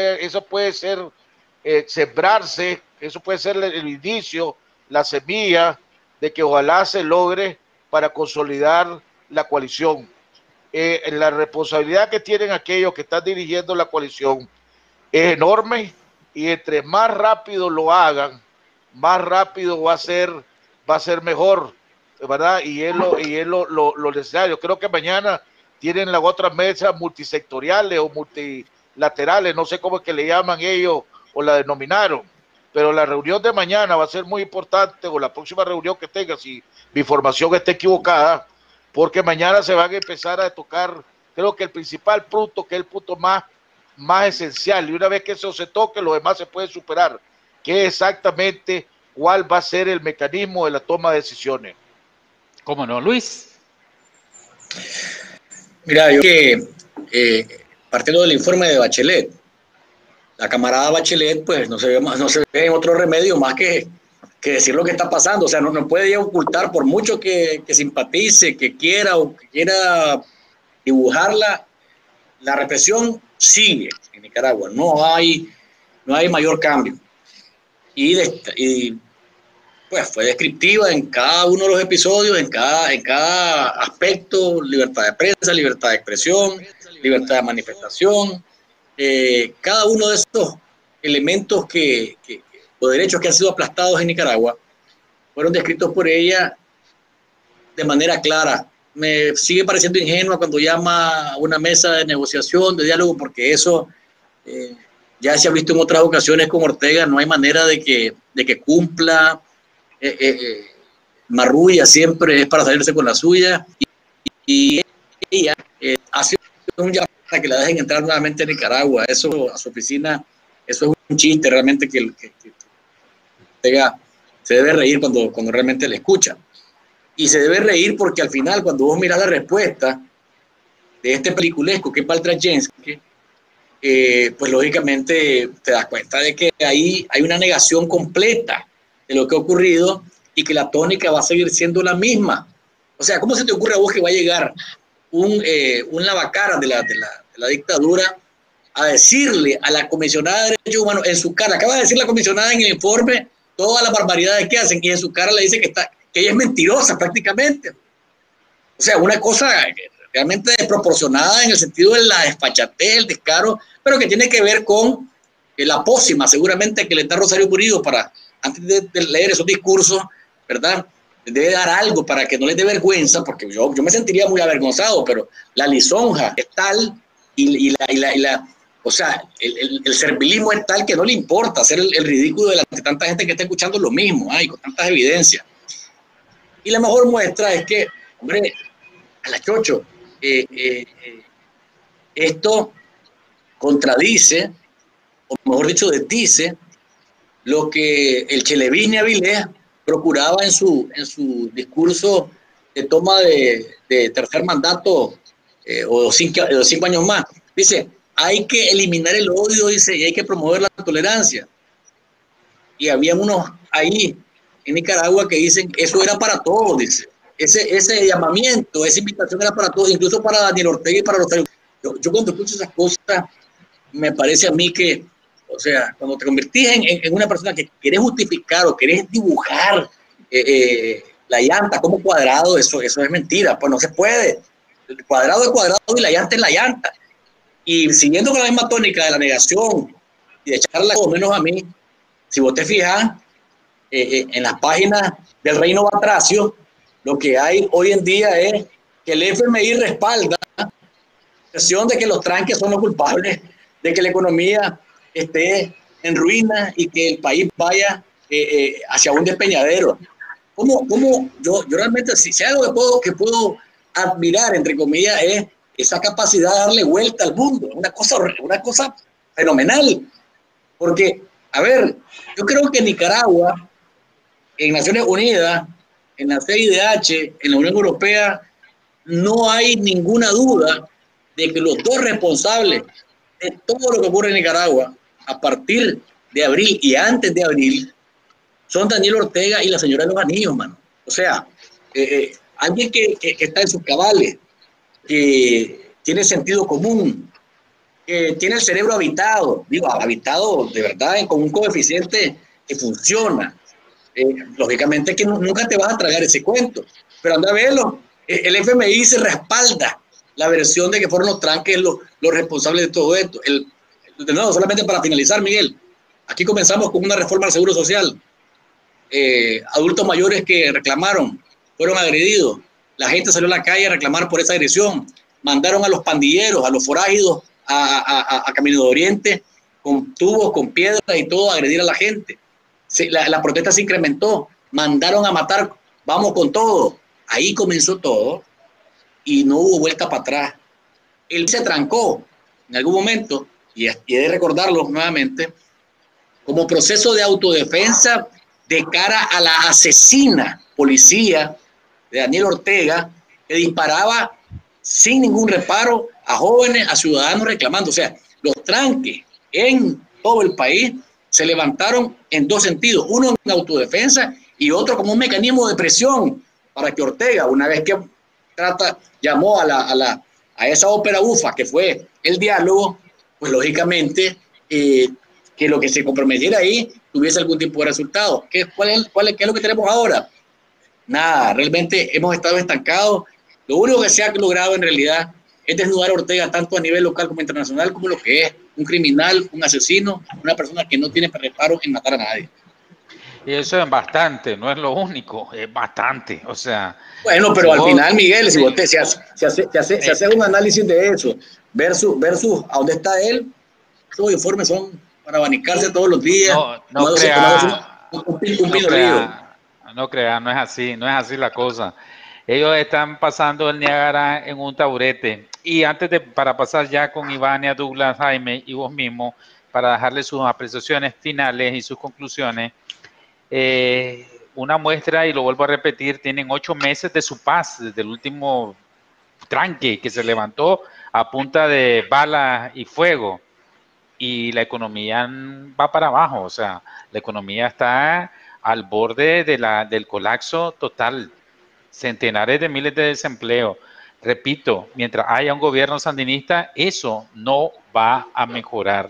sembrarse, eso puede ser el inicio, la semilla de que ojalá se logre para consolidar la coalición. La responsabilidad que tienen aquellos que están dirigiendo la coalición es enorme, y entre más rápido lo hagan, más rápido va a ser mejor, ¿verdad? Y es lo necesario. Creo que mañana tienen las otras mesas multisectoriales o multilaterales, no sé cómo es que le llaman ellos o la denominaron, pero la reunión de mañana va a ser muy importante, o la próxima reunión que tenga, si mi información está equivocada, porque mañana se van a empezar a tocar, creo que el principal punto, que es el punto más esencial, y una vez que eso se toque, lo demás se puede superar, que es exactamente cuál va a ser el mecanismo de la toma de decisiones. ¿Cómo no, Luis? Mira, yo partiendo del informe de Bachelet, la camarada Bachelet, pues no se ve en otro remedio más que decir lo que está pasando. O sea, no puede ocultar, por mucho que simpatice, que quiera dibujarla, la represión sigue en Nicaragua. No hay mayor cambio. y pues fue descriptiva en cada uno de los episodios, en cada aspecto: libertad de prensa, libertad de expresión, libertad de manifestación, cada uno de estos elementos o derechos que han sido aplastados en Nicaragua fueron descritos por ella de manera clara. Me sigue pareciendo ingenua cuando llama a una mesa de negociación, de diálogo, porque eso ya se ha visto en otras ocasiones con Ortega. No hay manera de que cumpla. Marrulla siempre es para salirse con la suya, y ella hace un llamado para que la dejen entrar nuevamente a Nicaragua. Eso, a su oficina, eso es un chiste realmente, que Ortega se debe reír cuando realmente le escucha. Y se debe reír porque al final, cuando vos mirás la respuesta de este peliculesco que es Baltrajenski, pues lógicamente te das cuenta de que ahí hay una negación completa de lo que ha ocurrido y que la tónica va a seguir siendo la misma. O sea, ¿cómo se te ocurre a vos que va a llegar un lavacara de la dictadura a decirle a la comisionada de derechos humanos en su cara? Acaba de decir la comisionada en el informe todas las barbaridades que hacen, y en su cara le dice que ella es mentirosa prácticamente. O sea, una cosa realmente desproporcionada en el sentido de la desfachatez, el descaro, pero que tiene que ver con la pócima seguramente que le da Rosario Murillo para, antes de leer esos discursos, ¿verdad? Debe dar algo para que no les dé vergüenza, porque yo me sentiría muy avergonzado, pero la lisonja es tal o sea, el servilismo es tal que no le importa hacer el ridículo delante de tanta gente que está escuchando lo mismo, y con tantas evidencias. Y la mejor muestra es que, hombre, a la chocho, esto contradice, o mejor dicho, desdice lo que el Chelevini Avilés procuraba en su discurso de toma de tercer mandato, o 5 años más. Dice, hay que eliminar el odio, dice, y hay que promover la tolerancia. Y había unos ahí en Nicaragua que dicen, eso era para todos, dice. Ese llamamiento, esa invitación era para todos, incluso para Daniel Ortega y para Rosario. Yo cuando escucho esas cosas, me parece a mí que, o sea, cuando te convertís en una persona que querés justificar o querés dibujar la llanta como cuadrado, eso es mentira, pues no se puede. El cuadrado es cuadrado y la llanta es la llanta. Y siguiendo con la misma tónica de la negación y de echarla todo menos a mí, si vos te fijas, en las páginas del Reino Batracio, lo que hay hoy en día es que el FMI respalda la versión de que los tranques son los culpables de que la economía esté en ruina y que el país vaya hacia un despeñadero. ¿Cómo yo realmente, si hay algo que puedo admirar, entre comillas, es esa capacidad de darle vuelta al mundo? Una cosa fenomenal. Porque, a ver, yo creo que en Nicaragua, en Naciones Unidas, en la CIDH, en la Unión Europea, no hay ninguna duda de que los dos responsables de todo lo que ocurre en Nicaragua a partir de abril y antes de abril son Daniel Ortega y la señora de los Anillos, mano. O sea, alguien que está en sus cabales, que tiene sentido común, que tiene el cerebro habitado de verdad, con un coeficiente que funciona. Lógicamente que nunca te vas a tragar ese cuento, pero anda a verlo. El FMI se respalda la versión de que fueron los tranques los responsables de todo esto. De nuevo, solamente para finalizar, Miguel, aquí comenzamos con una reforma al Seguro Social. Adultos mayores que reclamaron fueron agredidos. La gente salió a la calle a reclamar por esa agresión. Mandaron a los pandilleros, a los forágidos, a Camino de Oriente, con tubos, con piedras y todo, a agredir a la gente. La protesta se incrementó. Mandaron a matar, vamos con todo. Ahí comenzó todo y no hubo vuelta para atrás. Él se trancó en algún momento, y he de recordarlo nuevamente, como proceso de autodefensa de cara a la asesina policía de Daniel Ortega, que disparaba sin ningún reparo a jóvenes, a ciudadanos reclamando. O sea, los tranques en todo el país se levantaron en dos sentidos, uno en autodefensa y otro como un mecanismo de presión para que Ortega, una vez que llamó a esa ópera bufa que fue el diálogo, pues lógicamente que lo que se comprometiera ahí tuviese algún tipo de resultado. ¿Qué es lo que tenemos ahora? Nada, realmente hemos estado estancados. Lo único que se ha logrado en realidad es desnudar a Ortega tanto a nivel local como internacional como lo que es un criminal, un asesino, una persona que no tiene reparo en matar a nadie. Y eso es bastante, no es lo único, es bastante, o sea... Bueno, pero si al final, Miguel, si vos haces un análisis de eso, versus a dónde está él, esos informes son para abanicarse todos los días, no crea, no es así la cosa. Ellos están pasando el Niágara en un taburete. Y para pasar ya con Ivania, Douglas, Jaime y vos mismo, para dejarle sus apreciaciones finales y sus conclusiones, una muestra, y lo vuelvo a repetir, tienen 8 meses de su paz, desde el último tranque que se levantó a punta de balas y fuego, y la economía va para abajo, o sea, la economía está al borde del colapso total, centenares de miles de desempleo. Repito, mientras haya un gobierno sandinista, eso no va a mejorar.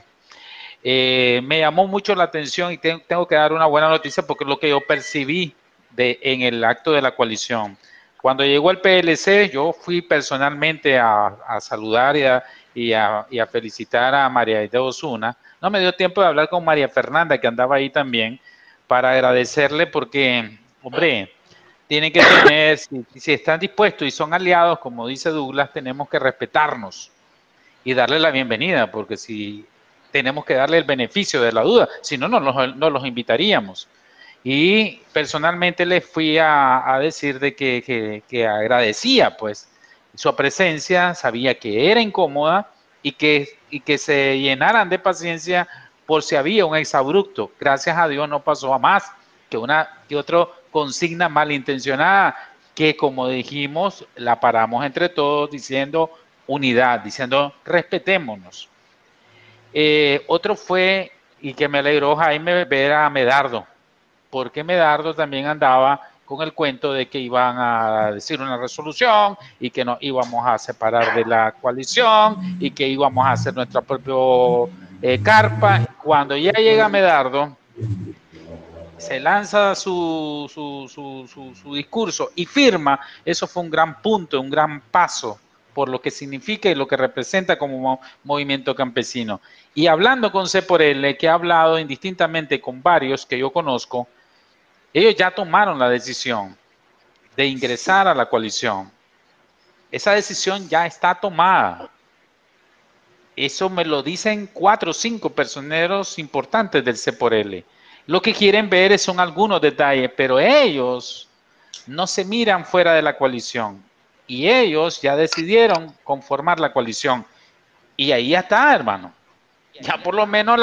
Me llamó mucho la atención y tengo que dar una buena noticia porque es lo que yo percibí en el acto de la coalición. Cuando llegó el PLC, yo fui personalmente a saludar y a felicitar a María de Osuna. No me dio tiempo de hablar con María Fernanda, que andaba ahí también, para agradecerle porque, hombre, tienen que tener, si están dispuestos y son aliados, como dice Douglas, tenemos que respetarnos y darle la bienvenida, porque si tenemos que darle el beneficio de la duda, si no, no los invitaríamos. Y personalmente les fui a decir de que agradecía pues su presencia, sabía que era incómoda y que se llenaran de paciencia por si había un exabrupto. Gracias a Dios no pasó a más que otra consigna malintencionada que, como dijimos, la paramos entre todos diciendo unidad, diciendo respetémonos. Otro fue, y que me alegró, Jaime, ver a Medardo, porque Medardo también andaba con el cuento de que iban a decir una resolución y que nos íbamos a separar de la coalición y que íbamos a hacer nuestra propia carpa. Cuando ya llega Medardo, se lanza su discurso y firma, eso fue un gran punto, un gran paso por lo que significa y lo que representa como movimiento campesino. Y hablando con C por L, que ha hablado indistintamente con varios que yo conozco, ellos ya tomaron la decisión de ingresar a la coalición. Esa decisión ya está tomada. Eso me lo dicen 4 o 5 personeros importantes del C por L. Lo que quieren ver son algunos detalles, pero ellos no se miran fuera de la coalición. Y ellos ya decidieron conformar la coalición. Y ahí ya está, hermano. Ya por lo menos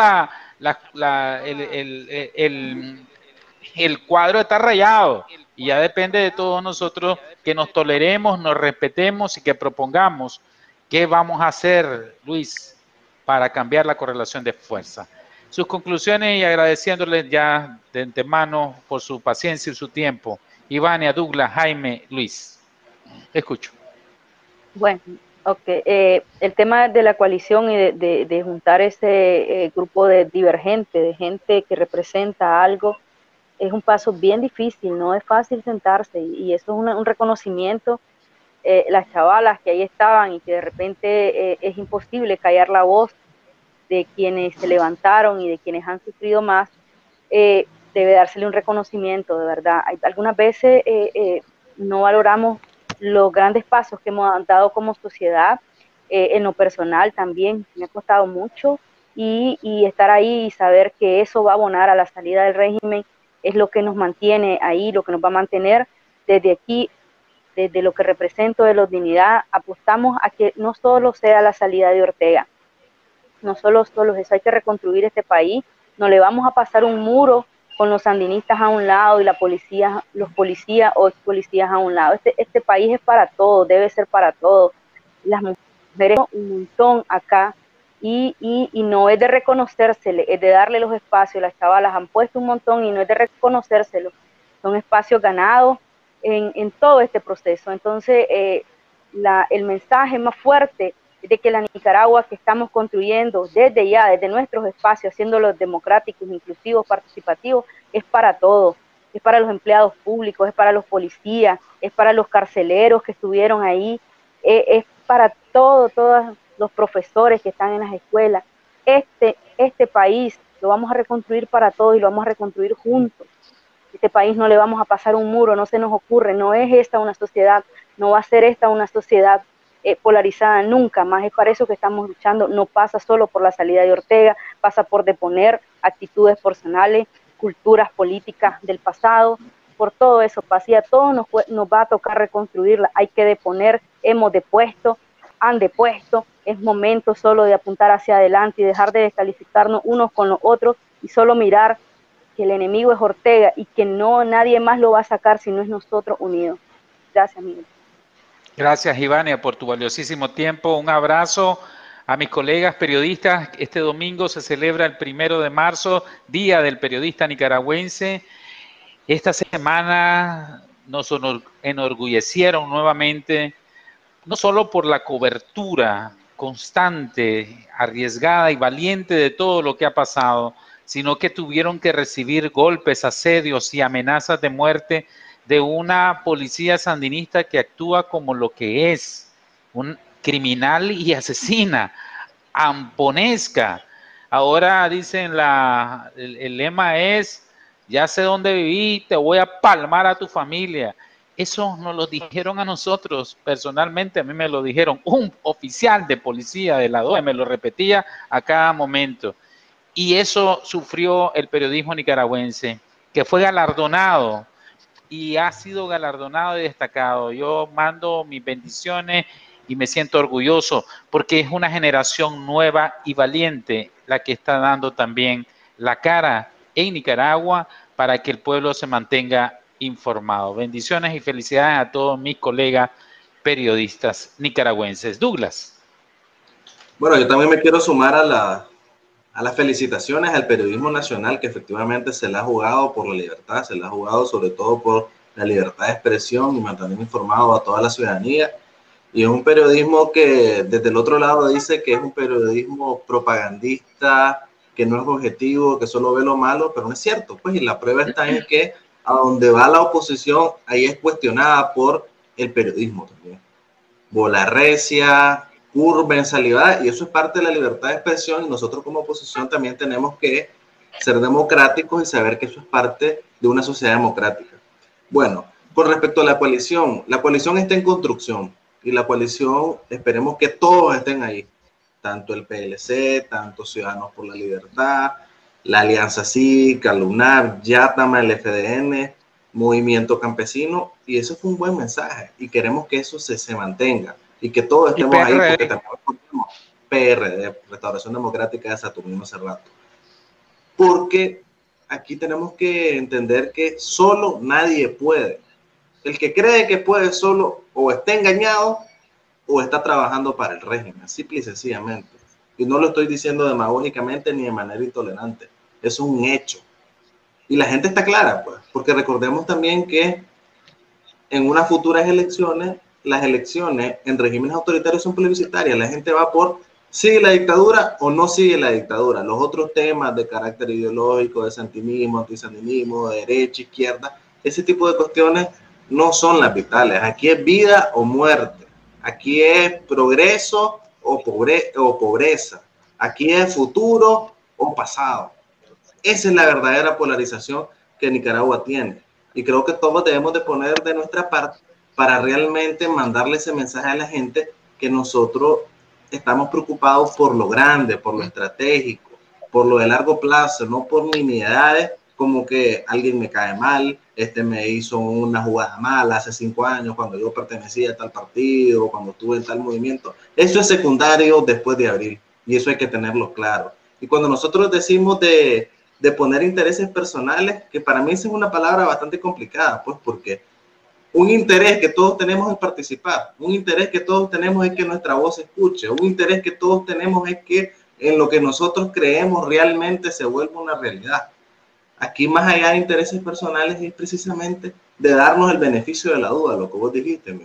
el cuadro está rayado. Y ya depende de todos nosotros que nos toleremos, nos respetemos y que propongamos qué vamos a hacer, Luis, para cambiar la correlación de fuerza. Sus conclusiones y agradeciéndoles ya de antemano por su paciencia y su tiempo. Ivania, Douglas, Jaime, Luis. Escucho. Bueno, ok. El tema de la coalición y de juntar ese grupo de divergente, de gente que representa algo, es un paso bien difícil, no es fácil sentarse y eso es un reconocimiento. Las chavalas que ahí estaban y que de repente es imposible callar la voz de quienes se levantaron y de quienes han sufrido más, debe dársele un reconocimiento, de verdad. Algunas veces no valoramos los grandes pasos que hemos dado como sociedad, en lo personal también, me ha costado mucho, y estar ahí y saber que eso va a abonar a la salida del régimen es lo que nos mantiene ahí, lo que nos va a mantener desde aquí, desde lo que represento de la dignidad. Apostamos a que no solo sea la salida de Ortega, no solo eso, hay que reconstruir este país. No le vamos a pasar un muro con los sandinistas a un lado y la policía, los policías o ex policías a un lado. Este país es para todos, debe ser para todos. Las mujeres un montón acá y no es de reconocérsele, es de darle los espacios. Las chavalas han puesto un montón y no es de reconocérselo, son espacios ganados en todo este proceso. Entonces, el mensaje más fuerte de que la Nicaragua que estamos construyendo desde ya, desde nuestros espacios, haciéndolos democráticos, inclusivos, participativos, es para todos. Es para los empleados públicos, es para los policías, es para los carceleros que estuvieron ahí, es para todos los profesores que están en las escuelas. Este país lo vamos a reconstruir para todos y lo vamos a reconstruir juntos. Este país no le vamos a pasar un muro, no se nos ocurre, no es esta una sociedad, no va a ser esta una sociedad polarizada nunca más. Es para eso que estamos luchando. No pasa solo por la salida de Ortega, pasa por deponer actitudes personales, culturas políticas del pasado, por todo eso pasa, y a todos nos va a tocar reconstruirla. Hay que deponer, hemos depuesto, han depuesto, es momento solo de apuntar hacia adelante y dejar de descalificarnos unos con los otros y solo mirar que el enemigo es Ortega y que no nadie más lo va a sacar si no es nosotros unidos. Gracias, Miguel. Gracias, Ivania, por tu valiosísimo tiempo. Un abrazo a mis colegas periodistas. Este domingo se celebra el 1 de marzo, Día del Periodista Nicaragüense. Esta semana nos enorgullecieron nuevamente, no solo por la cobertura constante, arriesgada y valiente de todo lo que ha pasado, sino que tuvieron que recibir golpes, asedios y amenazas de muerte de una policía sandinista que actúa como lo que es, un criminal y asesina, amponesca. Ahora dicen, el lema es, ya sé dónde viví, te voy a palmar a tu familia. Eso nos lo dijeron a nosotros, personalmente a mí me lo dijeron, un oficial de policía de la DOE me lo repetía a cada momento. Y eso sufrió el periodismo nicaragüense, que fue galardonado y ha sido galardonado y destacado. Yo mando mis bendiciones y me siento orgulloso porque es una generación nueva y valiente la que está dando también la cara en Nicaragua para que el pueblo se mantenga informado. Bendiciones y felicidades a todos mis colegas periodistas nicaragüenses. Douglas. Bueno, yo también me quiero sumar a las felicitaciones al periodismo nacional, que efectivamente se la ha jugado por la libertad, se la ha jugado sobre todo por la libertad de expresión y mantener informado a toda la ciudadanía. Y es un periodismo que desde el otro lado dice que es un periodismo propagandista, que no es objetivo, que solo ve lo malo, pero no es cierto. Pues, y la prueba está en que a donde va la oposición, ahí es cuestionada por el periodismo también. Bola recia, curva en salivada, y eso es parte de la libertad de expresión, y nosotros como oposición también tenemos que ser democráticos y saber que eso es parte de una sociedad democrática. Bueno, con respecto a la coalición está en construcción, y la coalición esperemos que todos estén ahí, tanto el PLC, tanto Ciudadanos por la Libertad, la Alianza Cívica, la UNAP, Yatama, el FDN, Movimiento Campesino, y eso fue un buen mensaje, y queremos que eso se mantenga, y que todos estemos ahí, porque también PRD, Restauración Democrática de Saturnino Cerrato. Porque aquí tenemos que entender que solo nadie puede. El que cree que puede solo o está engañado o está trabajando para el régimen, simple y sencillamente. Y no lo estoy diciendo demagógicamente ni de manera intolerante, es un hecho. Y la gente está clara, pues, porque recordemos también que en unas futuras elecciones, las elecciones en regímenes autoritarios son plebiscitarias. La gente va por sigue la dictadura o no sigue la dictadura. Los otros temas de carácter ideológico, de sandinismo, antisandinismo, de derecha, izquierda, ese tipo de cuestiones no son las vitales. Aquí es vida o muerte. Aquí es progreso o pobreza. Aquí es futuro o pasado. Esa es la verdadera polarización que Nicaragua tiene. Y creo que todos debemos de poner de nuestra parte para realmente mandarle ese mensaje a la gente que nosotros estamos preocupados por lo grande, por lo estratégico, por lo de largo plazo, no por nimiedades como que alguien me cae mal, me hizo una jugada mala hace 5 años cuando yo pertenecía a tal partido, cuando estuve en tal movimiento. Eso es secundario después de abril y eso hay que tenerlo claro. Y cuando nosotros decimos de poner intereses personales, que para mí esa es una palabra bastante complicada, pues porque un interés que todos tenemos es participar, un interés que todos tenemos es que nuestra voz se escuche, un interés que todos tenemos es que en lo que nosotros creemos realmente se vuelva una realidad. Aquí más allá de intereses personales es precisamente de darnos el beneficio de la duda, lo que vos dijiste, Miguel.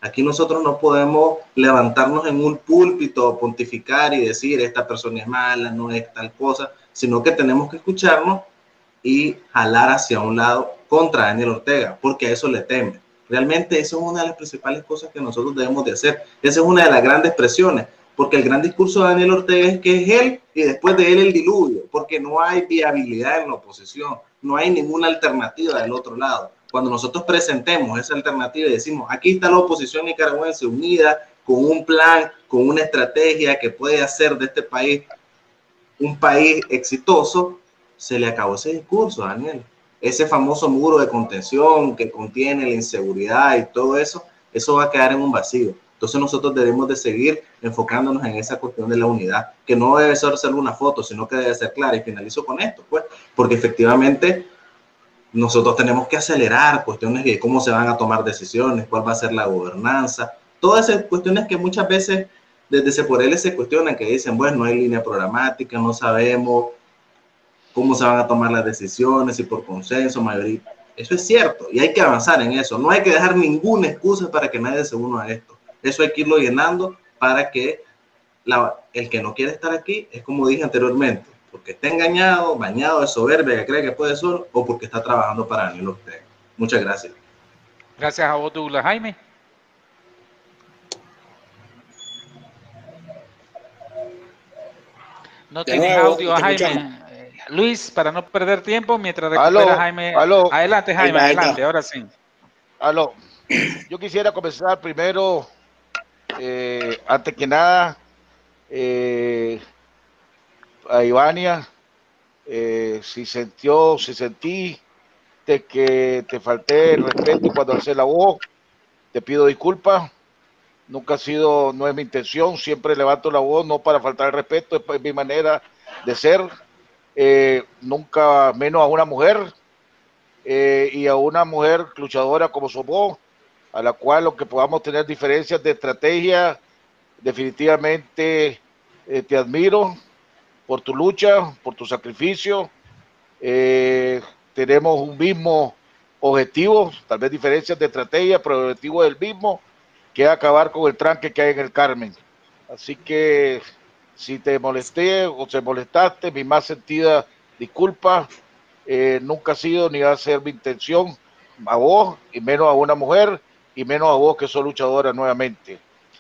Aquí nosotros no podemos levantarnos en un púlpito, pontificar y decir esta persona es mala, no es tal cosa, sino que tenemos que escucharnos y jalar hacia un lado contra Daniel Ortega, porque a eso le teme. Realmente eso es una de las principales cosas que nosotros debemos de hacer. Esa es una de las grandes presiones, porque el gran discurso de Daniel Ortega es que es él y después de él el diluvio, porque no hay viabilidad en la oposición, no hay ninguna alternativa del otro lado. Cuando nosotros presentemos esa alternativa y decimos, aquí está la oposición nicaragüense unida con un plan, con una estrategia que puede hacer de este país un país exitoso, se le acabó ese discurso, Daniel. Ese famoso muro de contención que contiene la inseguridad y todo eso, eso va a quedar en un vacío. Entonces nosotros debemos de seguir enfocándonos en esa cuestión de la unidad, que no debe ser solo una foto, sino que debe ser clara. Y finalizo con esto, pues, porque efectivamente nosotros tenemos que acelerar cuestiones de cómo se van a tomar decisiones, cuál va a ser la gobernanza, todas esas cuestiones que muchas veces desde CEPORL se cuestionan, que dicen, bueno, no hay línea programática, no sabemos cómo se van a tomar las decisiones, si por consenso, mayoría. Eso es cierto y hay que avanzar en eso. No hay que dejar ninguna excusa para que nadie se una a esto. Eso hay que irlo llenando para que el que no quiere estar aquí es como dije anteriormente, porque está engañado, bañado de soberbia que cree que puede solo o porque está trabajando para Daniel Ortega. Muchas gracias. Gracias a vos, Douglas. Jaime. No tienes audio, Jaime. Luis, para no perder tiempo, mientras recupera Jaime. Adelante, Jaime, adelante, ahora sí. Aló. Yo quisiera comenzar primero, antes que nada, a Ivania, si sentí de que te falté el respeto cuando alcé la voz, te pido disculpas. Nunca no es mi intención, siempre levanto la voz, no para faltar el respeto, es mi manera de ser, nunca menos a una mujer, y a una mujer luchadora como sos vos, a la cual aunque podamos tener diferencias de estrategia, definitivamente te admiro por tu lucha, por tu sacrificio, tenemos un mismo objetivo, tal vez diferencias de estrategia, pero el objetivo es el mismo, que es acabar con el tranque que hay en el Carmen. Así que si te molesté o te molestaste, mi más sentida disculpa. Nunca ha sido ni va a ser mi intención a vos, y menos a una mujer, y menos a vos que sos luchadora nuevamente.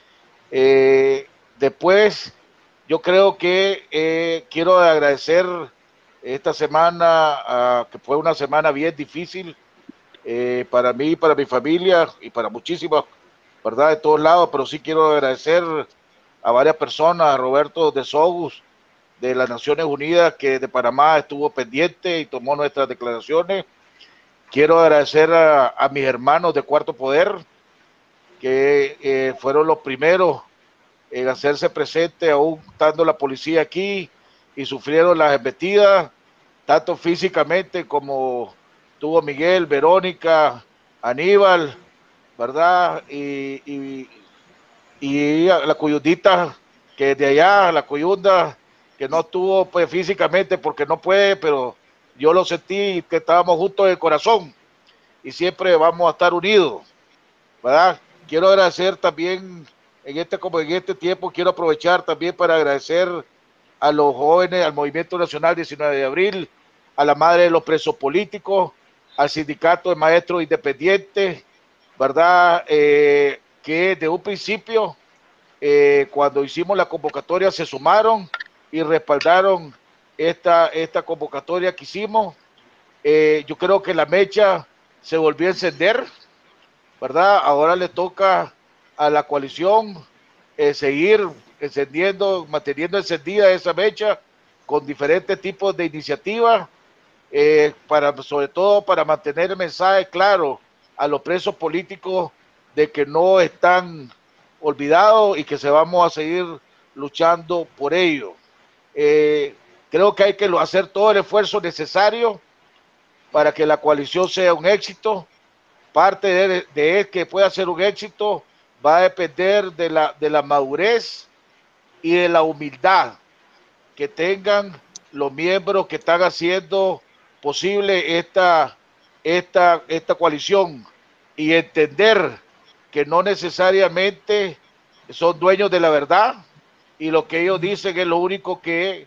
Después, yo creo que quiero agradecer esta semana, que fue una semana bien difícil para mí, para mi familia y para muchísimas, ¿verdad?, de todos lados, pero sí quiero agradecer a varias personas, a Roberto de Sogus, de las Naciones Unidas, que de Panamá estuvo pendiente y tomó nuestras declaraciones. Quiero agradecer a mis hermanos de Cuarto Poder, que fueron los primeros en hacerse presente, aún estando la policía aquí, y sufrieron las embestidas, tanto físicamente como tuvo Miguel, Verónica, Aníbal, ¿verdad? Y la Cuyundita, que de allá, la Cuyunda, que no estuvo pues físicamente porque no puede, pero yo lo sentí que estábamos juntos en el corazón y siempre vamos a estar unidos, ¿verdad? Quiero agradecer también en este tiempo, quiero aprovechar también para agradecer a los jóvenes, al Movimiento Nacional 19 de Abril, a la Madre de los Presos Políticos, al Sindicato de Maestros Independientes, ¿verdad? Que de un principio, cuando hicimos la convocatoria, se sumaron y respaldaron esta convocatoria que hicimos. Yo creo que la mecha se volvió a encender, ¿verdad? Ahora le toca a la coalición seguir encendiendo, manteniendo encendida esa mecha con diferentes tipos de iniciativas, sobre todo para mantener el mensaje claro a los presos políticos de que no están olvidados y que vamos a seguir luchando por ello. Creo que hay que hacer todo el esfuerzo necesario para que la coalición sea un éxito. Parte de que pueda ser un éxito va a depender de la madurez y de la humildad que tengan los miembros que están haciendo posible esta coalición, y entender que no necesariamente son dueños de la verdad y lo que ellos dicen es lo único que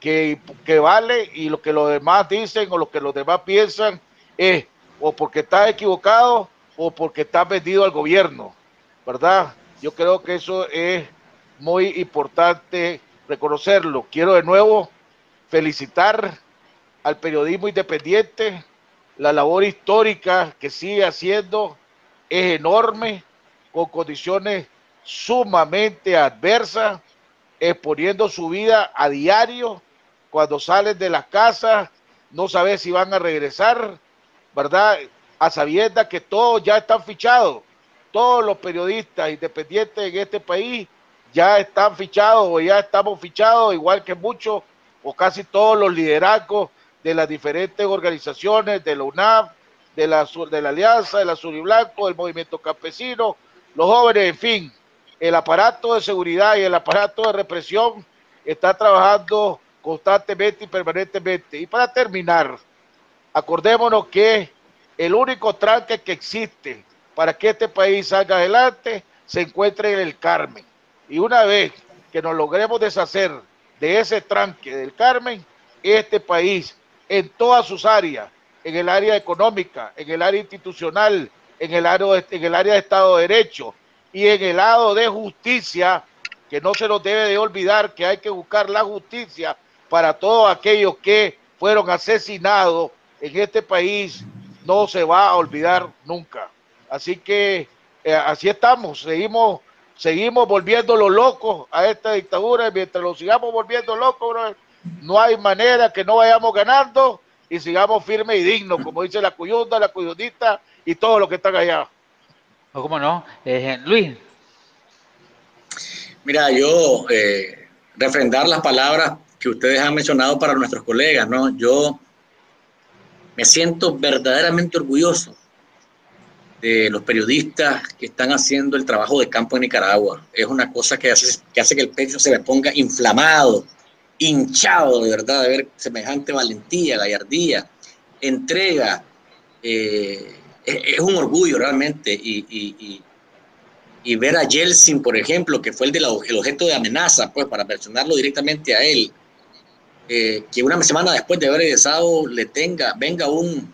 vale, y lo que los demás dicen o lo que los demás piensan es o porque estás equivocado o porque estás vendido al gobierno, ¿verdad? Yo creo que eso es muy importante reconocerlo. Quiero de nuevo felicitar al periodismo independiente. La labor histórica que sigue haciendo es enorme, con condiciones sumamente adversas, exponiendo su vida a diario. Cuando salen de las casas, no sabes si van a regresar, ¿verdad? A sabiendas que todos ya están fichados. Todos los periodistas independientes en este país ya están fichados o ya estamos fichados, igual que muchos o casi todos los liderazgos de las diferentes organizaciones, de la UNAP, de la Alianza, de la Azul y Blanco, del Movimiento Campesino, los jóvenes, en fin. El aparato de seguridad y el aparato de represión está trabajando constantemente y permanentemente. Y para terminar, acordémonos que el único tranque que existe para que este país salga adelante se encuentra en el Carmen. Y una vez que nos logremos deshacer de ese tranque del Carmen, este país en todas sus áreas, en el área económica, en el área institucional, en el área de Estado de Derecho y en el lado de justicia, que no se nos debe de olvidar que hay que buscar la justicia para todos aquellos que fueron asesinados en este país, no se va a olvidar nunca. Así que así estamos, seguimos volviéndolo locos a esta dictadura, y mientras lo sigamos volviendo locos, bro, no hay manera que no vayamos ganando y sigamos firmes y dignos, como dice la Cuyunda, la Cuyundita y todos los que están allá. No, ¿cómo no? Luis. Mira, yo refrendar las palabras que ustedes han mencionado para nuestros colegas, ¿no? Yo me siento verdaderamente orgulloso de los periodistas que están haciendo el trabajo de campo en Nicaragua. Es una cosa que hace que el pecho se me ponga inflamado, hinchado de verdad, de ver semejante valentía, gallardía, entrega. Es un orgullo realmente. Y ver a Yeltsin, por ejemplo, que fue el objeto de amenaza, pues para mencionarlo directamente a él, que una semana después de haber egresado venga un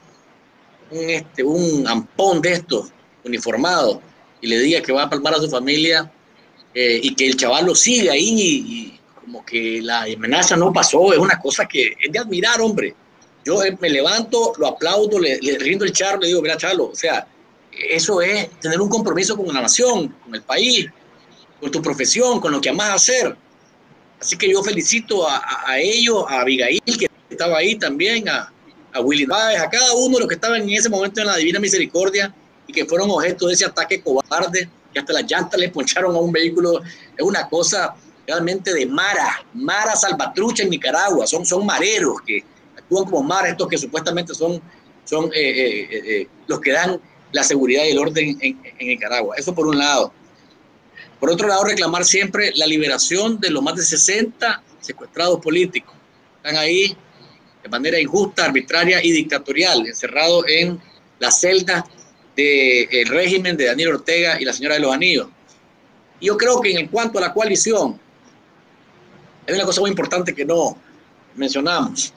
ampón de estos uniformados y le diga que va a palmar a su familia, y que el chaval lo siga ahí y como que la amenaza no pasó. Es una cosa que es de admirar, hombre. Yo me levanto, lo aplaudo, le rindo el charro, le digo, mira, Chalo, o sea, eso es tener un compromiso con la nación, con el país, con tu profesión, con lo que amas hacer. Así que yo felicito a ellos, a Abigail, que estaba ahí también, a Willy Báez, a cada uno de los que estaban en ese momento en la Divina Misericordia y que fueron objeto de ese ataque cobarde, que hasta las llantas le poncharon a un vehículo. Es una cosa realmente de mara salvatrucha en Nicaragua. Son mareros que actúan como maras, estos que supuestamente son los que dan la seguridad y el orden en Nicaragua. Eso por un lado. Por otro lado, reclamar siempre la liberación de los más de 60 secuestrados políticos. Están ahí de manera injusta, arbitraria y dictatorial, encerrados en las celdas del régimen de Daniel Ortega y la señora de los Anillos. Y yo creo que en cuanto a la coalición, hay una cosa muy importante que no mencionamos,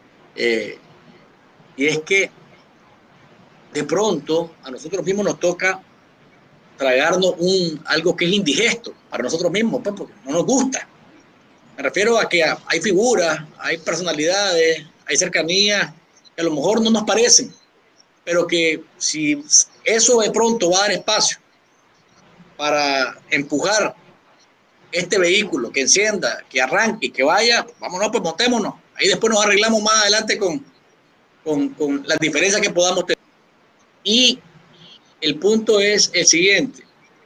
y es que de pronto a nosotros mismos nos toca tragarnos algo que es indigesto para nosotros mismos, pues, porque no nos gusta. Me refiero a que hay figuras, hay personalidades, hay cercanías que a lo mejor no nos parecen, pero que si eso de pronto va a dar espacio para empujar este vehículo, que encienda, que arranque y que vaya, vámonos, pues montémonos. Ahí después nos arreglamos más adelante con las diferencias que podamos tener. Y el punto es el siguiente: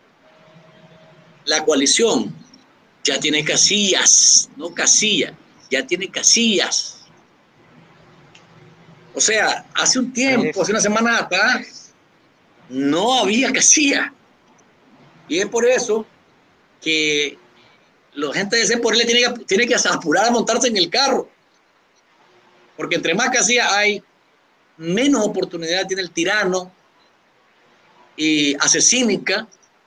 la coalición ya tiene casillas, no casillas, ya tiene casillas. O sea, hace un tiempo, hace una semana atrás, no había casilla. Y es por eso que la gente de C-Por-L tiene que apurar a montarse en el carro. Porque entre más casillas hay, menos oportunidad tiene el tirano y asesínica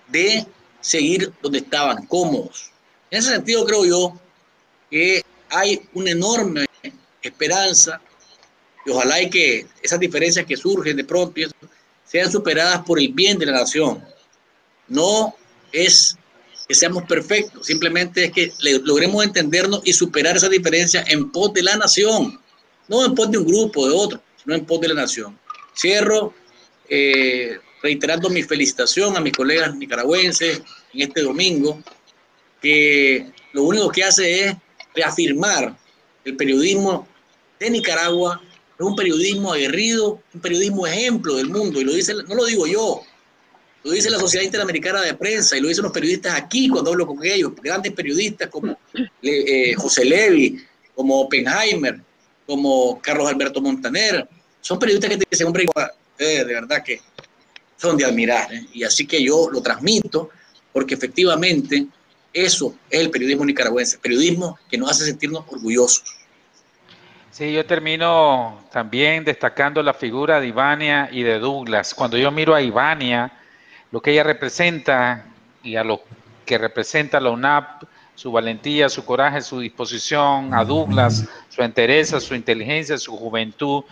de seguir donde estaban, cómodos. En ese sentido creo yo que hay una enorme esperanza y ojalá y que esas diferencias que surgen de pronto sean superadas por el bien de la nación. No es que seamos perfectos, simplemente es que logremos entendernos y superar esas diferencias en pos de la nación, no en pos de un grupo, de otro, sino en pos de la nación. Cierro reiterando mi felicitación a mis colegas nicaragüenses en este domingo, que lo único que hace es reafirmar el periodismo de Nicaragua, es un periodismo aguerrido, un periodismo ejemplo del mundo, y lo dice, no lo digo yo, lo dice la Sociedad Interamericana de Prensa y lo dicen los periodistas aquí cuando hablo con ellos, grandes periodistas como José Levi, como Oppenheimer, como Carlos Alberto Montaner, son periodistas que te dicen, hombre, de verdad que son de admirar, ¿eh? Y así que yo lo transmito porque efectivamente eso es el periodismo nicaragüense, periodismo que nos hace sentirnos orgullosos. Sí, yo termino también destacando la figura de Ivania y de Douglas. Cuando yo miro a Ivania, lo que ella representa y a lo que representa la UNAP, su valentía, su coraje, su disposición, a Douglas, su entereza, su inteligencia, su juventud,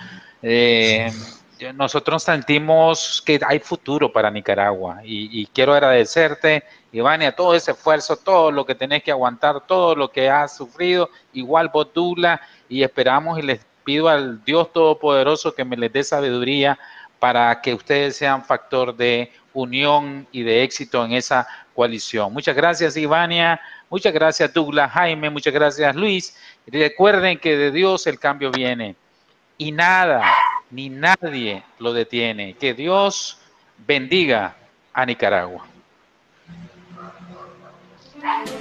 nosotros sentimos que hay futuro para Nicaragua y quiero agradecerte, Ivania, todo ese esfuerzo, todo lo que tenés que aguantar, todo lo que has sufrido, igual vos, Douglas, y esperamos y les pido al Dios Todopoderoso que me les dé sabiduría para que ustedes sean factor de unión y de éxito en esa coalición. Muchas gracias, Ivania. Muchas gracias, Douglas, Jaime. Muchas gracias, Luis. Recuerden que de Dios el cambio viene y nada ni nadie lo detiene. Que Dios bendiga a Nicaragua.